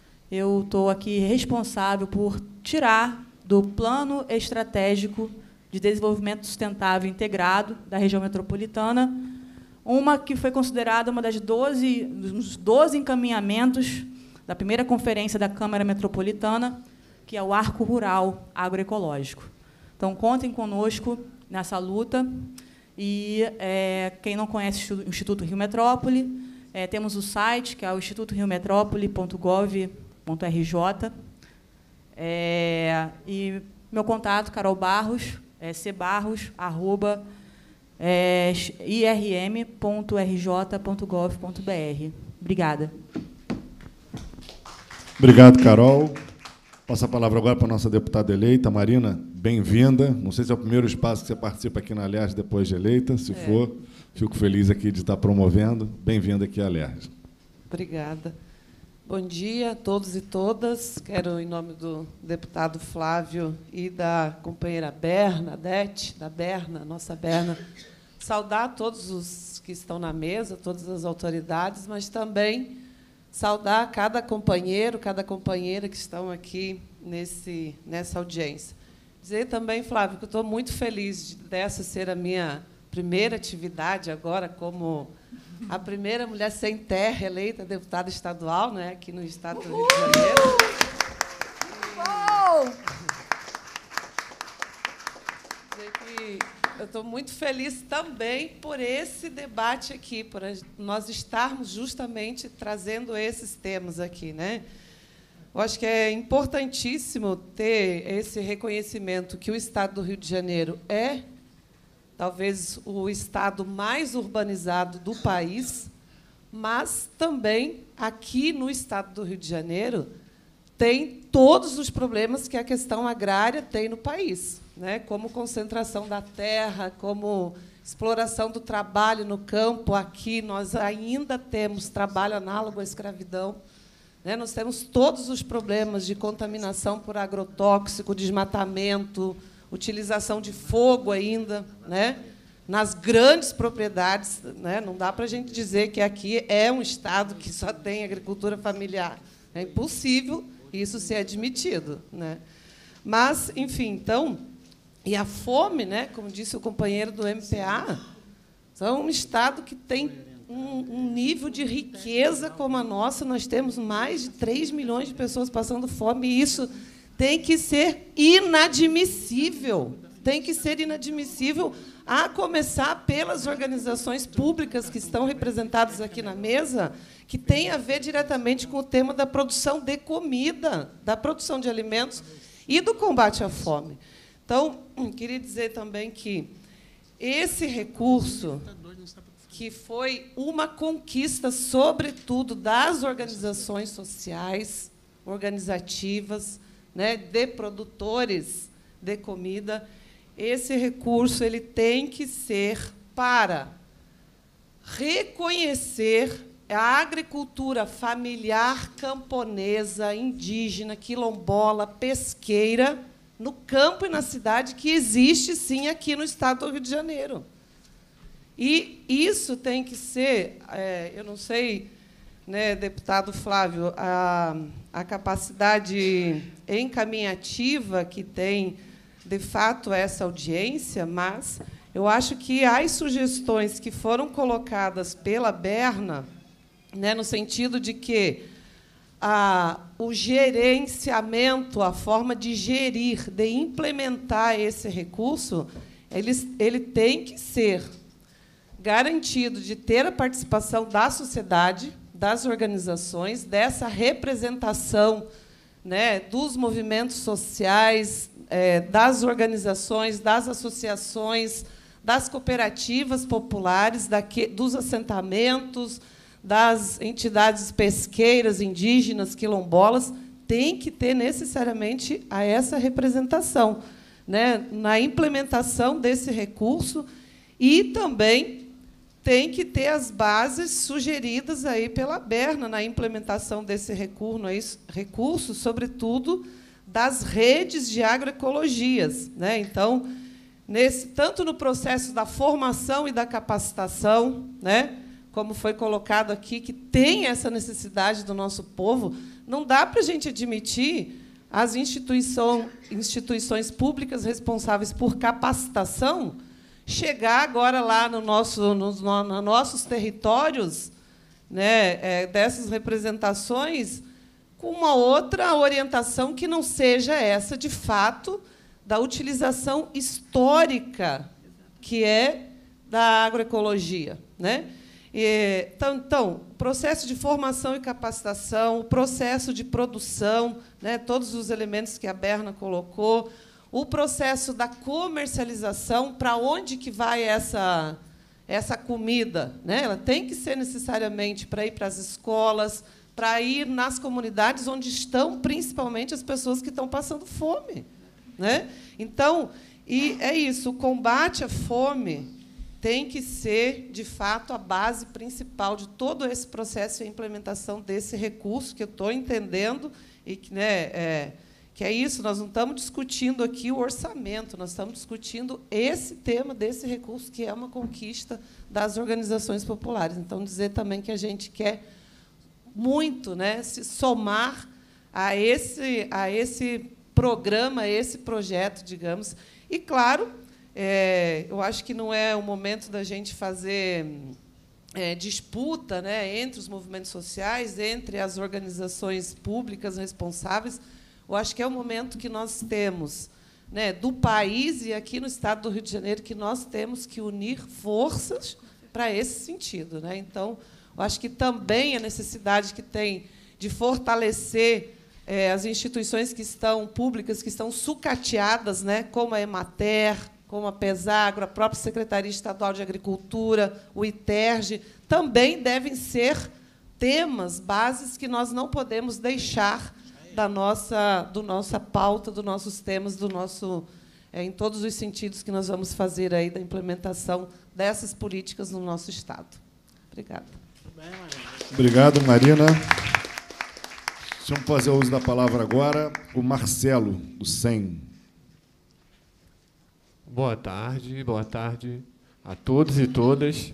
eu estou aqui responsável por tirar do plano estratégico de Desenvolvimento Sustentável Integrado da região metropolitana, uma que foi considerada uma dos 12 encaminhamentos da primeira conferência da Câmara Metropolitana, que é o Arco Rural Agroecológico. Então, contem conosco nessa luta. E quem não conhece o Instituto Rio Metrópole, temos o site, que é o institutoriometropole.gov.rj. E meu contato, Carol Barros, cbarros@irm.rj.gov.br. Obrigada. Obrigado, Carol. Passo a palavra agora para a nossa deputada eleita, Marina. Bem-vinda. Não sei se é o primeiro espaço que você participa aqui na Alerj depois de eleita. Se for, fico feliz aqui de estar promovendo. Bem-vinda aqui à Alerj. Obrigada. Bom dia a todos e todas. Quero, em nome do deputado Flávio e da companheira Bernadette, da Berna, nossa Berna, saudar todos os que estão na mesa, todas as autoridades, mas também saudar cada companheiro, cada companheira que estão aqui nessa audiência. Dizer também, Flávio, que eu estou muito feliz dessa ser a minha primeira atividade agora como a primeira mulher sem terra eleita deputada estadual, né, aqui no estado do Rio de Janeiro. Dizer que eu estou muito feliz também por esse debate aqui, por nós estarmos justamente trazendo esses temas aqui, né? Eu acho que é importantíssimo ter esse reconhecimento que o estado do Rio de Janeiro é talvez o estado mais urbanizado do país, mas também aqui no estado do Rio de Janeiro tem todos os problemas que a questão agrária tem no país, né? Como concentração da terra, como exploração do trabalho no campo. Aqui nós ainda temos trabalho análogo à escravidão, né? Nós temos todos os problemas de contaminação por agrotóxico, desmatamento, utilização de fogo ainda, né, nas grandes propriedades, né? Não dá para a gente dizer que aqui é um estado que só tem agricultura familiar. É impossível isso ser admitido, né? Mas, enfim, então, e a fome, né, como disse o companheiro do MPA, é um estado que tem um nível de riqueza como a nossa. Nós temos mais de 3 milhões de pessoas passando fome, e isso tem que ser inadmissível. Tem que ser inadmissível, a começar pelas organizações públicas que estão representadas aqui na mesa, que tem a ver diretamente com o tema da produção de comida, da produção de alimentos e do combate à fome. Então, queria dizer também que esse recurso, que foi uma conquista, sobretudo, das organizações sociais, organizativas, né, de produtores de comida, esse recurso ele tem que ser para reconhecer a agricultura familiar camponesa, indígena, quilombola, pesqueira, no campo e na cidade, que existe, sim, aqui no estado do Rio de Janeiro. E isso tem que ser, eu não sei, né, deputado Flávio, a capacidade encaminhativa que tem, de fato, essa audiência, mas eu acho que as sugestões que foram colocadas pela Berna, né, no sentido de que o gerenciamento, a forma de gerir, de implementar esse recurso, ele tem que ser garantido de ter a participação da sociedade, das organizações, dessa representação, né, dos movimentos sociais, das organizações, das associações, das cooperativas populares, dos assentamentos, das entidades pesqueiras, indígenas, quilombolas. Tem que ter necessariamente essa representação, né, na implementação desse recurso, e também tem que ter as bases sugeridas aí pela Berna na implementação desse recurso, sobretudo das redes de agroecologias, né? Então, tanto no processo da formação e da capacitação, né, como foi colocado aqui, que tem essa necessidade do nosso povo, não dá para a gente admitir as instituições públicas responsáveis por capacitação chegar agora lá nos nossos territórios, né, dessas representações, com uma outra orientação que não seja essa, de fato, da utilização histórica que é da agroecologia, né? Então, o processo de formação e capacitação, o processo de produção, né, todos os elementos que a Berna colocou, o processo da comercialização, para onde que vai essa comida, né? Ela tem que ser necessariamente para ir para as escolas, para ir nas comunidades onde estão, principalmente, as pessoas que estão passando fome, né? Então, e é isso, o combate à fome tem que ser, de fato, a base principal de todo esse processo e a implementação desse recurso, que eu estou entendendo, e que, né, que é isso, nós não estamos discutindo aqui o orçamento, nós estamos discutindo esse tema desse recurso, que é uma conquista das organizações populares. Então, dizer também que a gente quer muito, né, se somar a esse programa, a esse projeto, digamos. E, claro, eu acho que não é o momento da gente fazer disputa, né, entre os movimentos sociais, entre as organizações públicas responsáveis. Eu acho que é o momento que nós temos, né, do país e aqui no Estado do Rio de Janeiro, que nós temos que unir forças para esse sentido, né? Então, eu acho que também a necessidade que tem de fortalecer as instituições que estão públicas, que estão sucateadas, né, como a Emater, como a Pesagro, a própria Secretaria Estadual de Agricultura, o ITERJ, também devem ser temas, bases que nós não podemos deixar da nossa pauta, dos nossos temas, em todos os sentidos que nós vamos fazer aí da implementação dessas políticas no nosso Estado. Obrigada. Obrigado, Marina. Vamos fazer o uso da palavra agora, o Marcelo, do SEM. Boa tarde a todos e todas.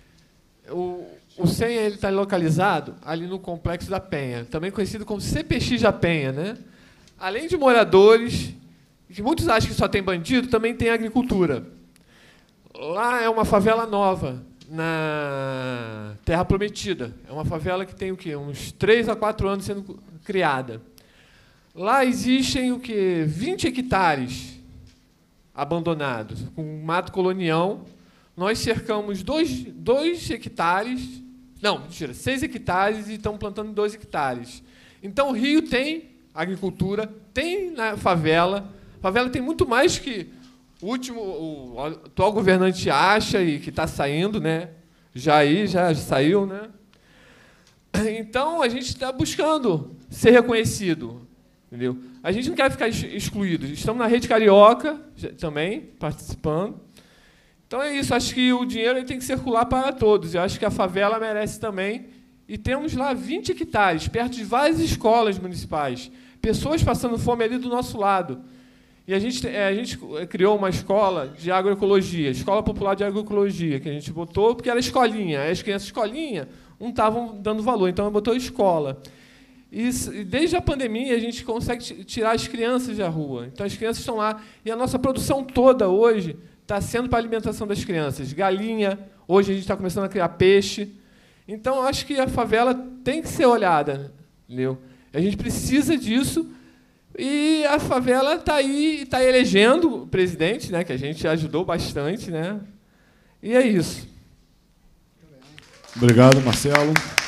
O SEM está localizado ali no Complexo da Penha, também conhecido como CPX da Penha, né? Além de moradores, que muitos acham que só tem bandido, também tem agricultura. Lá é uma favela nova, na Terra Prometida. É uma favela que tem o quê? Uns 3 a 4 anos sendo criada. Lá existem o quê? 20 hectares abandonados, com mato colonial. Nós cercamos 2 hectares, não, mentira, 6 hectares e estamos plantando 2 hectares. Então, o Rio tem agricultura, tem na favela. A favela tem muito mais que o atual governante acha e que está saindo, né? Já saiu, né? Então, a gente está buscando ser reconhecido, entendeu? A gente não quer ficar excluído. Estamos na Rede Carioca também, participando. Então, é isso. Acho que o dinheiro tem que circular para todos. Eu acho que a favela merece também. E temos lá 20 hectares, perto de várias escolas municipais. Pessoas passando fome ali do nosso lado. E a gente criou uma escola de agroecologia, Escola Popular de Agroecologia, que a gente botou, porque era escolinha. As crianças escolinha não estavam dando valor, então botou escola. E desde a pandemia, a gente consegue tirar as crianças da rua. Então, as crianças estão lá. E a nossa produção toda hoje está sendo para a alimentação das crianças. Galinha, hoje a gente está começando a criar peixe. Então, eu acho que a favela tem que ser olhada, entendeu? A gente precisa disso. E a favela está aí, está elegendo o presidente, né, que a gente ajudou bastante, né? E é isso. Obrigado, Marcelo.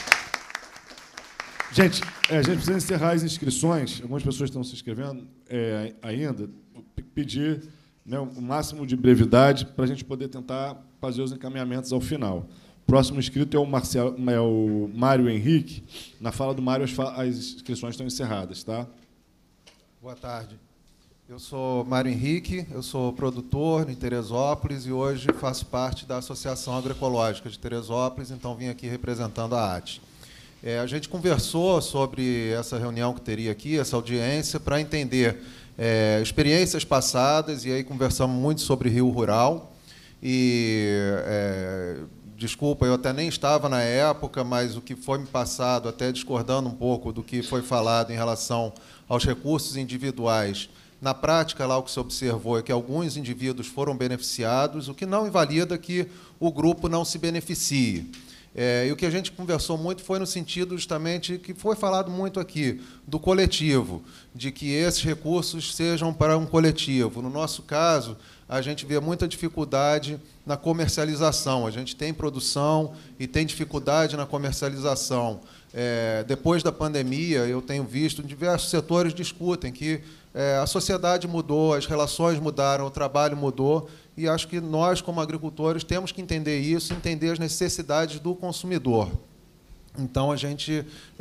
Gente, a gente precisa encerrar as inscrições. Algumas pessoas estão se inscrevendo ainda. Pedir, né, o máximo de brevidade para a gente poder tentar fazer os encaminhamentos ao final. O próximo inscrito é o Mário Henrique. Na fala do Mário, as inscrições estão encerradas, tá? Boa tarde. Eu sou Mário Henrique, eu sou produtor em Teresópolis e hoje faço parte da Associação Agroecológica de Teresópolis, então vim aqui representando a ATE. A gente conversou sobre essa reunião que teria aqui, essa audiência, para entender experiências passadas, e aí conversamos muito sobre Rio Rural, e desculpa, eu até nem estava na época, mas o que foi me passado, até discordando um pouco do que foi falado em relação aos recursos individuais, na prática, lá o que se observou é que alguns indivíduos foram beneficiados, o que não invalida que o grupo não se beneficie. E o que a gente conversou muito foi no sentido justamente que foi falado muito aqui, do coletivo, de que esses recursos sejam para um coletivo. No nosso caso, a gente vê muita dificuldade na comercialização. A gente tem produção e tem dificuldade na comercialização. Depois da pandemia, eu tenho visto diversos setores discutem que a sociedade mudou, as relações mudaram, o trabalho mudou, e acho que nós, como agricultores, temos que entender isso, entender as necessidades do consumidor. Então, a gente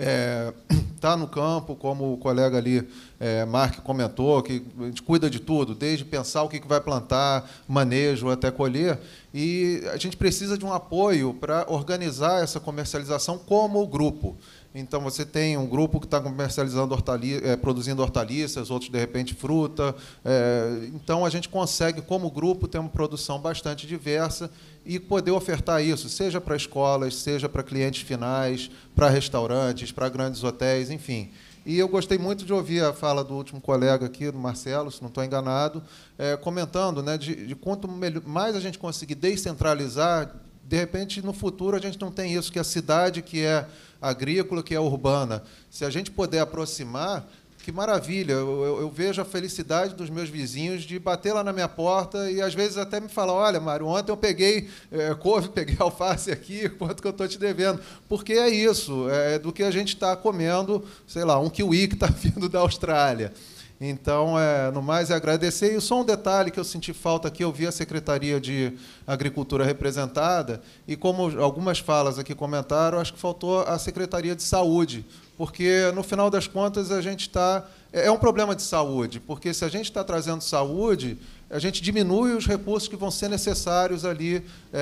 está no campo, como o colega ali, Mark, comentou, que a gente cuida de tudo, desde pensar o que vai plantar, manejo, até colher, e a gente precisa de um apoio para organizar essa comercialização como o grupo. Então, você tem um grupo que está comercializando produzindo hortaliças, outros, de repente, fruta. Então, a gente consegue, como grupo, ter uma produção bastante diversa e poder ofertar isso, seja para escolas, seja para clientes finais, para restaurantes, para grandes hotéis, enfim. E eu gostei muito de ouvir a fala do último colega aqui, do Marcelo, se não estou enganado, comentando, né, de quanto mais a gente conseguir descentralizar, de repente, no futuro, a gente não tem isso, que a cidade que é agrícola, que é urbana. Se a gente puder aproximar, que maravilha. Eu vejo a felicidade dos meus vizinhos de bater lá na minha porta e, às vezes, até me falar, olha, Mário, ontem eu peguei couve, peguei alface aqui, quanto que eu estou te devendo? Porque é isso, é do que a gente está comendo, sei lá, um kiwi que está vindo da Austrália. Então, no mais, é agradecer. E só um detalhe que eu senti falta aqui, eu vi a Secretaria de Agricultura representada, e como algumas falas aqui comentaram, acho que faltou a Secretaria de Saúde, porque, no final das contas, a gente está... É um problema de saúde, porque se a gente está trazendo saúde, a gente diminui os recursos que vão ser necessários ali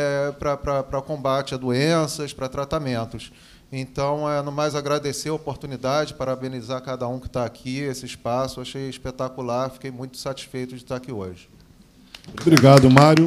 para combate a doenças, para tratamentos. Então, no mais, agradecer a oportunidade, parabenizar cada um que está aqui, esse espaço, achei espetacular, fiquei muito satisfeito de estar aqui hoje. Obrigado, Mário.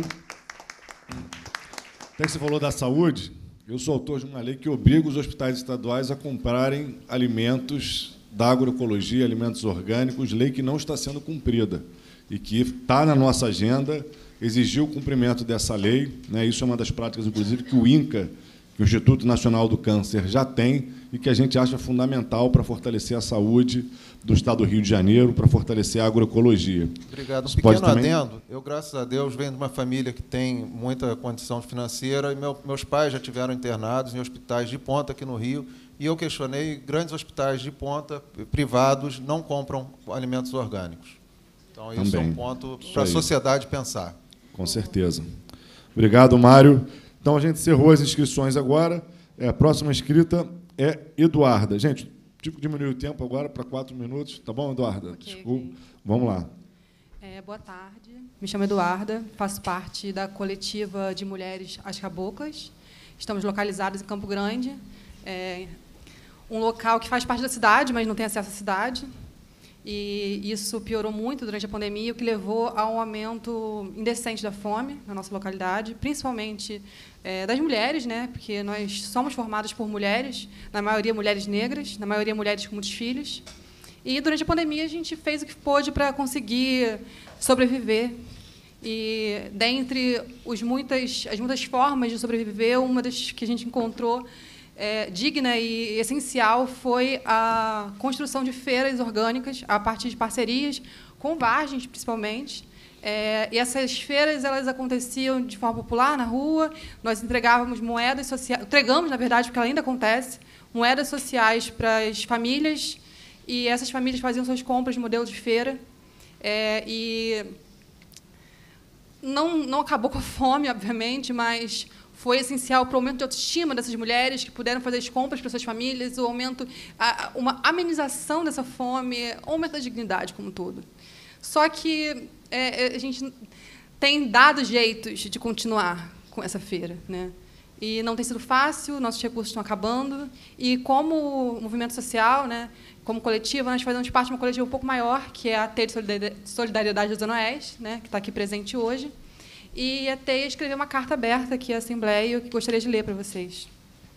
Até que você falou da saúde, eu sou autor de uma lei que obriga os hospitais estaduais a comprarem alimentos da agroecologia, alimentos orgânicos, lei que não está sendo cumprida e que está na nossa agenda, exigir o cumprimento dessa lei, né? Isso é uma das práticas, inclusive, que o INCA, que o Instituto Nacional do Câncer já tem e que a gente acha fundamental para fortalecer a saúde do Estado do Rio de Janeiro, para fortalecer a agroecologia. Obrigado. Um pequeno adendo. Eu, graças a Deus, venho de uma família que tem muita condição financeira e meus pais já tiveram internados em hospitais de ponta aqui no Rio, e eu questionei, grandes hospitais de ponta, privados, não compram alimentos orgânicos. Então, isso também é um ponto para a sociedade pensar. Com certeza. Obrigado, Mário. Então, a gente encerrou as inscrições agora. A próxima inscrita é Eduarda. Gente, tive que diminuir o tempo agora para 4 minutos. Tá bom, Eduarda? Okay, desculpa. Okay. Vamos lá. Boa tarde. Me chamo Eduarda, faço parte da coletiva de mulheres As Caboclas. Estamos localizadas em Campo Grande. Um local que faz parte da cidade, mas não tem acesso à cidade. E isso piorou muito durante a pandemia, o que levou a um aumento indecente da fome na nossa localidade, principalmente das mulheres, né? Porque nós somos formadas por mulheres, na maioria mulheres negras, na maioria mulheres com muitos filhos. E, durante a pandemia, a gente fez o que pôde para conseguir sobreviver. E, dentre as muitas formas de sobreviver, uma das que a gente encontrou digna e essencial foi a construção de feiras orgânicas a partir de parcerias com vargens, principalmente. E essas feiras elas aconteciam de forma popular, na rua. Nós entregávamos moedas sociais, entregamos, na verdade, porque ela ainda acontece, moedas sociais para as famílias, e essas famílias faziam suas compras de modelo de feira. E não acabou com a fome, obviamente, mas foi essencial para o aumento de autoestima dessas mulheres que puderam fazer as compras para suas famílias, o aumento, uma amenização dessa fome, o aumento da dignidade como um todo. Só que a gente tem dado jeitos de continuar com essa feira, né? E não tem sido fácil, nossos recursos estão acabando, e como movimento social, né, como coletivo, nós fazemos parte de uma coletiva um pouco maior, que é a T de Solidariedade da Zona Oeste, né, que está aqui presente hoje. e a TEIA escreveu uma carta aberta aqui à Assembleia, eu gostaria de ler para vocês.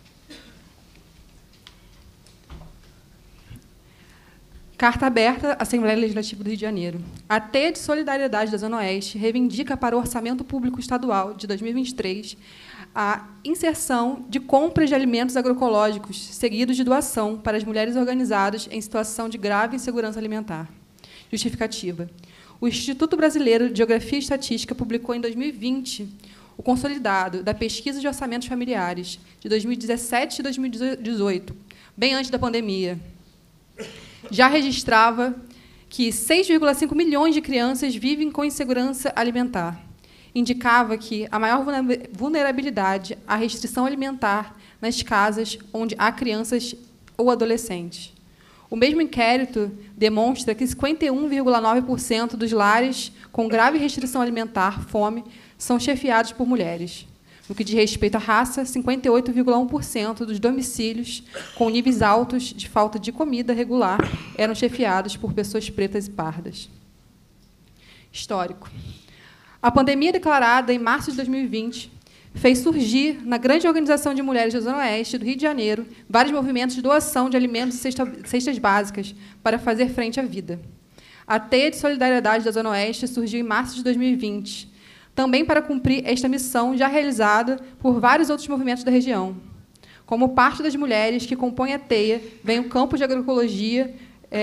Carta aberta à Assembleia Legislativa do Rio de Janeiro. A TEIA de Solidariedade da Zona Oeste reivindica para o Orçamento Público Estadual de 2023 a inserção de compras de alimentos agroecológicos seguidos de doação para as mulheres organizadas em situação de grave insegurança alimentar. Justificativa. O Instituto Brasileiro de Geografia e Estatística publicou em 2020 o consolidado da Pesquisa de Orçamentos Familiares de 2017 e 2018, bem antes da pandemia. Já registrava que 6,5 milhões de crianças vivem com insegurança alimentar. Indicava que a maior vulnerabilidade à restrição alimentar nas casas onde há crianças ou adolescentes. O mesmo inquérito demonstra que 51,9% dos lares com grave restrição alimentar, fome, são chefiados por mulheres. No que diz respeito à raça, 58,1% dos domicílios com níveis altos de falta de comida regular eram chefiados por pessoas pretas e pardas. Histórico. A pandemia declarada em março de 2020 fez surgir, na grande organização de mulheres da Zona Oeste do Rio de Janeiro, vários movimentos de doação de alimentos e cestas básicas para fazer frente à vida. A TEIA de Solidariedade da Zona Oeste surgiu em março de 2020, também para cumprir esta missão já realizada por vários outros movimentos da região. Como parte das mulheres que compõem a TEIA, vem o campo de agroecologia,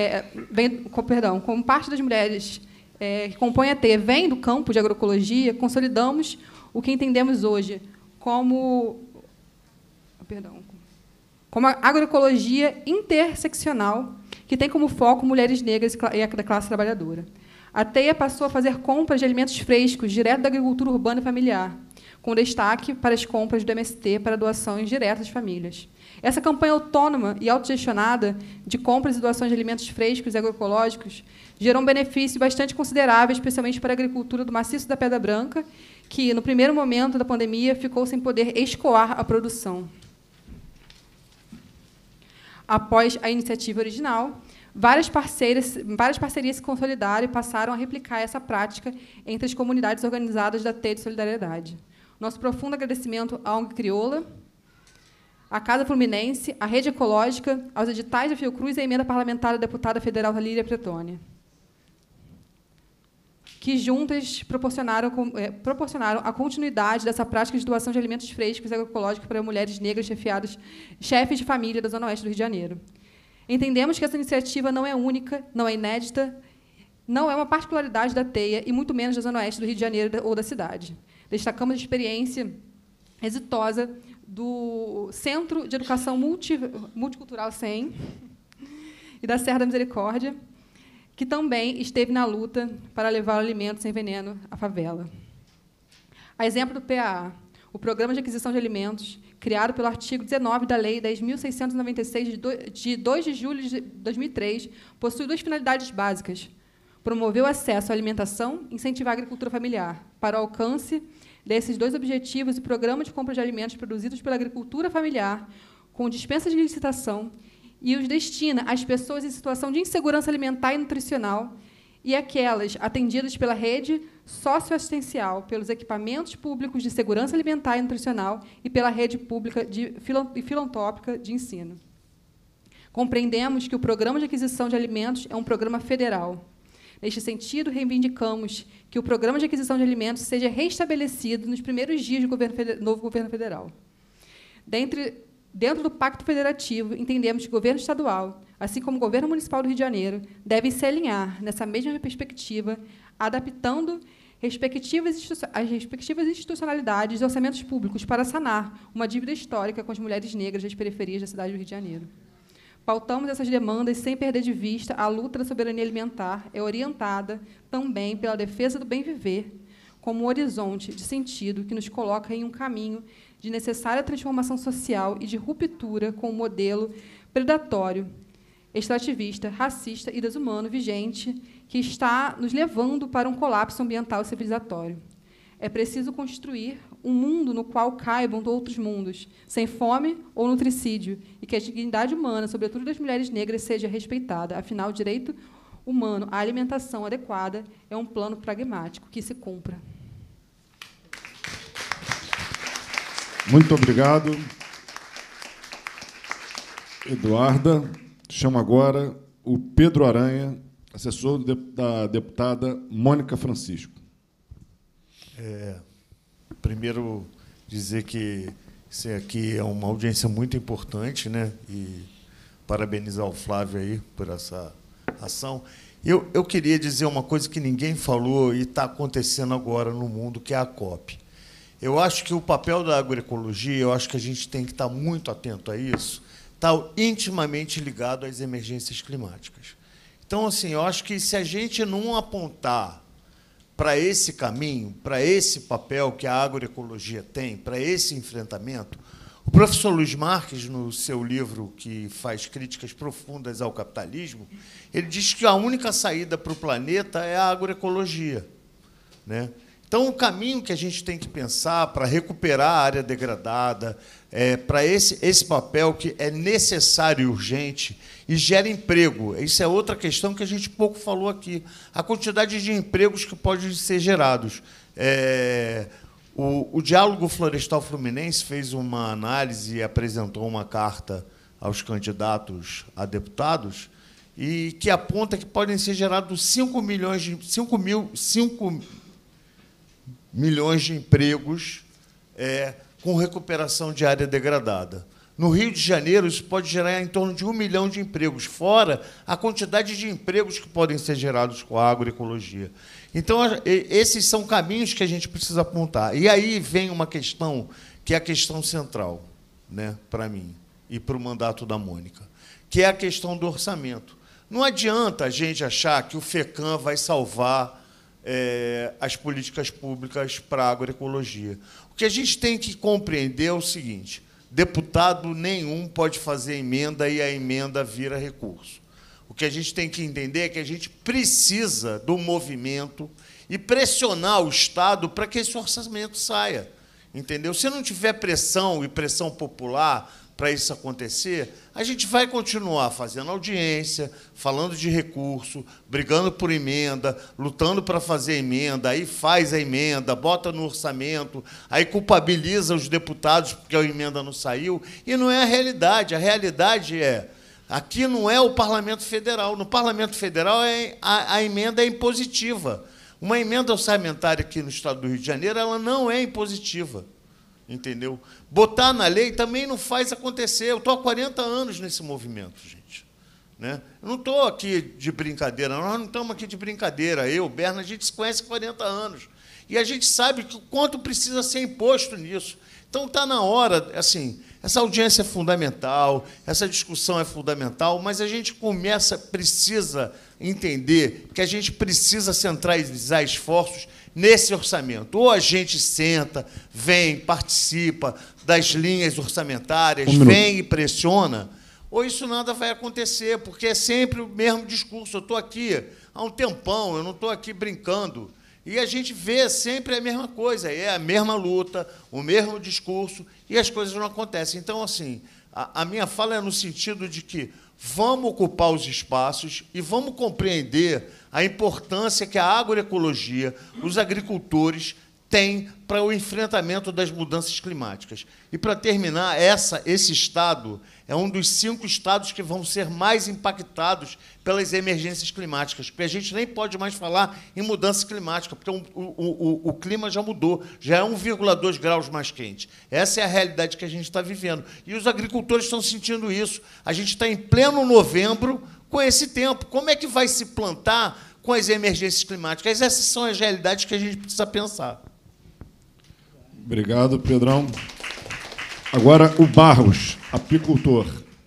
como parte das mulheres que compõem a TEIA vem do campo de agroecologia, consolidamos o que entendemos hoje como a agroecologia interseccional, que tem como foco mulheres negras e da classe trabalhadora. A TEIA passou a fazer compras de alimentos frescos direto da agricultura urbana e familiar, com destaque para as compras do MST para doações diretas às famílias. Essa campanha autônoma e autogestionada de compras e doações de alimentos frescos e agroecológicos gerou um benefício bastante considerável, especialmente para a agricultura do maciço da Pedra Branca, que, no primeiro momento da pandemia, ficou sem poder escoar a produção. Após a iniciativa original, várias parcerias se consolidaram e passaram a replicar essa prática entre as comunidades organizadas da TEIA de Solidariedade. Nosso profundo agradecimento à ONG Crioula, à Casa Fluminense, à Rede Ecológica, aos editais da Fiocruz e à emenda parlamentar da deputada federal Lília Pretônia, que juntas proporcionaram a continuidade dessa prática de doação de alimentos frescos e agroecológicos para mulheres negras chefes de família da Zona Oeste do Rio de Janeiro. Entendemos que essa iniciativa não é única, não é inédita, não é uma particularidade da TEIA e muito menos da Zona Oeste do Rio de Janeiro ou da cidade. Destacamos a experiência exitosa do Centro de Educação Multicultural CEM e da Serra da Misericórdia, que também esteve na luta para levar o alimento sem veneno à favela. A exemplo do PAA, o Programa de Aquisição de Alimentos, criado pelo artigo 19 da Lei 10.696, de 2 de julho de 2003, possui duas finalidades básicas: promover o acesso à alimentação e incentivar a agricultura familiar. Para o alcance desses dois objetivos, o Programa de Compra de Alimentos produzidos pela agricultura familiar, com dispensa de licitação, e os destina às pessoas em situação de insegurança alimentar e nutricional e aquelas atendidas pela rede socioassistencial, pelos equipamentos públicos de segurança alimentar e nutricional e pela rede pública e filantrópica de ensino. Compreendemos que o Programa de Aquisição de Alimentos é um programa federal. Neste sentido, reivindicamos que o Programa de Aquisição de Alimentos seja restabelecido nos primeiros dias do novo governo federal. Dentro do Pacto Federativo, entendemos que o governo estadual, assim como o governo municipal do Rio de Janeiro, devem se alinhar nessa mesma perspectiva, adaptando as respectivas institucionalidades e orçamentos públicos para sanar uma dívida histórica com as mulheres negras das periferias da cidade do Rio de Janeiro. Pautamos essas demandas sem perder de vista a luta da soberania alimentar é orientada também pela defesa do bem viver, como um horizonte de sentido que nos coloca em um caminho de necessária transformação social e de ruptura com o modelo predatório, extrativista, racista e desumano vigente que está nos levando para um colapso ambiental e civilizatório. É preciso construir um mundo no qual caibam outros mundos, sem fome ou nutricídio, e que a dignidade humana, sobretudo das mulheres negras, seja respeitada. Afinal, o direito humano à alimentação adequada é um plano pragmático que se cumpra. Muito obrigado, Eduarda. Chamo agora o Pedro Aranha, assessor da deputada Mônica Francisco. Primeiro, dizer que isso aqui é uma audiência muito importante, né? E parabenizar o Flávio aí por essa ação. Eu queria dizer uma coisa que ninguém falou e está acontecendo agora no mundo, que é a COP. Eu acho que o papel da agroecologia, eu acho que a gente tem que estar muito atento a isso, está intimamente ligado às emergências climáticas. Então, assim, eu acho que se a gente não apontar para esse caminho, para esse papel que a agroecologia tem, para esse enfrentamento, o professor Luiz Marques, no seu livro que faz críticas profundas ao capitalismo, ele diz que a única saída para o planeta é a agroecologia, né? Então, o caminho que a gente tem que pensar para recuperar a área degradada, para esse papel que é necessário e urgente e gera emprego. Isso é outra questão que a gente pouco falou aqui. A quantidade de empregos que podem ser gerados. O Diálogo Florestal Fluminense fez uma análise e apresentou uma carta aos candidatos a deputados e que aponta que podem ser gerados 5 milhões de empregos com recuperação de área degradada. No Rio de Janeiro, isso pode gerar em torno de 1 milhão de empregos, fora a quantidade de empregos que podem ser gerados com a agroecologia. Então, esses são caminhos que a gente precisa apontar. E aí vem uma questão que é a questão central, né, para mim, e para o mandato da Mônica, que é a questão do orçamento. Não adianta a gente achar que o FECAM vai salvar as políticas públicas para a agroecologia. O que a gente tem que compreender é o seguinte: deputado nenhum pode fazer emenda e a emenda vira recurso. O que a gente tem que entender é que a gente precisa do movimento e pressionar o Estado para que esse orçamento saia. Entendeu? Se não tiver pressão e pressão popular para isso acontecer, a gente vai continuar fazendo audiência, falando de recurso, brigando por emenda, lutando para fazer emenda, aí faz a emenda, bota no orçamento, aí culpabiliza os deputados porque a emenda não saiu, e não é a realidade. A realidade aqui não é o Parlamento Federal. No Parlamento Federal a emenda é impositiva. Uma emenda orçamentária aqui no Estado do Rio de Janeiro, ela não é impositiva. Entendeu? Botar na lei também não faz acontecer. Eu estou há 40 anos nesse movimento, gente. Né? Eu não estou aqui de brincadeira, nós não estamos aqui de brincadeira. Eu, Berna, a gente se conhece há 40 anos. E a gente sabe que o quanto precisa ser imposto nisso. Então, está na hora, assim, essa audiência é fundamental, essa discussão é fundamental, mas a gente precisa entender que a gente precisa centralizar esforços nesse orçamento. Ou a gente senta, vem, participa das linhas orçamentárias, vem e pressiona, ou isso nada vai acontecer, porque é sempre o mesmo discurso. Eu estou aqui há um tempão, eu não estou aqui brincando. E a gente vê sempre a mesma coisa, é a mesma luta, o mesmo discurso, e as coisas não acontecem. Então, assim, a minha fala é no sentido de que vamos ocupar os espaços e vamos compreender a importância que a agroecologia, os agricultores, têm para o enfrentamento das mudanças climáticas. E, para terminar, esse Estado é um dos 5 estados que vão ser mais impactados pelas emergências climáticas, porque a gente nem pode mais falar em mudança climática, porque o clima já mudou, já é 1,2 graus mais quente. Essa é a realidade que a gente está vivendo. E os agricultores estão sentindo isso. A gente está em pleno novembro com esse tempo. Como é que vai se plantar com as emergências climáticas? Essas são as realidades que a gente precisa pensar. Obrigado, Pedrão. Agora, o Barros, apicultor.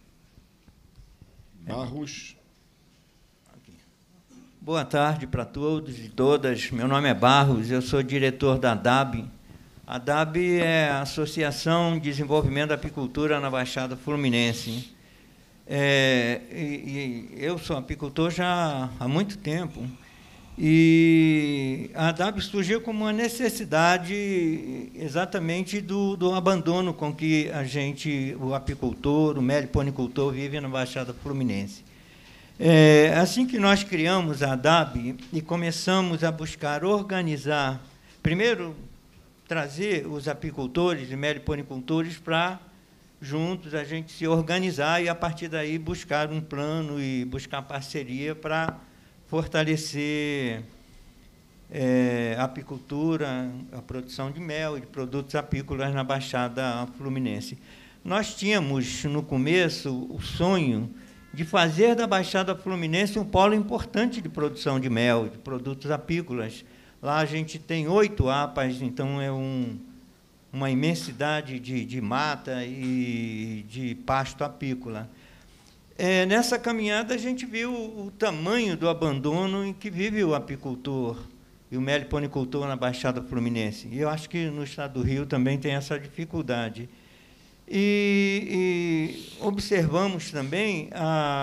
Barros. Boa tarde para todos e todas. Meu nome é Barros, eu sou diretor da ADAB. A ADAB é a Associação de Desenvolvimento da Apicultura na Baixada Fluminense. Eu sou apicultor já há muito tempo. E a ADAB surgiu como uma necessidade exatamente do abandono com que o apicultor, o meliponicultor, vive na Baixada Fluminense. Assim que nós criamos a ADAB e começamos a buscar organizar, primeiro trazer os apicultores e meliponicultores para, juntos, a gente se organizar e, a partir daí, buscar um plano e buscar parceria para fortalecer a apicultura, a produção de mel e de produtos apícolas na Baixada Fluminense. Nós tínhamos, no começo, o sonho de fazer da Baixada Fluminense um polo importante de produção de mel, de produtos apícolas. Lá a gente tem 8 APAs, então é uma imensidade de mata e de pasto apícola. Nessa caminhada, a gente viu o tamanho do abandono em que vive o apicultor e o meliponicultor na Baixada Fluminense. E eu acho que no estado do Rio também tem essa dificuldade. E observamos também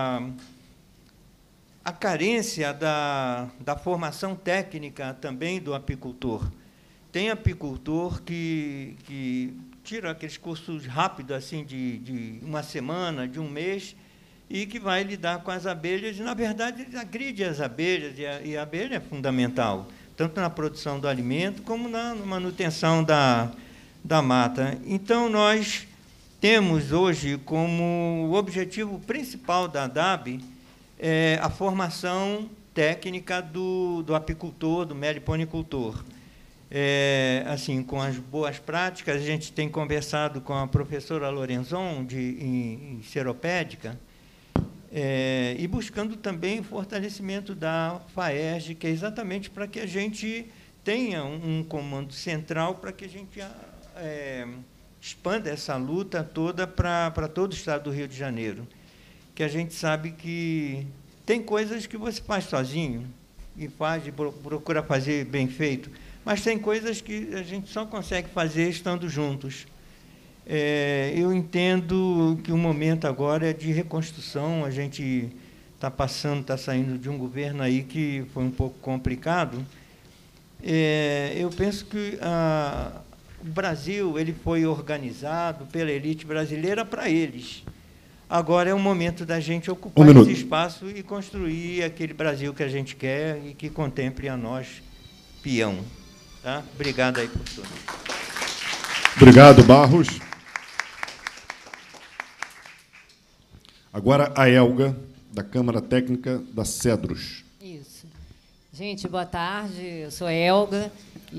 a carência da formação técnica também do apicultor. Tem apicultor que tira aqueles cursos rápidos, assim, de uma semana, de um mês, e que vai lidar com as abelhas, e, na verdade, agride as abelhas, e a abelha é fundamental, tanto na produção do alimento como na manutenção da mata. Então, nós temos hoje como objetivo principal da ADAB a formação técnica do apicultor, do meliponicultor. Assim, com as boas práticas, a gente tem conversado com a professora Lorenzon, em Seropédica, e buscando também o fortalecimento da FAERJ, que é exatamente para que a gente tenha um comando central, para que a gente expanda essa luta toda para todo o estado do Rio de Janeiro. Que a gente sabe que tem coisas que você faz sozinho e procura fazer bem feito, mas tem coisas que a gente só consegue fazer estando juntos. Eu entendo que o momento agora é de reconstrução. A gente está saindo de um governo aí que foi um pouco complicado. Eu penso que o Brasil ele foi organizado pela elite brasileira para eles. Agora é o momento da gente ocupar esse espaço e construir aquele Brasil que a gente quer e que contemple a nós, peão. Tá? Obrigado aí por tudo. Obrigado, Barros. Agora a Elga, da Câmara Técnica da Cedros. Isso. Gente, boa tarde. Eu sou a Elga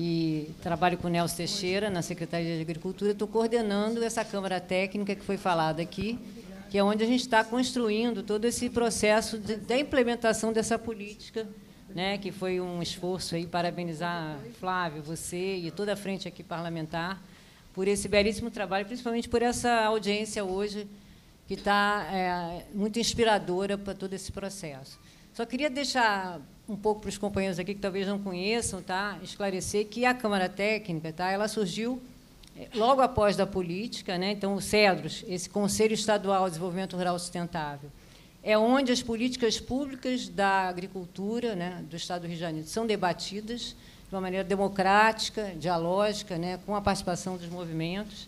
e trabalho com o Nelson Teixeira, na Secretaria de Agricultura. Estou coordenando essa Câmara Técnica que foi falada aqui, que é onde a gente está construindo todo esse processo da implementação dessa política, né, que foi um esforço aí, parabenizar Flávio, você e toda a frente aqui parlamentar por esse belíssimo trabalho, principalmente por essa audiência hoje, que está muito inspiradora para todo esse processo. Só queria deixar um pouco para os companheiros aqui que talvez não conheçam, tá, esclarecer que a Câmara Técnica, tá, ela surgiu logo após da política, né? Então, o CEDROS, esse Conselho Estadual de Desenvolvimento Rural Sustentável, é onde as políticas públicas da agricultura, né, do Estado do Rio de Janeiro são debatidas de uma maneira democrática, dialógica, né, com a participação dos movimentos.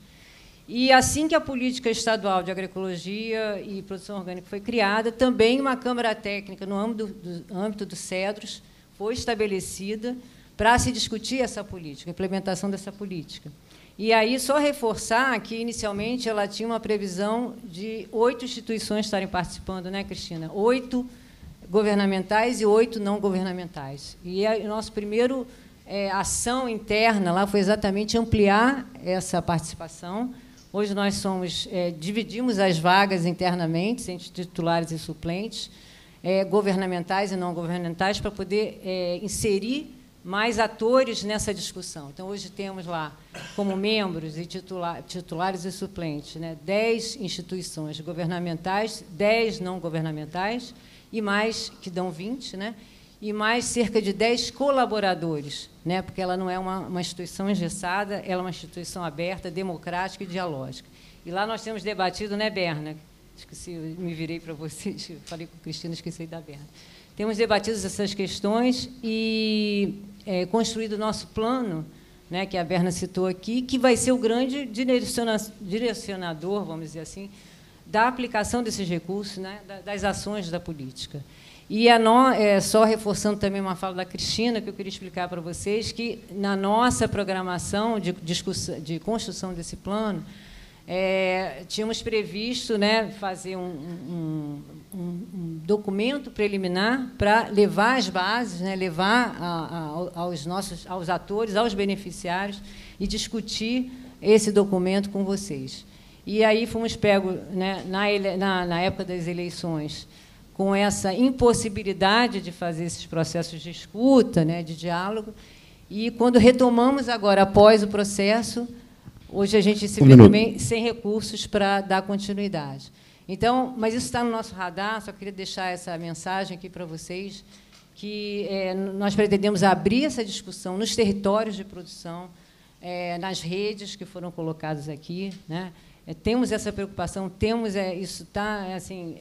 E, assim que a Política Estadual de Agroecologia e Produção Orgânica foi criada, também uma Câmara Técnica, no âmbito do CEDROS, foi estabelecida para se discutir essa política, a implementação dessa política. E aí, só reforçar que, inicialmente, ela tinha uma previsão de 8 instituições estarem participando, né, Cristina? 8 governamentais e 8 não governamentais. E a nossa primeira ação interna lá foi exatamente ampliar essa participação. Hoje nós dividimos as vagas internamente, entre titulares e suplentes, governamentais e não governamentais, para poder inserir mais atores nessa discussão. Então, hoje temos lá, como membros e titulares e suplentes, né, 10 instituições governamentais, 10 não governamentais, e mais, que dão 20, né, e mais cerca de 10 colaboradores, né, porque ela não é uma instituição engessada, ela é uma instituição aberta, democrática e dialógica. E lá nós temos debatido, né, Berna? Esqueci, me virei para vocês, falei com a Cristina, esqueci da Berna. Temos debatido essas questões e construído o nosso plano, né, que a Berna citou aqui, que vai ser o grande direcionador, vamos dizer assim, da aplicação desses recursos, né, das ações da política. E só reforçando também uma fala da Cristina, que eu queria explicar para vocês, que na nossa programação de construção desse plano, tínhamos previsto, né, fazer um documento preliminar para levar as bases, né, levar aos atores, aos beneficiários, e discutir esse documento com vocês. E aí fomos pegos, né, na época das eleições, com essa impossibilidade de fazer esses processos de escuta, né, de diálogo, e quando retomamos agora, após o processo, hoje a gente se vê também sem recursos para dar continuidade. Então, mas isso está no nosso radar, só queria deixar essa mensagem aqui para vocês, que nós pretendemos abrir essa discussão nos territórios de produção, nas redes que foram colocadas aqui, né? Temos essa preocupação, temos isso está assim,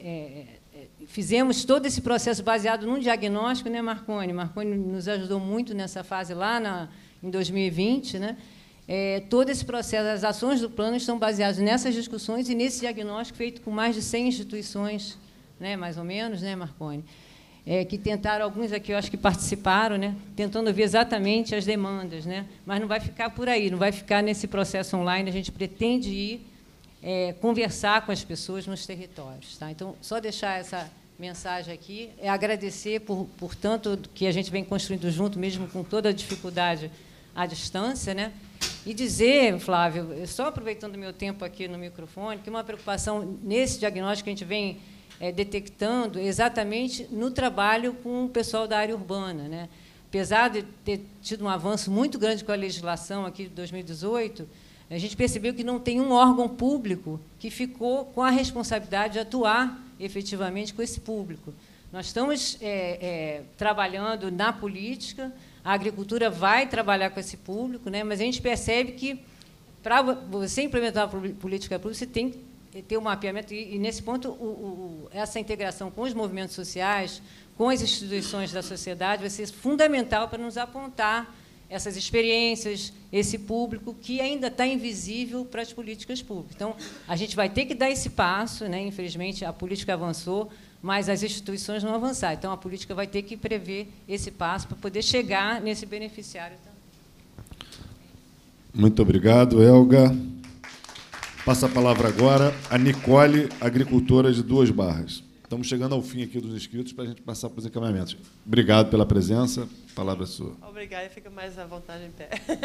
fizemos todo esse processo baseado num diagnóstico, né, Marconi? Marconi nos ajudou muito nessa fase lá em 2020, né? Todo esse processo, as ações do plano estão baseadas nessas discussões e nesse diagnóstico feito com mais de 100 instituições, né, mais ou menos, né, Marconi? Que tentaram, alguns aqui eu acho que participaram, né, tentando ver exatamente as demandas, né, mas não vai ficar por aí, não vai ficar nesse processo online, a gente pretende ir conversar com as pessoas nos territórios. Tá? Então, só deixar essa mensagem aqui, agradecer por tanto que a gente vem construindo junto, mesmo com toda a dificuldade à distância, né? E dizer, Flávio, só aproveitando o meu tempo aqui no microfone, que uma preocupação nesse diagnóstico que a gente vem detectando exatamente no trabalho com o pessoal da área urbana, né? Apesar de ter tido um avanço muito grande com a legislação aqui de 2018, a gente percebeu que não tem um órgão público que ficou com a responsabilidade de atuar efetivamente com esse público. Nós estamos trabalhando na política, a agricultura vai trabalhar com esse público, né? Mas a gente percebe que, para você implementar a política pública, você tem que ter um mapeamento, e nesse ponto, essa integração com os movimentos sociais, com as instituições da sociedade, vai ser fundamental para nos apontar essas experiências, esse público que ainda está invisível para as políticas públicas. Então, a gente vai ter que dar esse passo, né? Infelizmente, a política avançou, mas as instituições não avançaram. Então, a política vai ter que prever esse passo para poder chegar nesse beneficiário também. Muito obrigado, Elga. Passa a palavra agora a Nicole, agricultora de Duas Barras. Estamos chegando ao fim aqui dos inscritos para a gente passar para os encaminhamentos. Obrigado pela presença. A palavra é sua. Obrigada, fica mais à vontade em pé.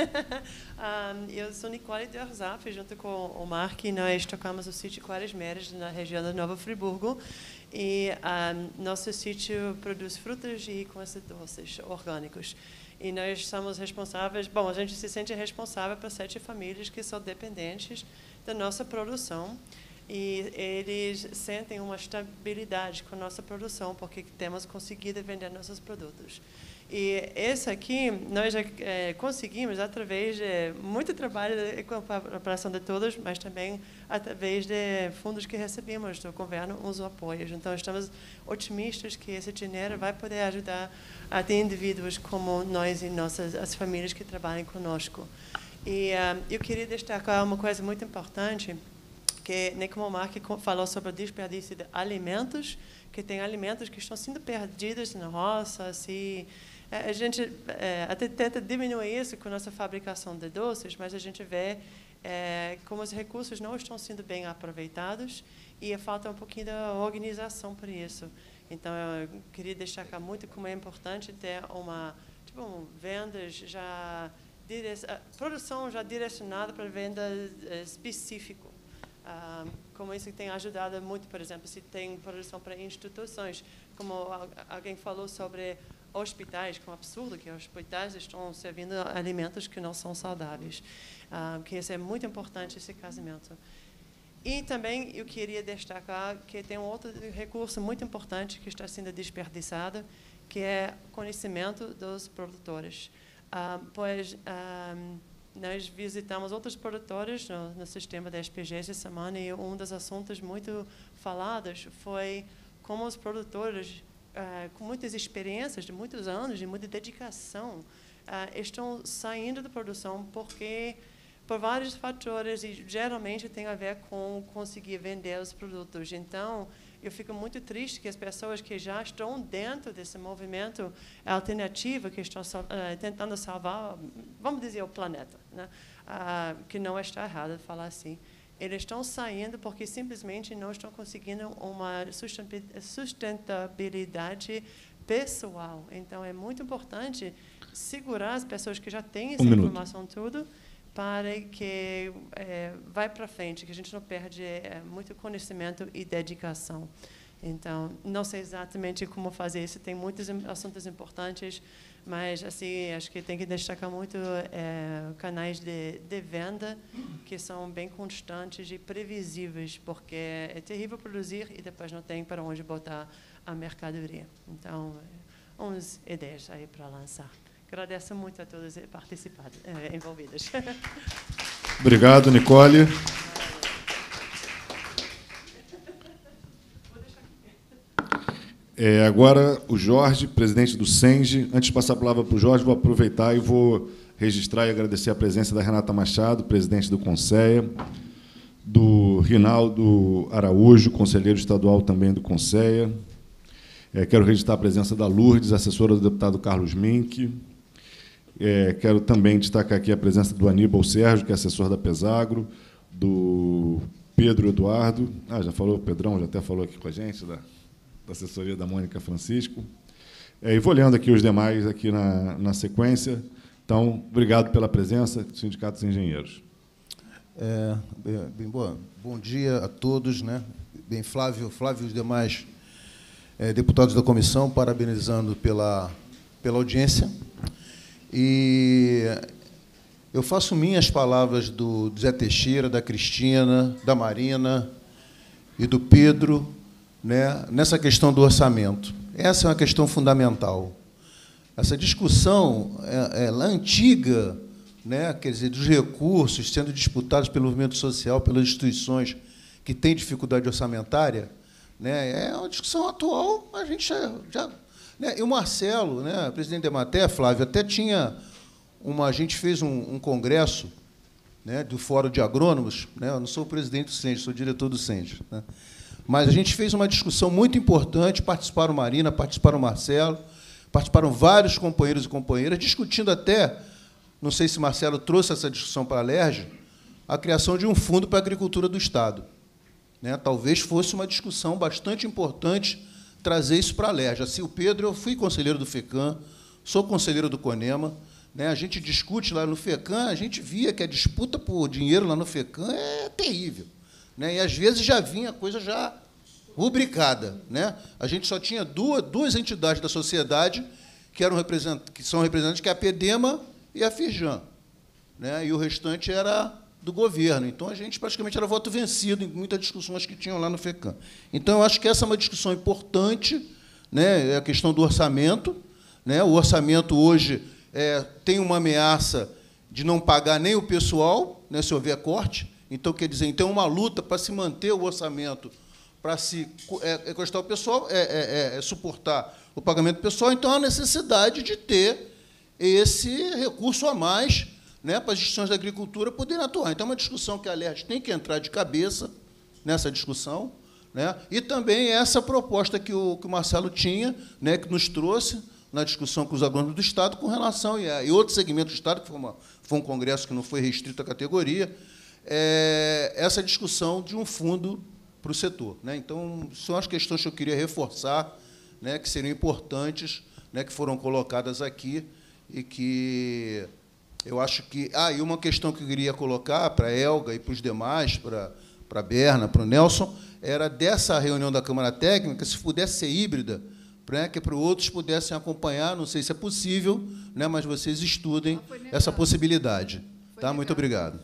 Eu sou Nicole de Arzaf, junto com o Mark, e nós tocamos o sítio Quaresmeiras, na região da Nova Friburgo. E nosso sítio produz frutas e coisas doces orgânicos. E nós somos responsáveis, a gente se sente responsável por 7 famílias que são dependentes da nossa produção. E eles sentem uma estabilidade com a nossa produção, porque temos conseguido vender nossos produtos. E esse aqui, nós já conseguimos, através de muito trabalho com a preparação de todos, mas também através de fundos que recebemos do governo, os apoios. Então, estamos otimistas que esse dinheiro vai poder ajudar a ter indivíduos como nós e as famílias que trabalham conosco. E eu queria destacar uma coisa muito importante, que nem como o Mark falou sobre o desperdício de alimentos, que tem alimentos que estão sendo perdidos na roça. A gente até tenta diminuir isso com a nossa fabricação de doces, mas a gente vê como os recursos não estão sendo bem aproveitados e falta um pouquinho da organização para isso. Então, eu queria destacar muito como é importante ter vendas já produção já direcionada para venda específica. Como isso tem ajudado muito, por exemplo, se tem produção para instituições, como alguém falou sobre hospitais, que é um absurdo que hospitais estão servindo alimentos que não são saudáveis, que isso é muito importante, esse casamento. E também eu queria destacar que tem um outro recurso muito importante que está sendo desperdiçado, que é o conhecimento dos produtores. Pois nós visitamos outros produtores no sistema da SPG essa semana, e um dos assuntos muito falados foi como os produtores, com muitas experiências de muitos anos, de muita dedicação, estão saindo da produção por vários fatores, e geralmente tem a ver com conseguir vender os produtos. Então, eu fico muito triste que as pessoas que já estão dentro desse movimento alternativo, que estão tentando salvar, vamos dizer, o planeta, né? Que não está errado falar assim, eles estão saindo porque simplesmente não estão conseguindo uma sustentabilidade pessoal. Então, é muito importante segurar as pessoas que já têm essa informação tudo para que vai para frente, que a gente não perde muito conhecimento e dedicação. Então, não sei exatamente como fazer isso, tem muitos assuntos importantes, mas assim, acho que tem que destacar muito canais de venda que são bem constantes e previsíveis, porque é terrível produzir e depois não tem para onde botar a mercadoria. Então, umas ideias aí para lançar. Agradeço muito a todos envolvidos. Obrigado, Nicole. Agora, o Jorge, presidente do SENGE. Antes de passar a palavra para o Jorge, vou aproveitar e vou registrar e agradecer a presença da Renata Machado, presidente do CONSEA, do Rinaldo Araújo, conselheiro estadual também do CONSEA. Quero registrar a presença da Lourdes, assessora do deputado Carlos Mink. Quero também destacar aqui a presença do Aníbal Sérgio, que é assessor da Pesagro, do Pedro Eduardo. Já falou, o Pedrão já até falou aqui com a gente, da assessoria da Mônica Francisco. E vou lendo aqui os demais aqui na sequência. Então, obrigado pela presença, Sindicato dos Engenheiros. Bom dia a todos, né? Bem, Flávio e os demais deputados da comissão, parabenizando pela audiência. E eu faço minhas palavras do Zé Teixeira, da Cristina, da Marina e do Pedro, né, nessa questão do orçamento. Essa é uma questão fundamental. Essa discussão é antiga, né, quer dizer, dos recursos sendo disputados pelo movimento social, pelas instituições que têm dificuldade orçamentária, né, é uma discussão atual, a gente já né, e o Marcelo, né, presidente da Emater, Flávio, até tinha a gente fez um congresso, né, do Fórum de Agrônomos, né, eu não sou o presidente do SENGE, sou o diretor do SENGE, né, mas a gente fez uma discussão muito importante, participaram Marina, participaram Marcelo, participaram vários companheiros e companheiras, discutindo até, não sei se Marcelo trouxe essa discussão para a LERJ, a criação de um fundo para a agricultura do Estado. Né, talvez fosse uma discussão bastante importante trazer isso para a LERJ. Assim, o Pedro, eu fui conselheiro do FECAM, sou conselheiro do CONEMA, né, a gente discute lá no FECAM, a gente via que a disputa por dinheiro lá no FECAM é terrível. Né, e, às vezes, já vinha a coisa já rubricada. Né? A gente só tinha duas entidades da sociedade que são representantes, que é a PEDEMA e a FIRJAN. Né, e o restante era do governo. Então, a gente praticamente era voto vencido em muitas discussões que tinham lá no FECAM. Então, eu acho que essa é uma discussão importante, né, é a questão do orçamento. Né, o orçamento hoje tem uma ameaça de não pagar nem o pessoal, né, se houver corte. Então, quer dizer, então, uma luta para se manter o orçamento, para se custar o pessoal, suportar o pagamento pessoal. Então, há necessidade de ter esse recurso a mais, né, para as instituições da agricultura poderem atuar. Então, é uma discussão que a LERJ tem que entrar de cabeça nessa discussão, né, e também essa proposta que o Marcelo tinha, né, que nos trouxe na discussão com os agrônomos do Estado com relação e outros segmentos do Estado, que foi um congresso que não foi restrito à categoria, essa discussão de um fundo para o setor. Né. Então, são as questões que eu queria reforçar, né, que seriam importantes, né, que foram colocadas aqui e que eu acho que... e uma questão que eu queria colocar para a Elga e para os demais, para a Berna, para o Nelson, era dessa reunião da Câmara Técnica, se pudesse ser híbrida, né, que para outros pudessem acompanhar, não sei se é possível, né, mas vocês estudem essa possibilidade. Tá? Muito obrigado.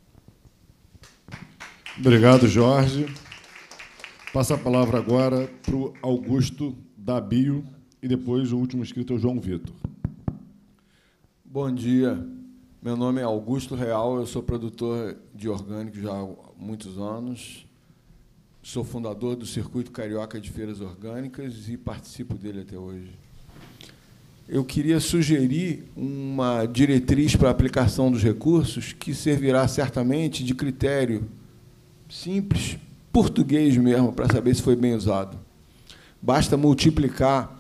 Obrigado, Jorge. Passa a palavra agora para o Augusto da Bio e depois o último inscrito é o João Vitor. Bom dia. Meu nome é Augusto Real, eu sou produtor de orgânicos já há muitos anos. Sou fundador do Circuito Carioca de Feiras Orgânicas e participo dele até hoje. Eu queria sugerir uma diretriz para a aplicação dos recursos que servirá certamente de critério simples português mesmo, para saber se foi bem usado. Basta multiplicar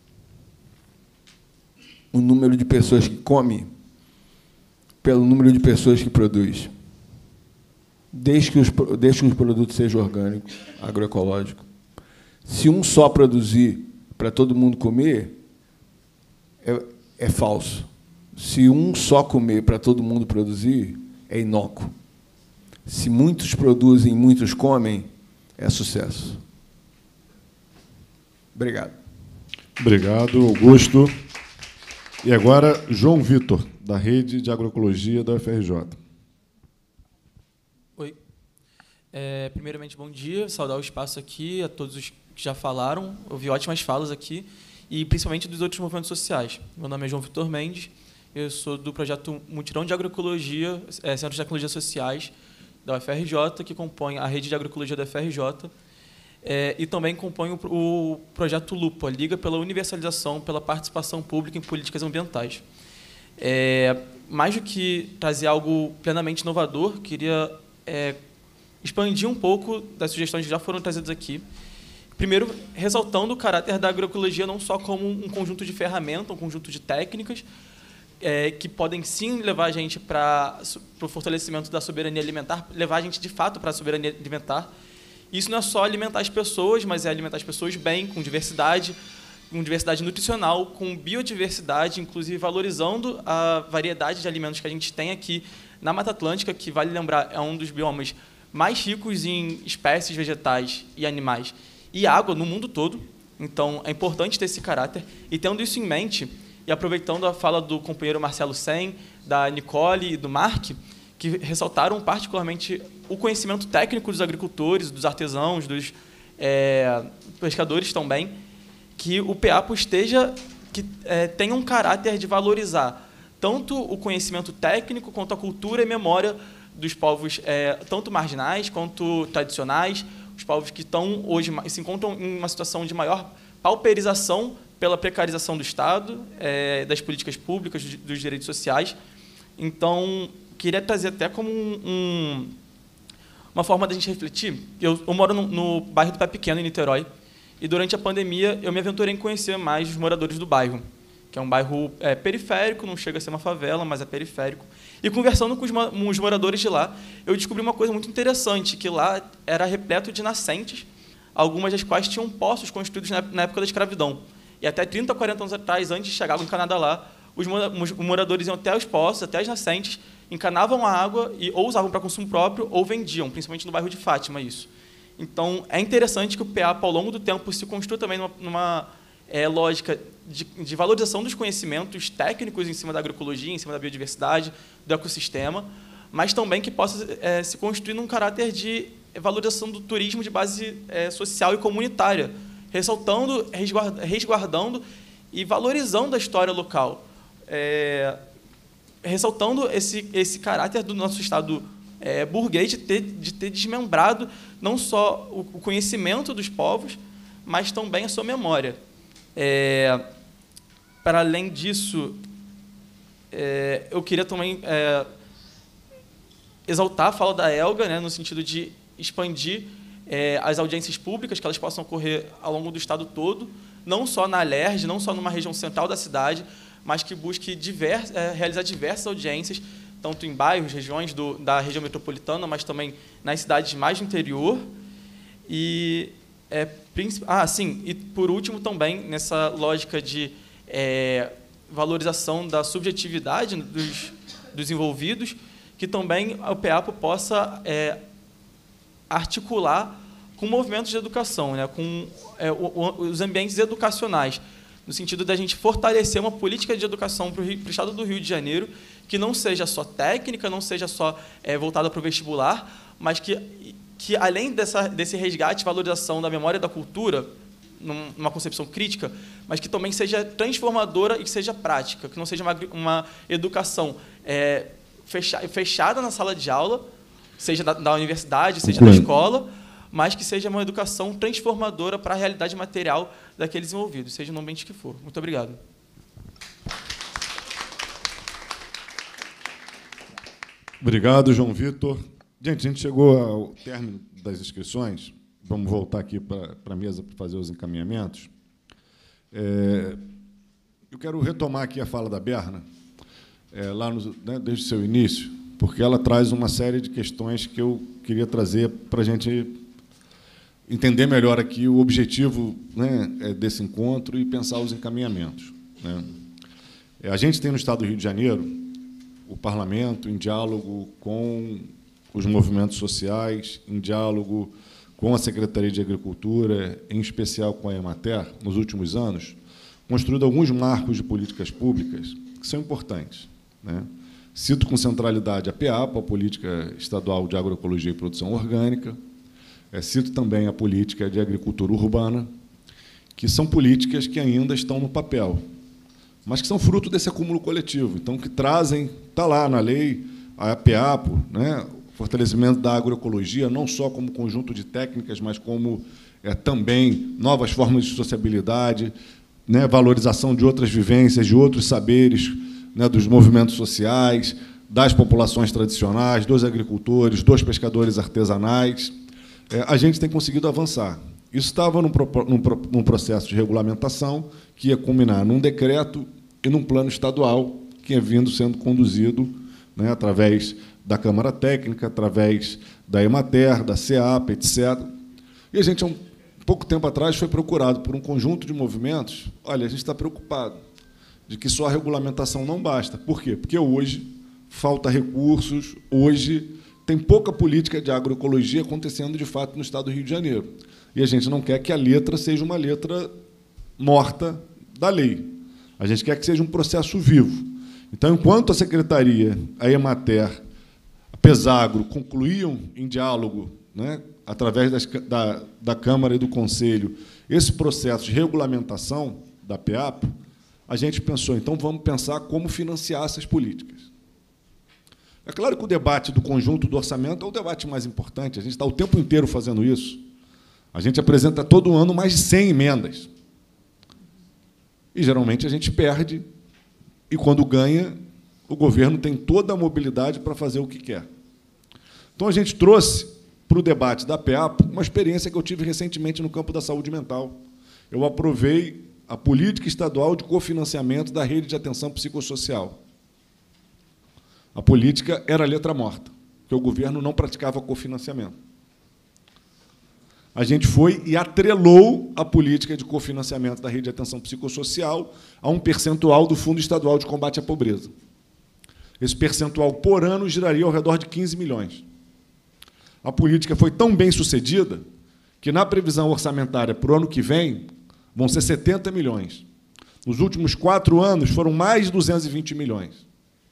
o número de pessoas que come pelo número de pessoas que produz. Desde que os produtos sejam orgânicos, agroecológicos. Se um só produzir para todo mundo comer, é falso. Se um só comer para todo mundo produzir, é inócuo. Se muitos produzem e muitos comem, é sucesso. Obrigado. Obrigado, Augusto. E agora, João Vitor, da Rede de Agroecologia da UFRJ. Oi. Primeiramente, bom dia. Saudar o espaço aqui, a todos os que já falaram. Ouvi ótimas falas aqui, e principalmente dos outros movimentos sociais. Meu nome é João Vitor Mendes, eu sou do projeto Mutirão de Agroecologia, Centro de Tecnologias Sociais da UFRJ, que compõe a Rede de Agroecologia da UFRJ, e também compõe o projeto Lupo, a Liga pela Universalização, pela Participação Pública em Políticas Ambientais. Mais do que trazer algo plenamente inovador, queria expandir um pouco das sugestões que já foram trazidas aqui. Primeiro, ressaltando o caráter da agroecologia não só como um conjunto de ferramentas, um conjunto de técnicas, que podem sim levar a gente para o fortalecimento da soberania alimentar, levar a gente de fato para a soberania alimentar. Isso não é só alimentar as pessoas, mas é alimentar as pessoas bem, com diversidade nutricional, com biodiversidade, inclusive valorizando a variedade de alimentos que a gente tem aqui na Mata Atlântica, que, vale lembrar, é um dos biomas mais ricos em espécies vegetais e animais e água no mundo todo. Então, é importante ter esse caráter. E tendo isso em mente, e aproveitando a fala do companheiro Marcelo Sen, da Nicole e do Mark, que ressaltaram particularmente o conhecimento técnico dos agricultores, dos artesãos, dos pescadores também, que o PEAPO tenha um caráter de valorizar tanto o conhecimento técnico quanto a cultura e memória dos povos tanto marginais quanto tradicionais, os povos que hoje se encontram em uma situação de maior pauperização pela precarização do Estado, das políticas públicas, dos direitos sociais. Então, queria trazer até como uma forma da gente refletir. Eu moro no bairro do Pé Pequeno, em Niterói, e durante a pandemia eu me aventurei em conhecer mais os moradores do bairro, que é um bairro periférico, não chega a ser uma favela, mas é periférico. E conversando com os moradores de lá, eu descobri uma coisa muito interessante, que lá era repleto de nascentes, algumas das quais tinham poços construídos na época da escravidão. E até 30, 40 anos atrás, antes de chegar a encanada lá, os moradores iam até os poços, até as nascentes, encanavam a água ou usavam para consumo próprio ou vendiam, principalmente no bairro de Fátima, isso. Então, é interessante que o PEAPO, ao longo do tempo, se construa também numa lógica de valorização dos conhecimentos técnicos em cima da agroecologia, em cima da biodiversidade, do ecossistema, mas também que possa se construir num caráter de valorização do turismo de base social e comunitária, ressaltando, resguardando e valorizando a história local, ressaltando esse caráter do nosso Estado burguês de ter desmembrado não só o conhecimento dos povos, mas também a sua memória. Para além disso, eu queria também exaltar a fala da Elga, né, no sentido de expandir as audiências públicas, que elas possam ocorrer ao longo do Estado todo, não só na Alerj, não só numa região central da cidade, mas que busque realizar diversas audiências, tanto em bairros, regiões da região metropolitana, mas também nas cidades mais do interior. E, e por último também, nessa lógica de valorização da subjetividade dos envolvidos, que também o PEAPO possa articular com movimentos de educação, né, com os ambientes educacionais, no sentido da gente fortalecer uma política de educação para o Estado do Rio de Janeiro, que não seja só técnica, não seja só voltada para o vestibular, mas que além desse resgate e valorização da memória e da cultura, numa concepção crítica, mas que também seja transformadora e que seja prática, que não seja uma educação fechada na sala de aula, seja da universidade, seja da escola, mas que seja uma educação transformadora para a realidade material daqueles envolvidos, seja no ambiente que for. Muito obrigado. Obrigado, João Vitor. Gente, a gente chegou ao término das inscrições. Vamos voltar aqui para a mesa para fazer os encaminhamentos. Eu quero retomar aqui a fala da Berna, desde o seu início, porque ela traz uma série de questões que eu queria trazer para a gente entender melhor aqui o objetivo, desse encontro e pensar os encaminhamentos. A gente tem no Estado do Rio de Janeiro o parlamento em diálogo com os movimentos sociais, em diálogo com a Secretaria de Agricultura, em especial com a Emater, nos últimos anos, construído alguns marcos de políticas públicas que são importantes. Cito com centralidade a PEAPO, a Política Estadual de Agroecologia e Produção Orgânica. Cito também a Política de Agricultura Urbana, que são políticas que ainda estão no papel, mas que são fruto desse acúmulo coletivo. Então, que trazem, está lá na lei, a PEAPO, fortalecimento da agroecologia, não só como conjunto de técnicas, mas como também novas formas de sociabilidade, valorização de outras vivências, de outros saberes, dos movimentos sociais, das populações tradicionais, dos agricultores, dos pescadores artesanais. A gente tem conseguido avançar. Isso estava num processo de regulamentação que ia culminar num decreto e num plano estadual que ia vindo sendo conduzido através da Câmara Técnica, através da Emater, da SEAP, etc. E a gente, há um pouco tempo atrás, foi procurado por um conjunto de movimentos. Olha, a gente está preocupado de que só a regulamentação não basta. Por quê? Porque hoje falta recursos, hoje tem pouca política de agroecologia acontecendo, de fato, no Estado do Rio de Janeiro. E a gente não quer que a letra seja uma letra morta da lei. A gente quer que seja um processo vivo. Então, enquanto a Secretaria, a Emater, a Pesagro concluíam em diálogo, através da Câmara e do Conselho, esse processo de regulamentação da PEAPO, a gente pensou, então, vamos pensar como financiar essas políticas. É claro que o debate do conjunto do orçamento é o debate mais importante, a gente está o tempo inteiro fazendo isso. A gente apresenta todo ano mais de 100 emendas. E, geralmente, a gente perde, e, quando ganha, o governo tem toda a mobilidade para fazer o que quer. Então, a gente trouxe para o debate da PEAPO uma experiência que eu tive recentemente no campo da saúde mental. Eu aprovei a política estadual de cofinanciamento da rede de atenção psicossocial. A política era letra morta, porque o governo não praticava cofinanciamento. A gente foi e atrelou a política de cofinanciamento da rede de atenção psicossocial a um percentual do Fundo Estadual de Combate à Pobreza. Esse percentual, por ano, giraria ao redor de 15 milhões. A política foi tão bem sucedida que, na previsão orçamentária para o ano que vem, vão ser 70 milhões. Nos últimos 4 anos, foram mais de 220 milhões.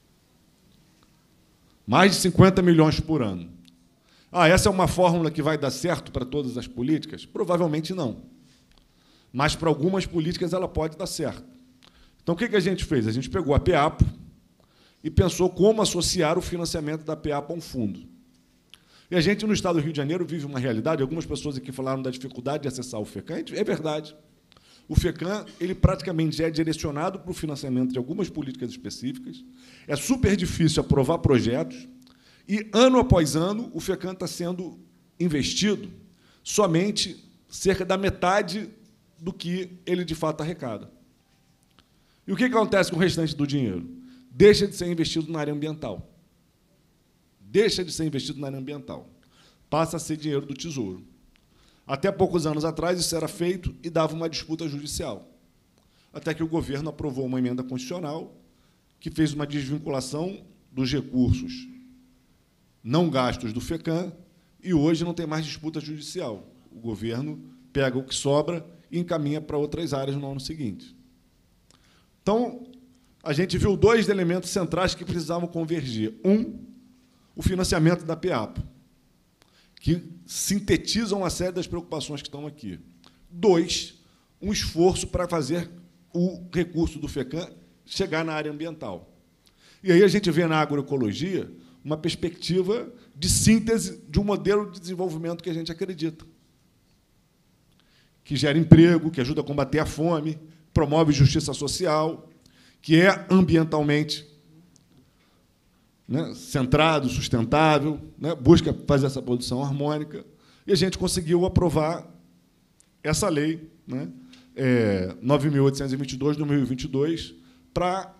Mais de 50 milhões por ano. Essa é uma fórmula que vai dar certo para todas as políticas? Provavelmente não. Mas, para algumas políticas, ela pode dar certo. Então, o que a gente fez? A gente pegou a PEAPO e pensou como associar o financiamento da PEAPO a um fundo. E a gente, no Estado do Rio de Janeiro, vive uma realidade, algumas pessoas aqui falaram da dificuldade de acessar o FECAM, é verdade. O FECAM, ele praticamente é direcionado para o financiamento de algumas políticas específicas, é super difícil aprovar projetos, e, ano após ano, o FECAM está sendo investido somente cerca da metade do que ele, de fato, arrecada. E o que acontece com o restante do dinheiro? Deixa de ser investido na área ambiental. Deixa de ser investido na área ambiental. Passa a ser dinheiro do Tesouro. Até poucos anos atrás, isso era feito e dava uma disputa judicial. Até que o governo aprovou uma emenda constitucional que fez uma desvinculação dos recursos não gastos do FECAM, e hoje não tem mais disputa judicial. O governo pega o que sobra e encaminha para outras áreas no ano seguinte. Então, a gente viu 2 elementos centrais que precisavam convergir. O financiamento da PEAPO, que sintetizam uma série das preocupações que estão aqui. 2, um esforço para fazer o recurso do FECAM chegar na área ambiental. E aí a gente vê na agroecologia uma perspectiva de síntese de um modelo de desenvolvimento que a gente acredita, que gera emprego, que ajuda a combater a fome, promove justiça social, que é ambientalmente né, centrado, sustentável, né, busca fazer essa produção harmônica, e a gente conseguiu aprovar essa lei, né, 9.822, de 2022, para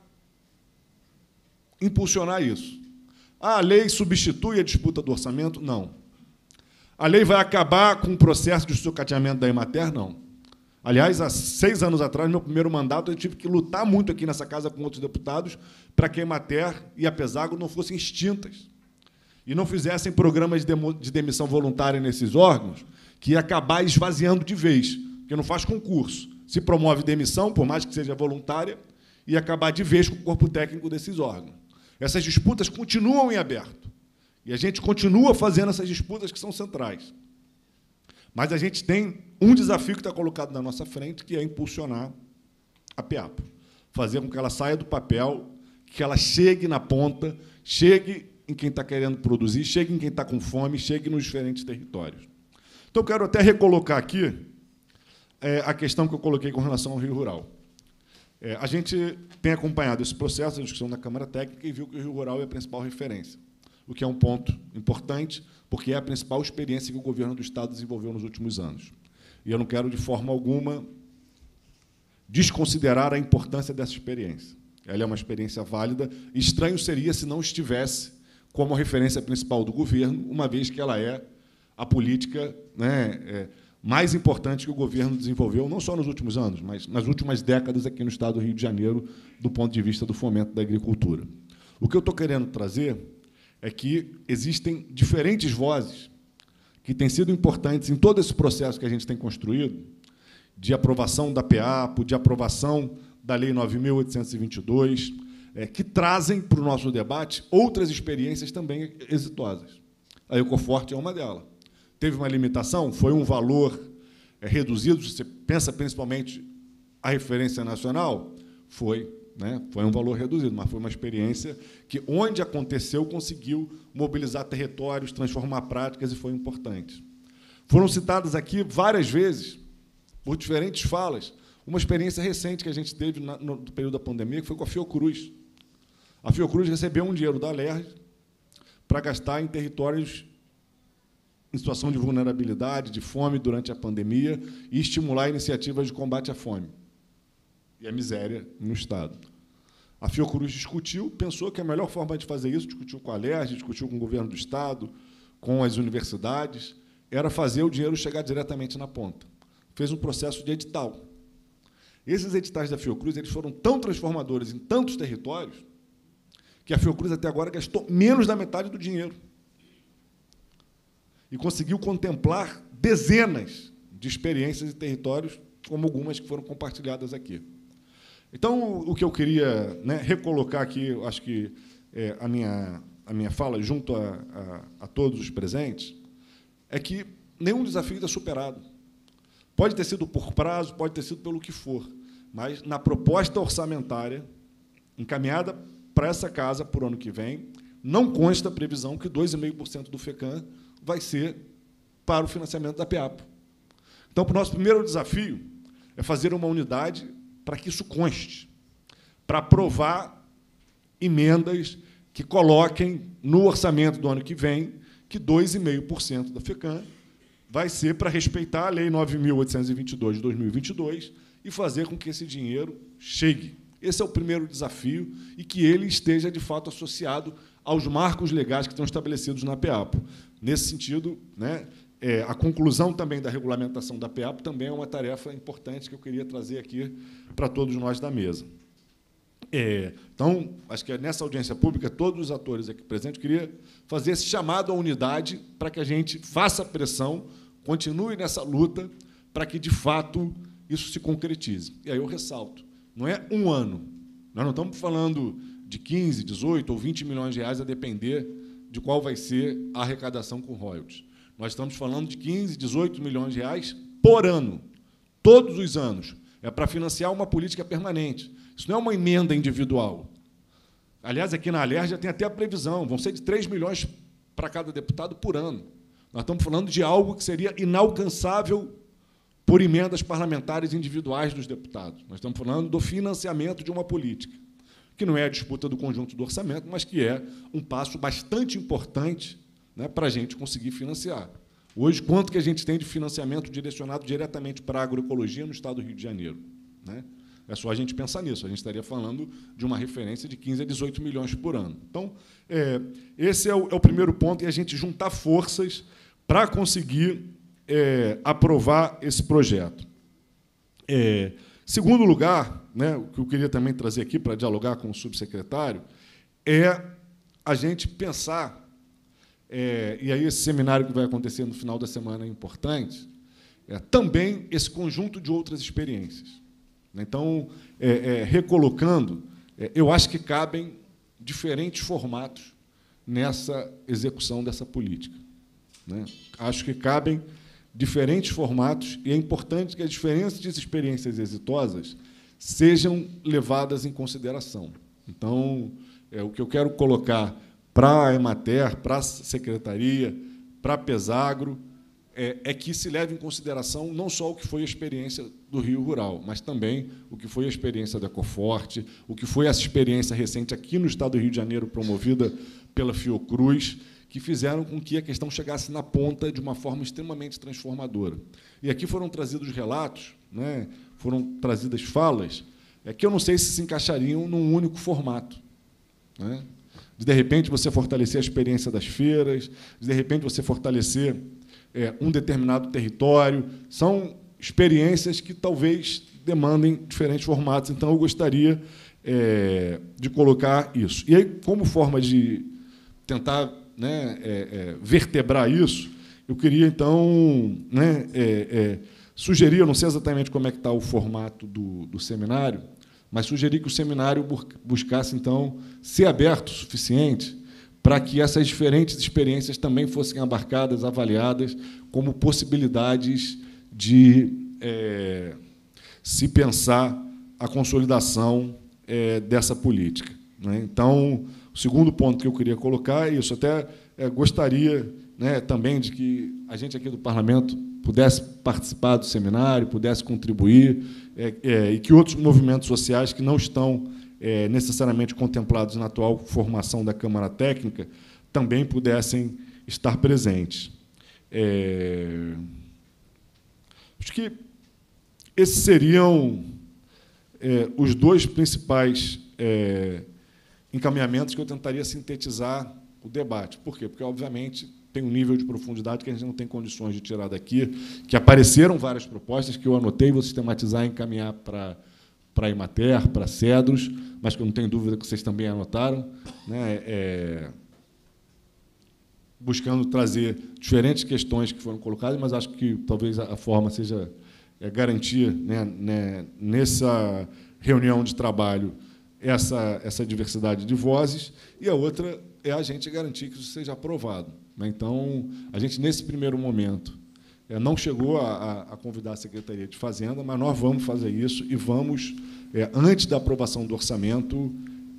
impulsionar isso. A lei substitui a disputa do orçamento? Não. A lei vai acabar com o processo de sucateamento da Emater? Não. Aliás, há 6 anos atrás, no meu primeiro mandato, eu tive que lutar muito aqui nessa casa com outros deputados para que a Emater e a Pesago não fossem extintas e não fizessem programas de demissão voluntária nesses órgãos, que ia acabar esvaziando de vez, porque não faz concurso. Se promove demissão, por mais que seja voluntária, e acabar de vez com o corpo técnico desses órgãos. Essas disputas continuam em aberto. E a gente continua fazendo essas disputas que são centrais. Mas a gente tem um desafio que está colocado na nossa frente, que é impulsionar a PEAPO. Fazer com que ela saia do papel, que ela chegue na ponta, chegue em quem está querendo produzir, chegue em quem está com fome, chegue nos diferentes territórios. Então, eu quero até recolocar aqui a questão que eu coloquei com relação ao Rio Rural. A gente tem acompanhado esse processo de discussão da Câmara Técnica e viu que o Rio Rural é a principal referência, o que é um ponto importante, porque é a principal experiência que o governo do Estado desenvolveu nos últimos anos. E eu não quero, de forma alguma, desconsiderar a importância dessa experiência. Ela é uma experiência válida. Estranho seria se não estivesse como a referência principal do governo, uma vez que ela é a política, né, mais importante que o governo desenvolveu, não só nos últimos anos, mas nas últimas décadas aqui no Estado do Rio de Janeiro, do ponto de vista do fomento da agricultura. O que eu estou querendo trazer é que existem diferentes vozes que têm sido importantes em todo esse processo que a gente tem construído, de aprovação da PEAPO, de aprovação da Lei 9.822, que trazem para o nosso debate outras experiências também exitosas. A Ecoforte é uma delas. Teve uma limitação, foi um valor reduzido, se você pensa principalmente a referência nacional, foi um valor reduzido, mas foi uma experiência que, onde aconteceu, conseguiu mobilizar territórios, transformar práticas, e foi importante. Foram citadas aqui várias vezes, por diferentes falas, uma experiência recente que a gente teve no período da pandemia, que foi com a Fiocruz. A Fiocruz recebeu um dinheiro da LERJ para gastar em territórios em situação de vulnerabilidade, de fome durante a pandemia, e estimular iniciativas de combate à fome e à miséria no Estado. A Fiocruz discutiu, pensou que a melhor forma de fazer isso, discutiu com a LERJ, discutiu com o governo do Estado, com as universidades, era fazer o dinheiro chegar diretamente na ponta. Fez um processo de edital. Esses editais da Fiocruz, eles foram tão transformadores em tantos territórios que a Fiocruz até agora gastou menos da metade do dinheiro e conseguiu contemplar dezenas de experiências e territórios, como algumas que foram compartilhadas aqui. Então, o que eu queria, né, recolocar aqui, acho que a minha fala, junto a todos os presentes, é que nenhum desafio está superado. Pode ter sido por prazo, pode ter sido pelo que for, mas, na proposta orçamentária encaminhada para essa casa por ano que vem, não consta a previsão que 2,5% do FECAM vai ser para o financiamento da PEAPO. Então, o nosso primeiro desafio é fazer uma unidade para que isso conste, para aprovar emendas que coloquem no orçamento do ano que vem que 2,5% da FECAM vai ser para respeitar a Lei 9.822 de 2022 e fazer com que esse dinheiro chegue. Esse é o primeiro desafio, e que ele esteja, de fato, associado aos marcos legais que estão estabelecidos na PEAPO. Nesse sentido, né, a conclusão também da regulamentação da PEAPO também é uma tarefa importante que eu queria trazer aqui para todos nós da mesa. Então, acho que nessa audiência pública, todos os atores aqui presentes, eu queria fazer esse chamado à unidade para que a gente faça pressão, continue nessa luta, para que, de fato, isso se concretize. E aí eu ressalto, não é um ano. Nós não estamos falando de 15, 18 ou 20 milhões de reais, a depender de qual vai ser a arrecadação com royalties. Nós estamos falando de 15, 18 milhões de reais por ano, todos os anos. É para financiar uma política permanente. Isso não é uma emenda individual. Aliás, aqui na LERJ já tem até a previsão, vão ser de 3 milhões para cada deputado por ano. Nós estamos falando de algo que seria inalcançável por emendas parlamentares individuais dos deputados. Nós estamos falando do financiamento de uma política. que não é a disputa do conjunto do orçamento, mas que é um passo bastante importante, né, para a gente conseguir financiar. Hoje, quanto que a gente tem de financiamento direcionado diretamente para a agroecologia no Estado do Rio de Janeiro? Né? É só a gente pensar nisso. A gente estaria falando de uma referência de 15 a 18 milhões por ano. Então, esse é o primeiro ponto, e a gente juntar forças para conseguir aprovar esse projeto. Segundo lugar, né, o que eu queria também trazer aqui para dialogar com o subsecretário, é a gente pensar, e aí esse seminário que vai acontecer no final da semana é importante, também esse conjunto de outras experiências. Então, recolocando, eu acho que cabem diferentes formatos nessa execução dessa política. Né? Acho que cabem diferentes formatos, e é importante que as diferentes experiências exitosas sejam levadas em consideração. Então, o que eu quero colocar para a Emater, para a Secretaria, para a Pesagro, é que se leve em consideração não só o que foi a experiência do Rio Rural, mas também o que foi a experiência da Ecoforte, o que foi essa experiência recente aqui no Estado do Rio de Janeiro, promovida pela Fiocruz, que fizeram com que a questão chegasse na ponta de uma forma extremamente transformadora. E aqui foram trazidos relatos, né, foram trazidas falas, que eu não sei se encaixariam num único formato. Né? De repente, você fortalecer a experiência das feiras, de repente, você fortalecer um determinado território. São experiências que talvez demandem diferentes formatos. Então, eu gostaria de colocar isso. E aí, como forma de tentar, né, vertebrar isso, eu queria, então, né, sugerir, eu não sei exatamente como é que está o formato do seminário, mas sugerir que o seminário buscasse, então, ser aberto o suficiente para que essas diferentes experiências também fossem abarcadas, avaliadas, como possibilidades de se pensar a consolidação dessa política. Né? Então, o segundo ponto que eu queria colocar é isso. Até gostaria, né, também de que a gente aqui do Parlamento pudesse participar do seminário, pudesse contribuir, e que outros movimentos sociais que não estão necessariamente contemplados na atual formação da Câmara Técnica também pudessem estar presentes. Acho que esses seriam os dois principais encaminhamentos que eu tentaria sintetizar o debate. Por quê? Porque, obviamente, tem um nível de profundidade que a gente não tem condições de tirar daqui, que apareceram várias propostas que eu anotei, vou sistematizar e encaminhar para a Emater, para a Cedros, mas que eu não tenho dúvida que vocês também anotaram, né, buscando trazer diferentes questões que foram colocadas, mas acho que talvez a forma seja garantir, né, nessa reunião de trabalho essa diversidade de vozes, e a outra é a gente garantir que isso seja aprovado. Né? Então, a gente, nesse primeiro momento, não chegou a convidar a Secretaria de Fazenda, mas nós vamos fazer isso e vamos, antes da aprovação do orçamento,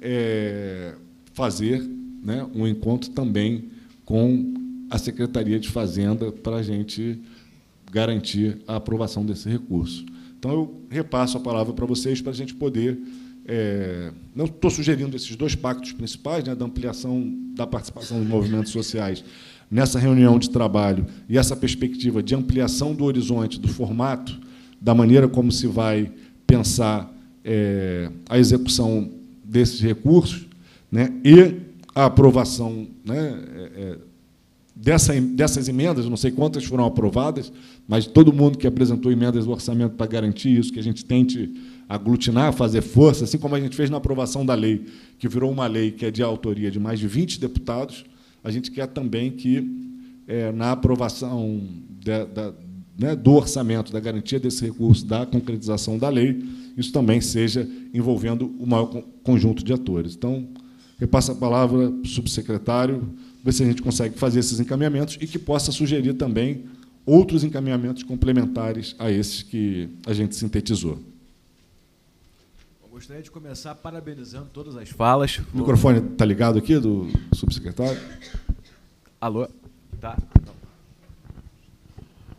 fazer, né, um encontro também com a Secretaria de Fazenda para a gente garantir a aprovação desse recurso. Então, eu repasso a palavra para vocês para a gente poder... não estou sugerindo esses dois pactos principais, né, da ampliação da participação dos movimentos sociais nessa reunião de trabalho e essa perspectiva de ampliação do horizonte, do formato, da maneira como se vai pensar a execução desses recursos, né, e a aprovação, né, dessas emendas, não sei quantas foram aprovadas, mas todo mundo que apresentou emendas do orçamento para garantir isso, que a gente tente aglutinar, fazer força, assim como a gente fez na aprovação da lei, que virou uma lei que é de autoria de mais de 20 deputados, a gente quer também que, na aprovação né, do orçamento, da garantia desse recurso, da concretização da lei, isso também seja envolvendo o maior conjunto de atores. Então, repasso a palavra para o subsecretário, ver se a gente consegue fazer esses encaminhamentos e que possa sugerir também outros encaminhamentos complementares a esses que a gente sintetizou. Gostaria de começar parabenizando todas as falas. O microfone está ligado aqui, do subsecretário? Alô? Tá.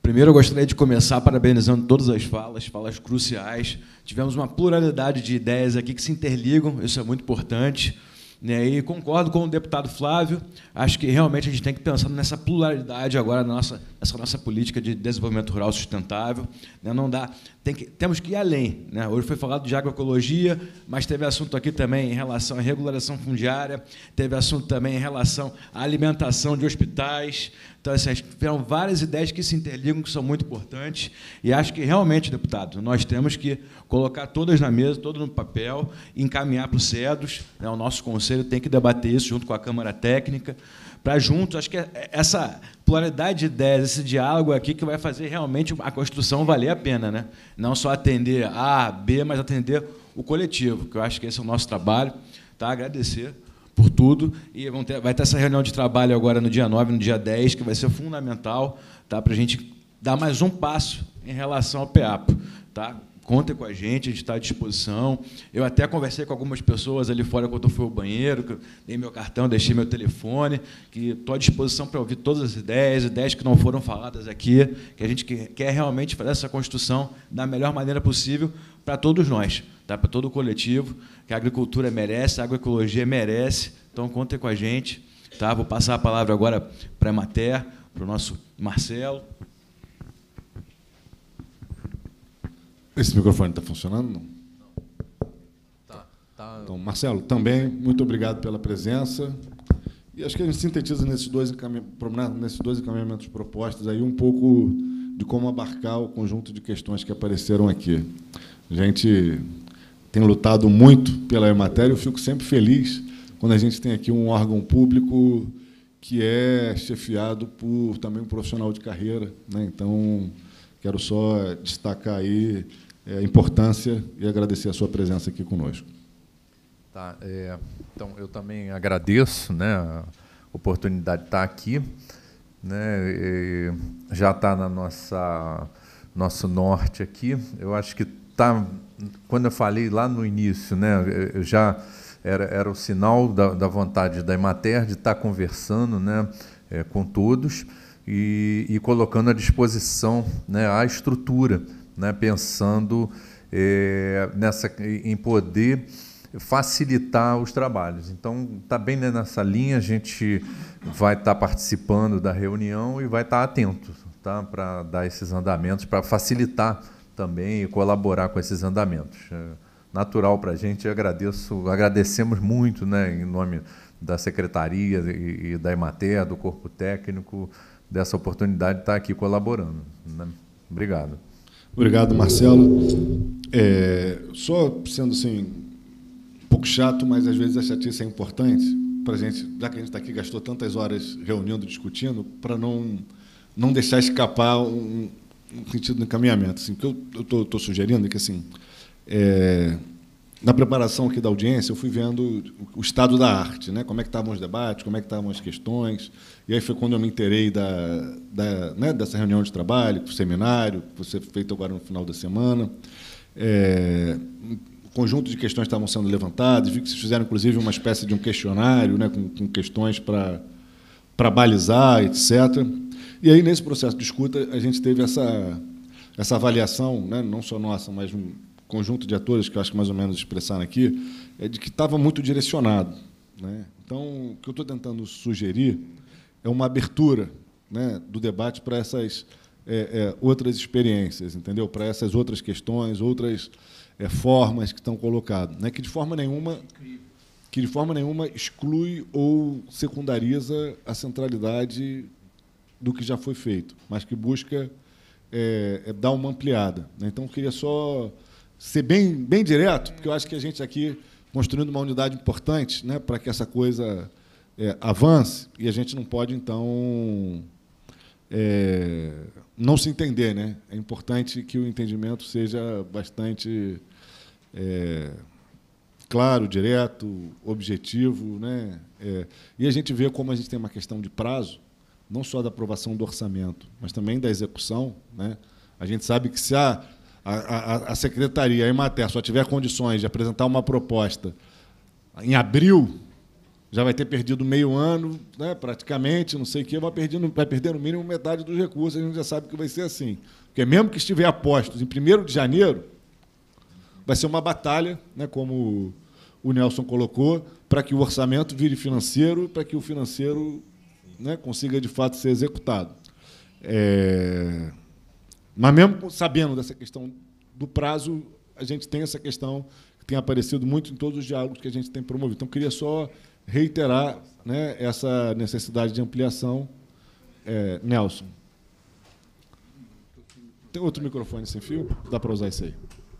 Primeiro, eu gostaria de começar parabenizando todas as falas cruciais. Tivemos uma pluralidade de ideias aqui que se interligam, isso é muito importante. E concordo com o deputado Flávio, acho que realmente a gente tem que pensar nessa pluralidade agora nessa nossa política de desenvolvimento rural sustentável. Não dá, temos que ir além. Hoje foi falado de agroecologia, mas teve assunto aqui também em relação à regularização fundiária, teve assunto também em relação à alimentação de hospitais. Então, assim, tiveram várias ideias que se interligam, que são muito importantes, e acho que, realmente, deputado, nós temos que colocar todas na mesa, todas no papel, encaminhar para o CEDOS, o nosso conselho tem que debater isso junto com a Câmara Técnica, para juntos, acho que essa pluralidade de ideias, esse diálogo aqui que vai fazer realmente a construção valer a pena, não só atender A, B, mas atender o coletivo, que eu acho que esse é o nosso trabalho. Agradecer por tudo, e vai ter essa reunião de trabalho agora no dia 9, no dia 10, que vai ser fundamental para a gente dar mais um passo em relação ao PEAPO. Contem com a gente está à disposição. Eu até conversei com algumas pessoas ali fora quando eu fui ao banheiro, que eu dei meu cartão, deixei meu telefone, que estou à disposição para ouvir todas as ideias que não foram faladas aqui, que a gente quer realmente fazer essa construção da melhor maneira possível para todos nós, para todo o coletivo, que a agricultura merece, a agroecologia merece. Então, contem com a gente. Vou passar a palavra agora para a Emater, para o nosso Marcelo. Esse microfone está funcionando? Não. Tá. Então, Marcelo, também, muito obrigado pela presença. E acho que a gente sintetiza nesses dois encaminhamentos propostos aí um pouco de como abarcar o conjunto de questões que apareceram aqui. A gente tem lutado muito pela Emater, eu fico sempre feliz quando a gente tem aqui um órgão público que é chefiado por também um profissional de carreira. Então, quero só destacar aí a importância e agradecer a sua presença aqui conosco. Então, eu também agradeço a oportunidade de estar aqui. Já está na nosso norte aqui. Eu acho que quando eu falei lá no início, já era o sinal da vontade da Emater de estar conversando com todos e colocando à disposição a estrutura, pensando em poder facilitar os trabalhos. Então, está bem nessa linha, a gente vai estar participando da reunião e vai estar atento para dar esses andamentos, para facilitar também e colaborar com esses andamentos. Natural para a gente, agradecemos muito, em nome da Secretaria e da Emater, do Corpo Técnico, dessa oportunidade de estar aqui colaborando. Obrigado. Obrigado, Marcelo. Só sendo assim, um pouco chato, mas às vezes a chatice é importante para a gente, já que a gente está aqui, gastou tantas horas reunindo, discutindo, para não deixar escapar um sentido de encaminhamento. Assim, o que eu estou sugerindo é que, assim, na preparação aqui da audiência, eu fui vendo o estado da arte, como é que estavam os debates, como é que estavam as questões, e aí foi quando eu me inteirei dessa reunião de trabalho, do seminário, que foi feito agora no final da semana. O conjunto de questões estavam sendo levantadas, vi que vocês fizeram, inclusive, uma espécie de um questionário, com questões para balizar, etc. E aí, nesse processo de escuta, a gente teve essa avaliação, não só nossa, mas um conjunto de atores, que eu acho que mais ou menos expressaram aqui, de que estava muito direcionado. Então, o que eu estou tentando sugerir é uma abertura do debate para essas outras experiências, entendeu? Para essas outras questões, outras formas que estão colocadas, que de forma nenhuma exclui ou secundariza a centralidade do que já foi feito, mas que busca dar uma ampliada. Então, eu queria só ser bem direto, porque eu acho que a gente aqui construindo uma unidade importante, para que essa coisa avance, e a gente não pode, então, não se entender. É importante que o entendimento seja bastante claro, direto, objetivo. E a gente vê como a gente tem uma questão de prazo, não só da aprovação do orçamento, mas também da execução. A gente sabe que se a Secretaria, a Emater, só tiver condições de apresentar uma proposta em abril, já vai ter perdido meio ano, né, praticamente, não sei o quê, vai perder no mínimo metade dos recursos, a gente já sabe que vai ser assim. Porque mesmo que estiver a postos em 1º de janeiro, vai ser uma batalha, né, como o Nelson colocou, para que o orçamento vire financeiro, para que o financeiro, né, consiga, de fato, ser executado. Mas, mesmo sabendo dessa questão do prazo, a gente tem essa questão que tem aparecido muito em todos os diálogos que a gente tem promovido. Então, queria só reiterar, né, essa necessidade de ampliação. Nelson. Tem outro microfone sem fio? Dá para usar esse aí.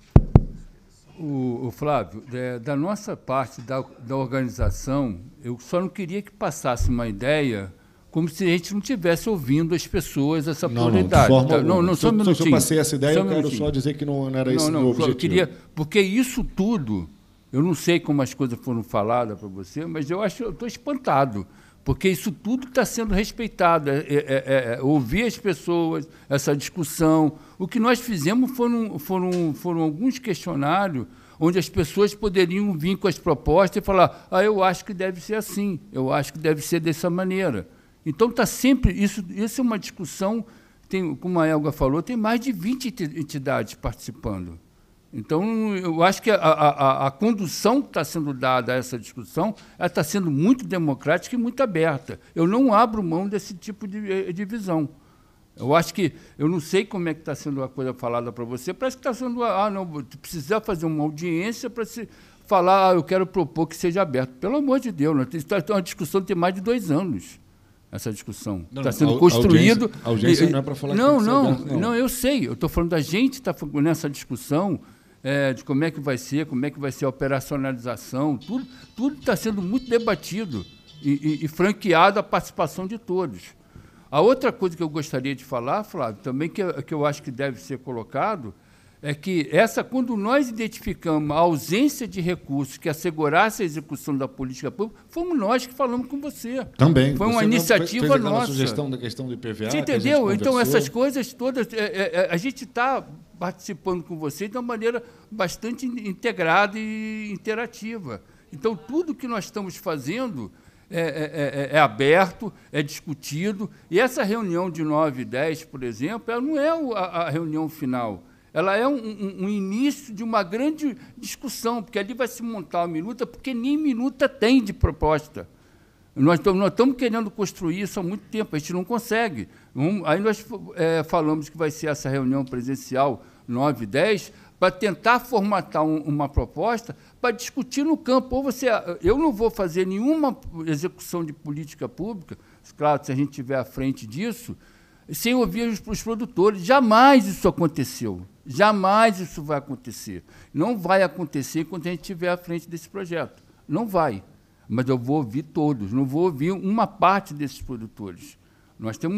O Flávio, da nossa parte da organização, eu só não queria que passasse uma ideia como se a gente não estivesse ouvindo as pessoas, essa pluralidade. Não, só um minutinho. Se eu passei essa ideia, eu quero só dizer que não era esse o meu objetivo. Porque isso tudo, eu não sei como as coisas foram faladas para você, mas eu estou espantado, porque isso tudo está sendo respeitado. Ouvir as pessoas, essa discussão. O que nós fizemos foram alguns questionários onde as pessoas poderiam vir com as propostas e falar: eu acho que deve ser assim, eu acho que deve ser dessa maneira. Então, está sempre... Isso é uma discussão, como a Elga falou, tem mais de 20 entidades participando. Então, eu acho que a condução que está sendo dada a essa discussão está sendo muito democrática e muito aberta. Eu não abro mão desse tipo de visão. Eu acho que... Eu não sei como é que está sendo a coisa falada para você. Parece que está sendo... não, precisa fazer uma audiência para se falar, eu quero propor que seja aberto. Pelo amor de Deus, é uma discussão que tem mais de 2 anos. Essa discussão está sendo construído. A audiência não é para falar não, eu sei. Eu estou falando da gente estar nessa discussão de como é que vai ser a operacionalização. Tudo está sendo muito debatido e franqueado a participação de todos. A outra coisa que eu gostaria de falar, Flávio, também que eu acho que deve ser colocado, é que quando nós identificamos a ausência de recursos que assegurasse a execução da política pública, fomos nós que falamos com você. Também. Foi uma iniciativa nossa. Sugestão da questão do IPVA. Você entendeu? Então, essas coisas todas, a gente está participando com você de uma maneira bastante integrada e interativa. Então, tudo que nós estamos fazendo é aberto, é discutido. E essa reunião de 9 e 10, por exemplo, ela não é a reunião final. Ela é um início de uma grande discussão, porque ali vai se montar uma minuta, porque nem minuta tem de proposta. Nós estamos querendo construir isso há muito tempo, a gente não consegue. Aí nós falamos que vai ser essa reunião presencial 9 e 10, para tentar formatar uma proposta para discutir no campo. Eu não vou fazer nenhuma execução de política pública, claro, se a gente estiver à frente disso, sem ouvir os produtores. Jamais isso aconteceu. Jamais isso vai acontecer. Não vai acontecer quando a gente estiver à frente desse projeto. Não vai. Mas eu vou ouvir todos, não vou ouvir uma parte desses produtores. Nós temos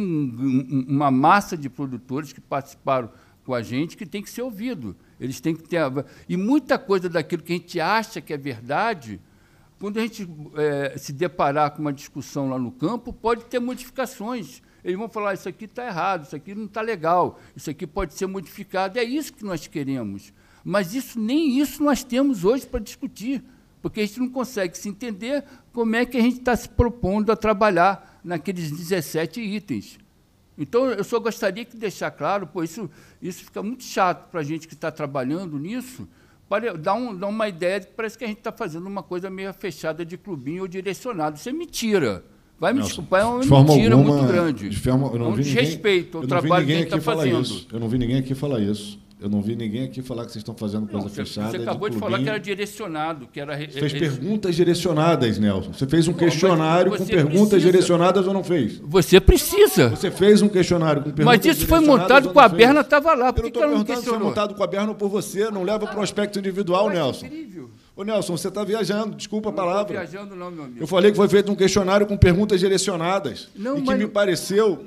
uma massa de produtores que participaram com a gente que tem que ser ouvido. Eles têm que ter... E muita coisa daquilo que a gente acha que é verdade, quando a gente se deparar com uma discussão lá no campo, pode ter modificações. Eles vão falar, isso aqui está errado, isso aqui não está legal, isso aqui pode ser modificado. É isso que nós queremos. Mas nem isso nós temos hoje para discutir, porque a gente não consegue se entender como é que a gente está se propondo a trabalhar naqueles 17 itens. Então, eu só gostaria de deixar claro, isso fica muito chato para a gente que está trabalhando nisso, para dar uma ideia de que parece que a gente está fazendo uma coisa meio fechada de clubinho ou direcionado. Isso é mentira. Vai me desculpar, é uma mentira muito grande. É um desrespeito ao trabalho que a gente está fazendo. Eu não vi ninguém aqui falar isso. Eu não vi ninguém aqui falar que vocês estão fazendo coisa fechada. Você acabou de falar que era direcionado. Você fez perguntas direcionadas, Nelson. Você fez um questionário com perguntas direcionadas ou não fez? Você precisa. Você fez um questionário com perguntas direcionadas. Mas isso foi montado com a Berna, estava lá. Por que ela não questionou? Foi montado com a Berna por você. Não leva para o aspecto individual, Nelson. Incrível. Ô, Nelson, você está viajando. Desculpa a palavra. Não estou viajando, não, meu amigo. Eu falei que foi feito um questionário com perguntas direcionadas. Que me pareceu...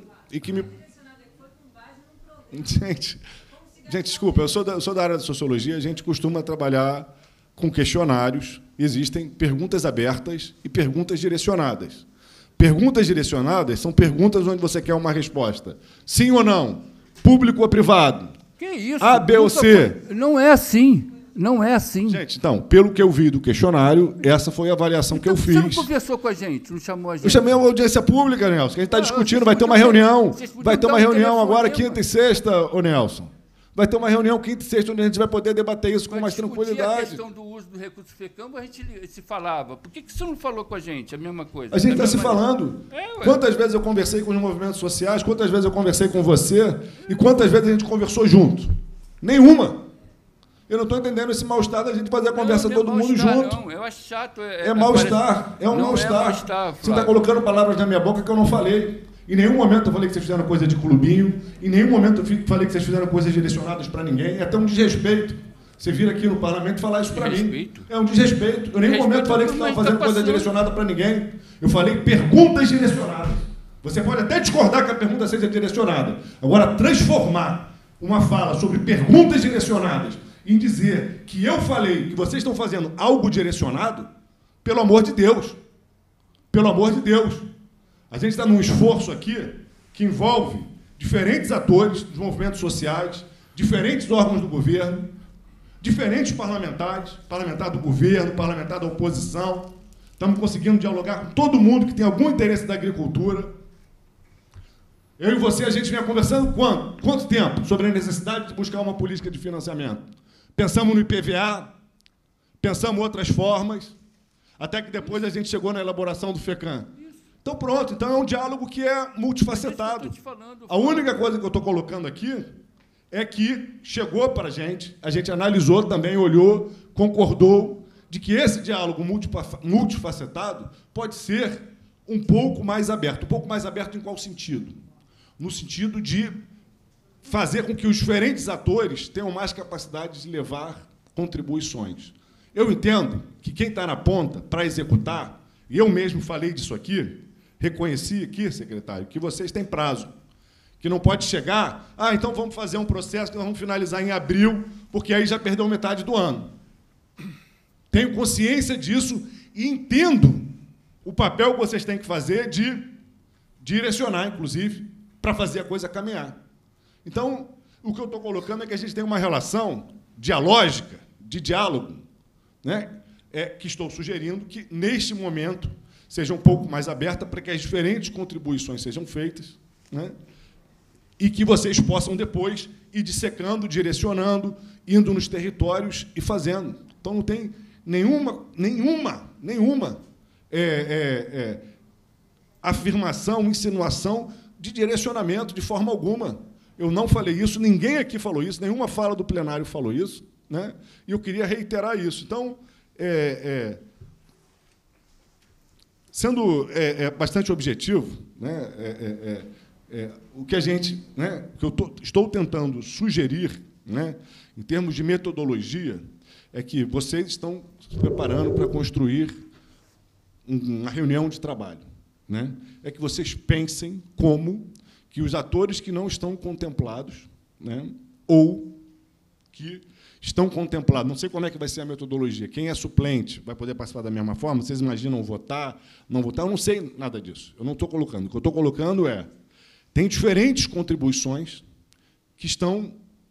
Gente, desculpa, eu sou da área da sociologia, a gente costuma trabalhar com questionários, existem perguntas abertas e perguntas direcionadas. Perguntas direcionadas são perguntas onde você quer uma resposta. Sim ou não? Público ou privado? Que isso? A, B ou C? Não é assim. Não é assim. Gente, então, pelo que eu vi do questionário, essa foi a avaliação que eu fiz. Você não conversou com a gente, não chamou a gente? Eu chamei uma audiência pública, Nelson, que a gente está discutindo, vai ter uma reunião. Vai ter uma reunião agora, quinta e sexta, ô Nelson. Vai ter uma reunião quinta e sexta, onde a gente vai poder debater isso com mais tranquilidade. A questão do uso do recurso FECAMBO, a gente se falava. Por que você não falou com a gente? A mesma coisa. A gente está se falando. Quantas vezes eu conversei com os movimentos sociais, quantas vezes eu conversei com você, e quantas vezes a gente conversou junto? Nenhuma. Eu não estou entendendo esse mal-estar da gente fazer a conversa todo mundo junto. Não, eu acho chato. É mal-estar, é um mal-estar. Você está colocando palavras na minha boca que eu não falei. Em nenhum momento eu falei que vocês fizeram coisa de clubinho, em nenhum momento eu falei que vocês fizeram coisas direcionadas para ninguém. É até um desrespeito. Você vir aqui no parlamento e falar isso para mim. É um desrespeito. Eu em nenhum momento falei que vocês estavam fazendo coisa direcionada para ninguém. Eu falei perguntas direcionadas. Você pode até discordar que a pergunta seja direcionada. Agora, transformar uma fala sobre perguntas direcionadas em dizer que eu falei que vocês estão fazendo algo direcionado, pelo amor de Deus. Pelo amor de Deus. A gente está num esforço aqui que envolve diferentes atores dos movimentos sociais, diferentes órgãos do governo, diferentes parlamentares, parlamentar do governo, parlamentar da oposição. Estamos conseguindo dialogar com todo mundo que tem algum interesse da agricultura. Eu e você, a gente vinha conversando quanto tempo sobre a necessidade de buscar uma política de financiamento. Pensamos no IPVA, pensamos em outras formas, até que depois a gente chegou na elaboração do FECAM. Então, pronto. Então, é um diálogo que é multifacetado. A única coisa que eu estou colocando aqui é que chegou para a gente analisou também, olhou, concordou de que esse diálogo multifacetado pode ser um pouco mais aberto. Um pouco mais aberto em qual sentido? No sentido de fazer com que os diferentes atores tenham mais capacidade de levar contribuições. Eu entendo que quem está na ponta para executar, e eu mesmo falei disso aqui, reconheci aqui, secretário, que vocês têm prazo, que não pode chegar, então vamos fazer um processo que nós vamos finalizar em abril, porque aí já perdeu metade do ano. Tenho consciência disso e entendo o papel que vocês têm que fazer de direcionar, inclusive, para fazer a coisa caminhar. Então, o que eu estou colocando é que a gente tem uma relação dialógica, de diálogo, né? Que estou sugerindo que, neste momento, seja um pouco mais aberta para que as diferentes contribuições sejam feitas, né? E que vocês possam depois ir dissecando, direcionando, indo nos territórios e fazendo. Então, não tem nenhuma afirmação, insinuação de direcionamento de forma alguma. Eu não falei isso, ninguém aqui falou isso, nenhuma fala do plenário falou isso, né? E eu queria reiterar isso. Então, sendo bastante objetivo, né, o que a gente, né, que eu estou tentando sugerir, né, em termos de metodologia, é que vocês estão se preparando para construir uma reunião de trabalho, né? É que vocês pensem como que os atores que não estão contemplados, né, ou que estão contemplados, não sei como é que vai ser a metodologia, quem é suplente vai poder participar da mesma forma, vocês imaginam votar, não votar, eu não sei nada disso, eu não estou colocando. O que eu estou colocando tem diferentes contribuições que estão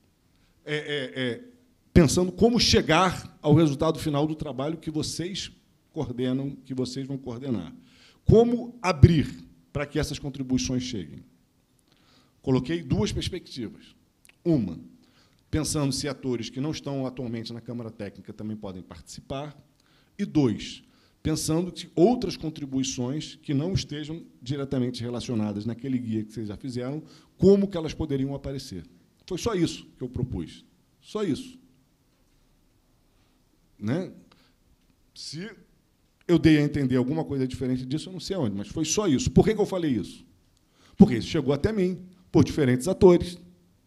pensando como chegar ao resultado final do trabalho que vocês coordenam, que vocês vão coordenar. Como abrir para que essas contribuições cheguem? Coloquei duas perspectivas. Uma, pensando se atores que não estão atualmente na Câmara Técnica também podem participar. E dois, pensando que outras contribuições que não estejam diretamente relacionadas naquele guia que vocês já fizeram, como que elas poderiam aparecer. Foi só isso que eu propus. Só isso. Né? Se eu dei a entender alguma coisa diferente disso, eu não sei onde, mas foi só isso. Por que eu falei isso? Porque isso chegou até mim, por diferentes atores.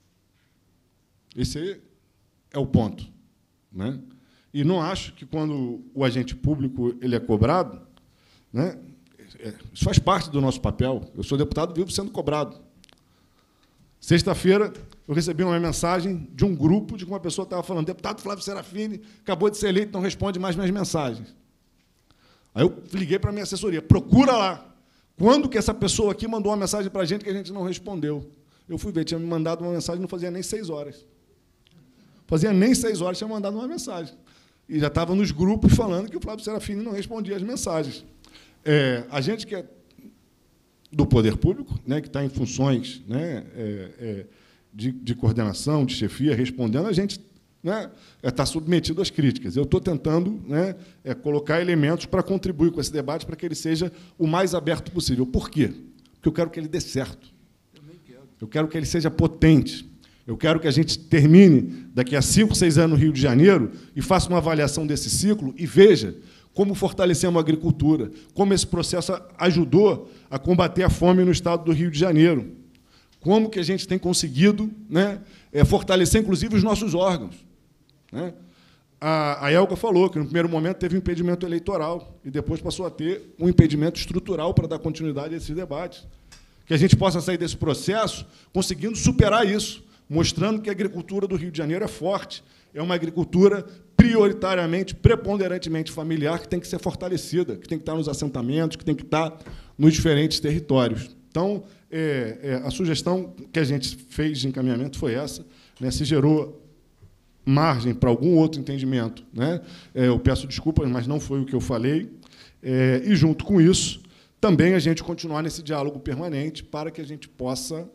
Esse é o ponto, né? E não acho que, quando o agente público ele é cobrado, né, isso faz parte do nosso papel. Eu sou deputado vivo sendo cobrado. Sexta-feira, eu recebi uma mensagem de um grupo de que uma pessoa estava falando: deputado Flávio Serafini acabou de ser eleito, não responde mais minhas mensagens. Aí eu liguei para a minha assessoria: procura lá. Quando que essa pessoa aqui mandou uma mensagem para a gente que a gente não respondeu? Eu fui ver, tinha me mandado uma mensagem, não fazia nem 6 horas. Fazia nem 6 horas, tinha mandado uma mensagem. E já estava nos grupos falando que o Flávio Serafini não respondia as mensagens. A gente que é do poder público, né, que está em funções, né, de coordenação, de chefia, respondendo, a gente, né, está submetido às críticas. Eu estou tentando, né, colocar elementos para contribuir com esse debate para que ele seja o mais aberto possível. Por quê? Porque eu quero que ele dê certo. Eu quero que ele seja potente. Eu quero que a gente termine daqui a 5, 6 anos no Rio de Janeiro e faça uma avaliação desse ciclo e veja como fortalecemos a agricultura, como esse processo ajudou a combater a fome no estado do Rio de Janeiro, como que a gente tem conseguido, né, fortalecer, inclusive, os nossos órgãos. Né? A Elga falou que, no primeiro momento, teve um impedimento eleitoral e depois passou a ter um impedimento estrutural para dar continuidade a esses debates. Que a gente possa sair desse processo conseguindo superar isso, mostrando que a agricultura do Rio de Janeiro é forte, é uma agricultura prioritariamente, preponderantemente familiar, que tem que ser fortalecida, que tem que estar nos assentamentos, que tem que estar nos diferentes territórios. Então, a sugestão que a gente fez de encaminhamento foi essa, né? Se gerou margem para algum outro entendimento, né? Eu peço desculpas, mas não foi o que eu falei. E, junto com isso, também a gente continuar nesse diálogo permanente para que a gente possa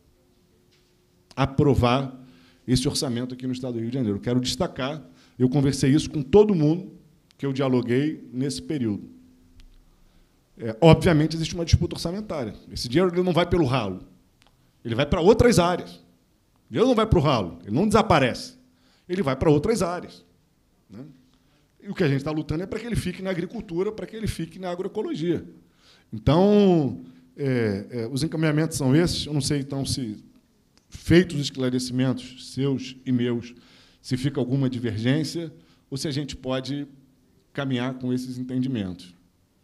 aprovar esse orçamento aqui no Estado do Rio de Janeiro. Eu quero destacar, eu conversei isso com todo mundo que eu dialoguei nesse período. Obviamente, existe uma disputa orçamentária. Esse dinheiro ele não vai pelo ralo, ele vai para outras áreas. O dinheiro não vai para o ralo, ele não desaparece, ele vai para outras áreas. Né? E o que a gente está lutando é para que ele fique na agricultura, para que ele fique na agroecologia. Então, os encaminhamentos são esses. Eu não sei, então, se, feitos os esclarecimentos seus e meus, se fica alguma divergência ou se a gente pode caminhar com esses entendimentos.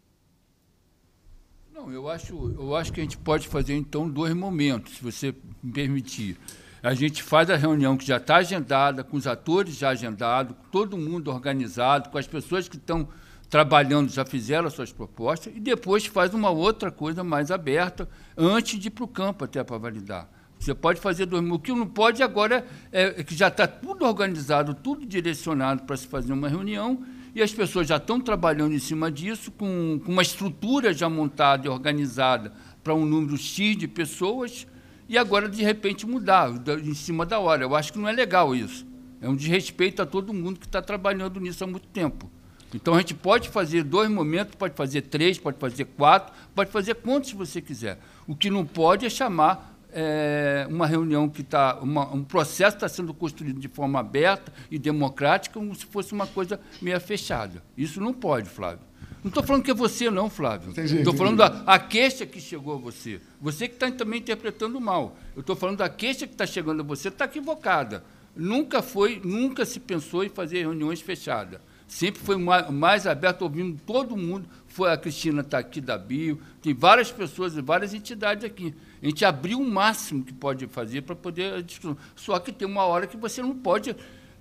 Não, eu acho que a gente pode fazer, então, 2 momentos, se você me permitir. A gente faz a reunião que já está agendada, com os atores já agendados, com todo mundo organizado, com as pessoas que estão trabalhando, já fizeram as suas propostas, e depois faz uma outra coisa mais aberta, antes de ir para o campo até para validar. Você pode fazer 2 O que não pode agora é que já está tudo organizado, tudo direcionado para se fazer uma reunião, e as pessoas já estão trabalhando em cima disso, com uma estrutura já montada e organizada para um número X de pessoas, e agora, de repente, mudar em cima da hora. Eu acho que não é legal isso. É um desrespeito a todo mundo que está trabalhando nisso há muito tempo. Então, a gente pode fazer 2 momentos, pode fazer 3, pode fazer 4, pode fazer quantos você quiser. O que não pode é chamar uma reunião que está... um processo está sendo construído de forma aberta e democrática, como se fosse uma coisa meio fechada. Isso não pode, Flávio. Não estou falando que é você, não, Flávio. Estou falando a queixa que chegou a você. Você que está também interpretando mal. Eu estou falando da queixa que está chegando a você, está equivocada. Nunca se pensou em fazer reuniões fechadas. Sempre foi mais aberto, ouvindo todo mundo. A Cristina está aqui da Bio, tem várias pessoas e várias entidades aqui. A gente abriu o máximo que pode fazer para poder discutir. Só que tem uma hora que você não pode,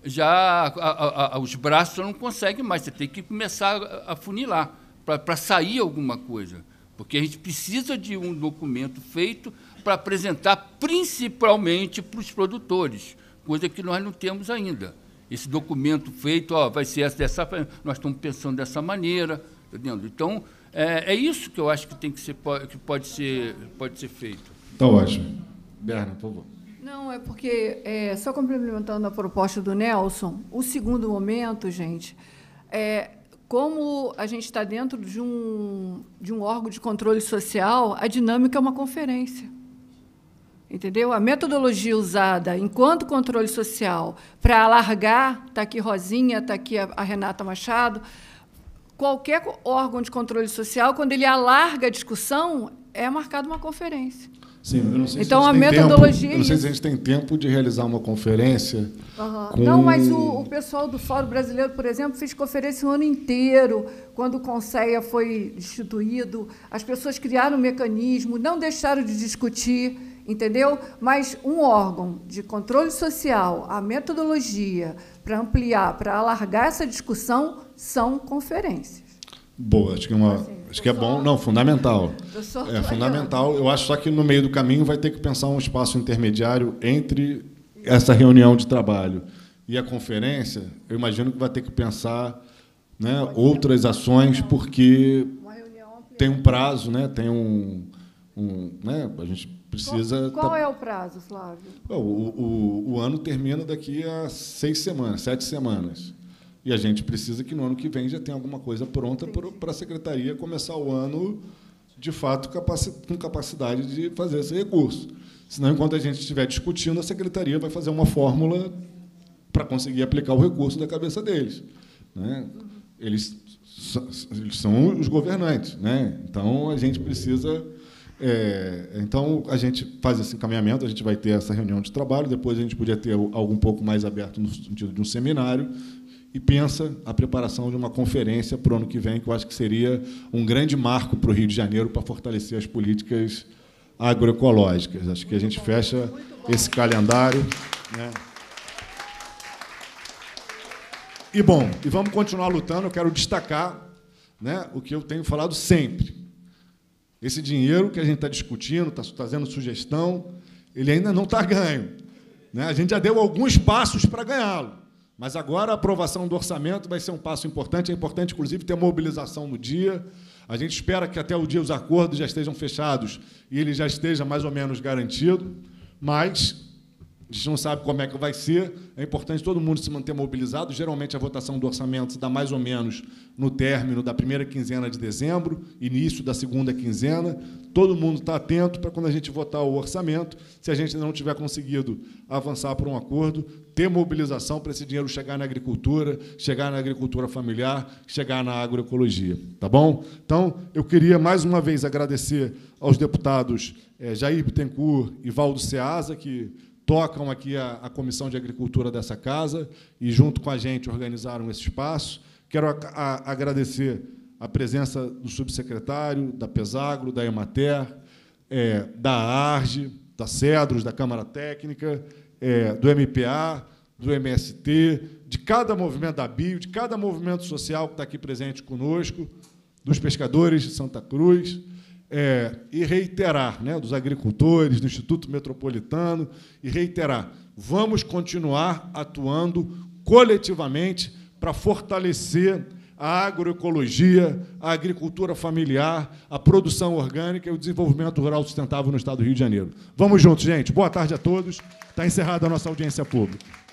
os braços você não consegue mais, você tem que começar a funilar para sair alguma coisa. Porque a gente precisa de um documento feito para apresentar principalmente para os produtores, coisa que nós não temos ainda. Esse documento feito, vai ser nós estamos pensando dessa maneira, entendendo? Então, é isso que eu acho que tem que ser, que pode ser feito. Está ótimo. Berna, por favor. Não, é porque, só complementando a proposta do Nelson, o segundo momento, gente, como a gente está dentro de um órgão de controle social, a dinâmica é uma conferência. Entendeu? A metodologia usada enquanto controle social para alargar, está aqui Rosinha, está aqui a Renata Machado, qualquer órgão de controle social, quando ele alarga a discussão, é marcada uma conferência. Sim, eu não sei então, se a metodologia eu não sei se a gente tem tempo de realizar uma conferência. Com... Não, mas o pessoal do Fórum Brasileiro, por exemplo, fez conferência o ano inteiro, quando o Conceia foi instituído, as pessoas criaram um mecanismo, não deixaram de discutir, entendeu? Mas um órgão de controle social, a metodologia para ampliar, para alargar essa discussão, são conferências. Boa, acho que é bom, não, fundamental. É fundamental. Eu acho só que no meio do caminho vai ter que pensar um espaço intermediário entre essa reunião de trabalho e a conferência, eu imagino que vai ter que pensar, né, outras ações, porque tem um prazo, né, tem né, a gente precisa... Qual é o prazo, Flávio? O ano termina daqui a 6 semanas, 7 semanas. E a gente precisa que no ano que vem já tenha alguma coisa pronta para a Secretaria começar o ano, de fato, com capacidade de fazer esse recurso. Senão, enquanto a gente estiver discutindo, a Secretaria vai fazer uma fórmula para conseguir aplicar o recurso da cabeça deles, né? Eles são os governantes, né? Então, a gente precisa... então, a gente faz esse encaminhamento, a gente vai ter essa reunião de trabalho, depois a gente podia ter algo um pouco mais aberto no sentido de um seminário, e pensa a preparação de uma conferência para o ano que vem, que eu acho que seria um grande marco para o Rio de Janeiro para fortalecer as políticas agroecológicas. Acho que a gente fecha esse calendário, né? E, bom, e vamos continuar lutando. Eu quero destacar, né, o que eu tenho falado sempre. Esse dinheiro que a gente está discutindo, está trazendo sugestão, ele ainda não está ganho, né? A gente já deu alguns passos para ganhá-lo, mas agora a aprovação do orçamento vai ser um passo importante. É importante, inclusive, ter mobilização no dia. A gente espera que até o dia os acordos já estejam fechados e ele já esteja mais ou menos garantido, mas a gente não sabe como é que vai ser. É importante todo mundo se manter mobilizado. Geralmente, a votação do orçamento se dá mais ou menos no término da primeira quinzena de dezembro, início da segunda quinzena. Todo mundo está atento para, quando a gente votar o orçamento, se a gente não tiver conseguido avançar para um acordo, ter mobilização para esse dinheiro chegar na agricultura familiar, chegar na agroecologia. Tá bom? Então, eu queria, mais uma vez, agradecer aos deputados Jair Bittencourt e Valdo Ceasa, que tocam aqui a Comissão de Agricultura dessa casa e, junto com a gente, organizaram esse espaço. Quero agradecer a presença do subsecretário, da Pesagro, da Emater, da ARGE, da Cedros, da Câmara Técnica, do MPA, do MST, de cada movimento da BIO, de cada movimento social que está aqui presente conosco, dos pescadores de Santa Cruz, e reiterar, né, dos agricultores, do Instituto Metropolitano, e reiterar, vamos continuar atuando coletivamente para fortalecer a agroecologia, a agricultura familiar, a produção orgânica e o desenvolvimento rural sustentável no Estado do Rio de Janeiro. Vamos juntos, gente. Boa tarde a todos. Está encerrada a nossa audiência pública.